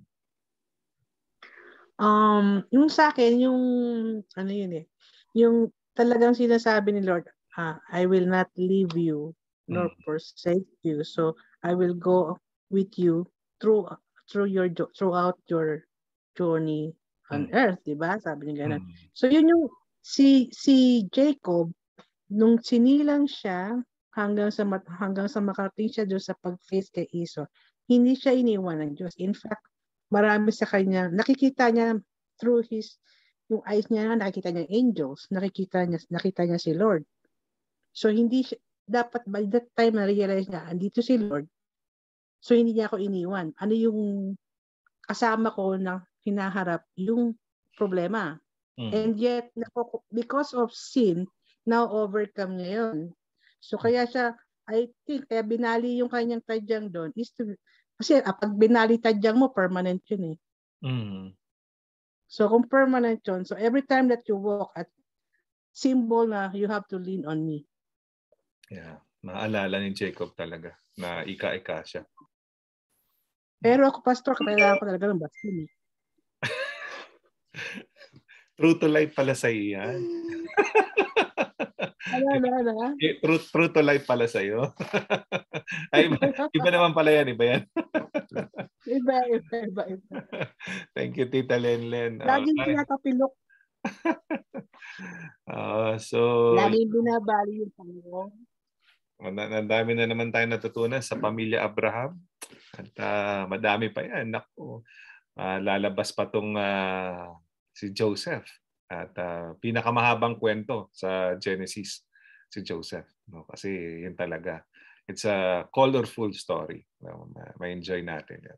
N: Um, yung sa akin, yung, ano yun eh, yung talagang sinasabi ni Lord, ah, I will not leave you nor mm. forsake you. So, I will go with you through through your throughout your journey on mm. earth, di ba? Sabi niya ganun. Mm. So, yun yung, si, si Jacob, nung sinilang siya, hanggang sa hanggang sa makarating siya doon sa pag-face kay Esau, hindi siya iniwan ng Diyos. In fact, marami sa kanya, nakikita niya through his, yung eyes niya, nakikita niya angels, nakikita niya, nakita niya si Lord. So, hindi siya, dapat by that time na-realize niya, andito si Lord. So, hindi niya ako iniwan. Ano yung kasama ko na hinaharap? Yung problema. Mm. And yet, because of sin, now overcome niya yun. So, kaya siya, I think, kaya binali yung kanyang tadyang doon is to, kasi ah, pag binali tadyang mo, permanent yun eh. Mm. So, kung permanent yun, so every time that you walk at symbol na you have to lean on me.
A: Yeah. Maalala ni Jacob talaga na ika-ika siya.
N: Pero ako, Pastor, kailangan ko talaga ng vaccine eh.
A: True to life pala sa iyan.
N: Ano, ano, ano?
A: True, true to life pala sa'yo. Ay, iba, iba naman pala yan, iba yan.
N: Iba, iba, iba, iba.
A: Thank you, Tita Lenlen.
N: Laging okay. Pinakapilok.
A: uh, so,
N: laging binabali yung Panginoon.
A: Ang dami na naman tayo natutunan sa pamilya Abraham. At uh, madami pa yan. Naku, uh, lalabas pa tong uh, si Joseph. At uh, pinakamahabang kwento sa Genesis, si Joseph. No? Kasi yun talaga. It's a colorful story. No? Ma-enjoy natin yan.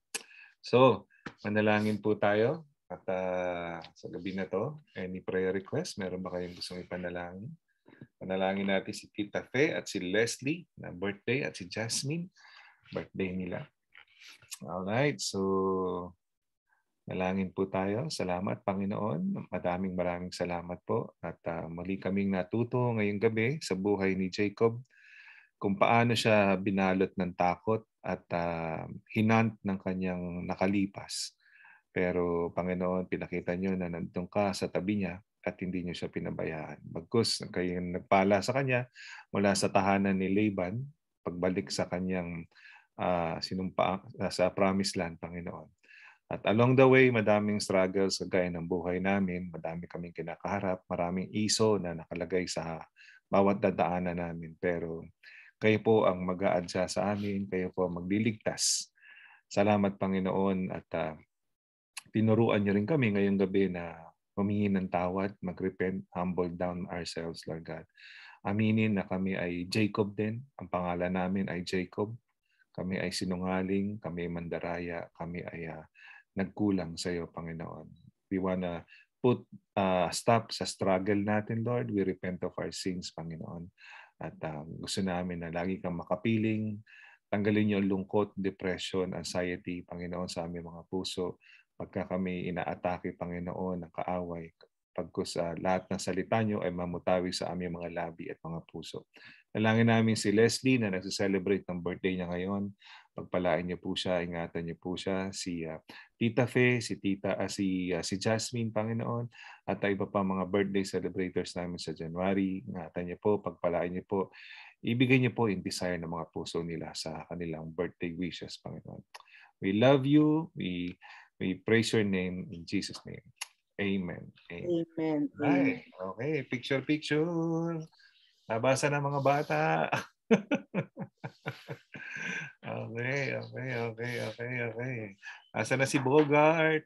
A: So, manalangin po tayo. At uh, sa gabi na to, any prayer request? Meron ba kayong gustong ipanalangin? Panalangin natin si Tita Fe at si Leslie na birthday at si Jasmine. Birthday nila. Alright, so nalangin po tayo. Salamat, Panginoon. Madaming maraming salamat po. At uh, muli kaming natuto ngayong gabi sa buhay ni Jacob kung paano siya binalot ng takot at uh, hinant ng kanyang nakalipas. Pero, Panginoon, pinakita niyo na nandun ka sa tabi niya at hindi niyo siya pinabayaan. Bagkus, kayo nagpala sa kanya mula sa tahanan ni Laban, pagbalik sa kanyang uh, sinumpa, uh, sa promised land, Panginoon. At along the way, madaming struggles kagaya ng buhay namin, madami kaming kinakaharap, maraming iso na nakalagay sa bawat dadaanan namin. Pero kayo po ang mag-a-adjust sa amin, kayo po ang magliligtas. Salamat, Panginoon, at uh, tinuruan niyo rin kami ngayong gabi na humingi ng tawad, mag-repent, humble down ourselves, Lord God. Aminin na kami ay Jacob din. Ang pangalan namin ay Jacob. Kami ay sinungaling, kami ay mandaraya, kami ay uh, nagkulang sa iyo, Panginoon. We wanna put uh, stop sa struggle natin, Lord. We repent of our sins, Panginoon. At uh, gusto namin na lagi kang makapiling. Tanggalin niyo ang lungkot, depression, anxiety, Panginoon, sa aming mga puso. Pagka kami inaatake, Panginoon, ng kaaway, pagkus uh, lahat ng salita niyo ay mamutawi sa aming mga labi at mga puso. Nalangin namin si Leslie na nagse-celebrate ng birthday niya ngayon. Pagpalain niyo po siya, ingatan niyo po siya, si uh, Tita Fe, si Tita, uh, si, uh, si Jasmine, Panginoon, at iba pa mga birthday celebrators namin sa January. Ingatan niyo po, pagpalain niyo po. Ibigay niyo po yung desire ng mga puso nila sa kanilang birthday wishes, Panginoon. We love you. We we praise your name in Jesus' name. Amen. Amen.
N: Amen.
A: Right. Okay. Picture, picture. Nabasa na mga bata. Okay, okay, okay, okay, okay. Asa na si Bogart?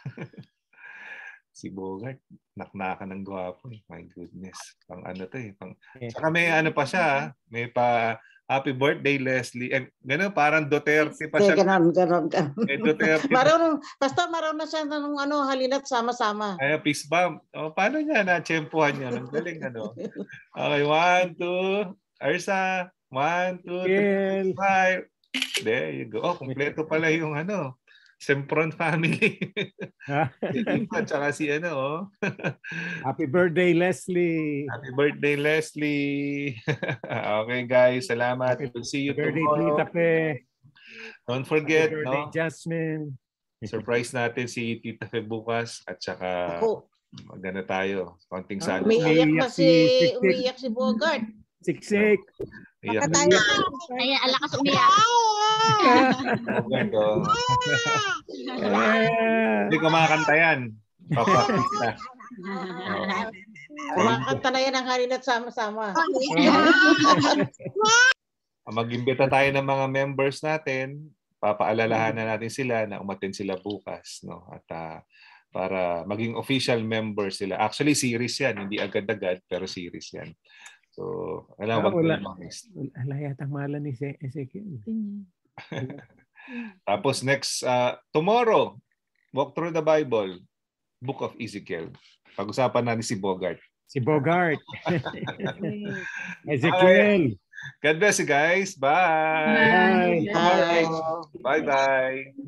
A: Si Bogart, naknakan ng gwapo eh. My goodness. Pang ano to eh. Pang... Saka may ano pa siya, may pa Happy birthday, Leslie. Eh, gano'n, parang Duterte pa siya.
D: Ganon, ganon, ganon.
A: Eh, Duterte.
D: Marunong, basta marunong na siya ng ano, halina't sama-sama.
A: Ay, peace bomb. O, paano niya na-tsempuhan niya? Ang galing, ano? Okay, one, two. Arsa. One, two, three, five. There you go. Oh, kompleto pala yung ano. Sempron family. Si Ipa, tsaka si ano, oh.
E: Happy birthday, Leslie.
A: Happy birthday, Leslie. Okay, guys. Salamat. We'll see you
E: birthday,
A: tomorrow.
E: Tita Fe.
A: Don't forget,
E: Happy birthday,
A: no?
E: Jasmine.
A: Surprise natin si Tita Fe bukas at saka magana tayo. Konting salo.
D: Umiiyak na si, umiiyak si Bogart.
E: Siksik.
A: Iyak.
Q: Ay, alakas umiyak.
A: Bogart, oh. Hindi kumakanta yan. Papakita.
D: Kumakanta na yan ang halina't sama-sama.
A: Mag-imbita tayo ng mga members natin. Papaalalahan na natin sila na umattend sila bukas, no? At uh, para maging official member sila. Actually, series yan. Hindi agad-agad, pero series yan. So, alam,
E: ah,
A: wag
E: wala,
A: mag-next.
E: wala yatang mahala ni Ezekiel.
A: Tapos next, uh, tomorrow, walk through the Bible, Book of Ezekiel. Pag-usapan natin si Bogart.
E: Si Bogart. Ezekiel.
A: God bless you guys. Bye.
E: Bye.
A: Bye. Bye. Bye.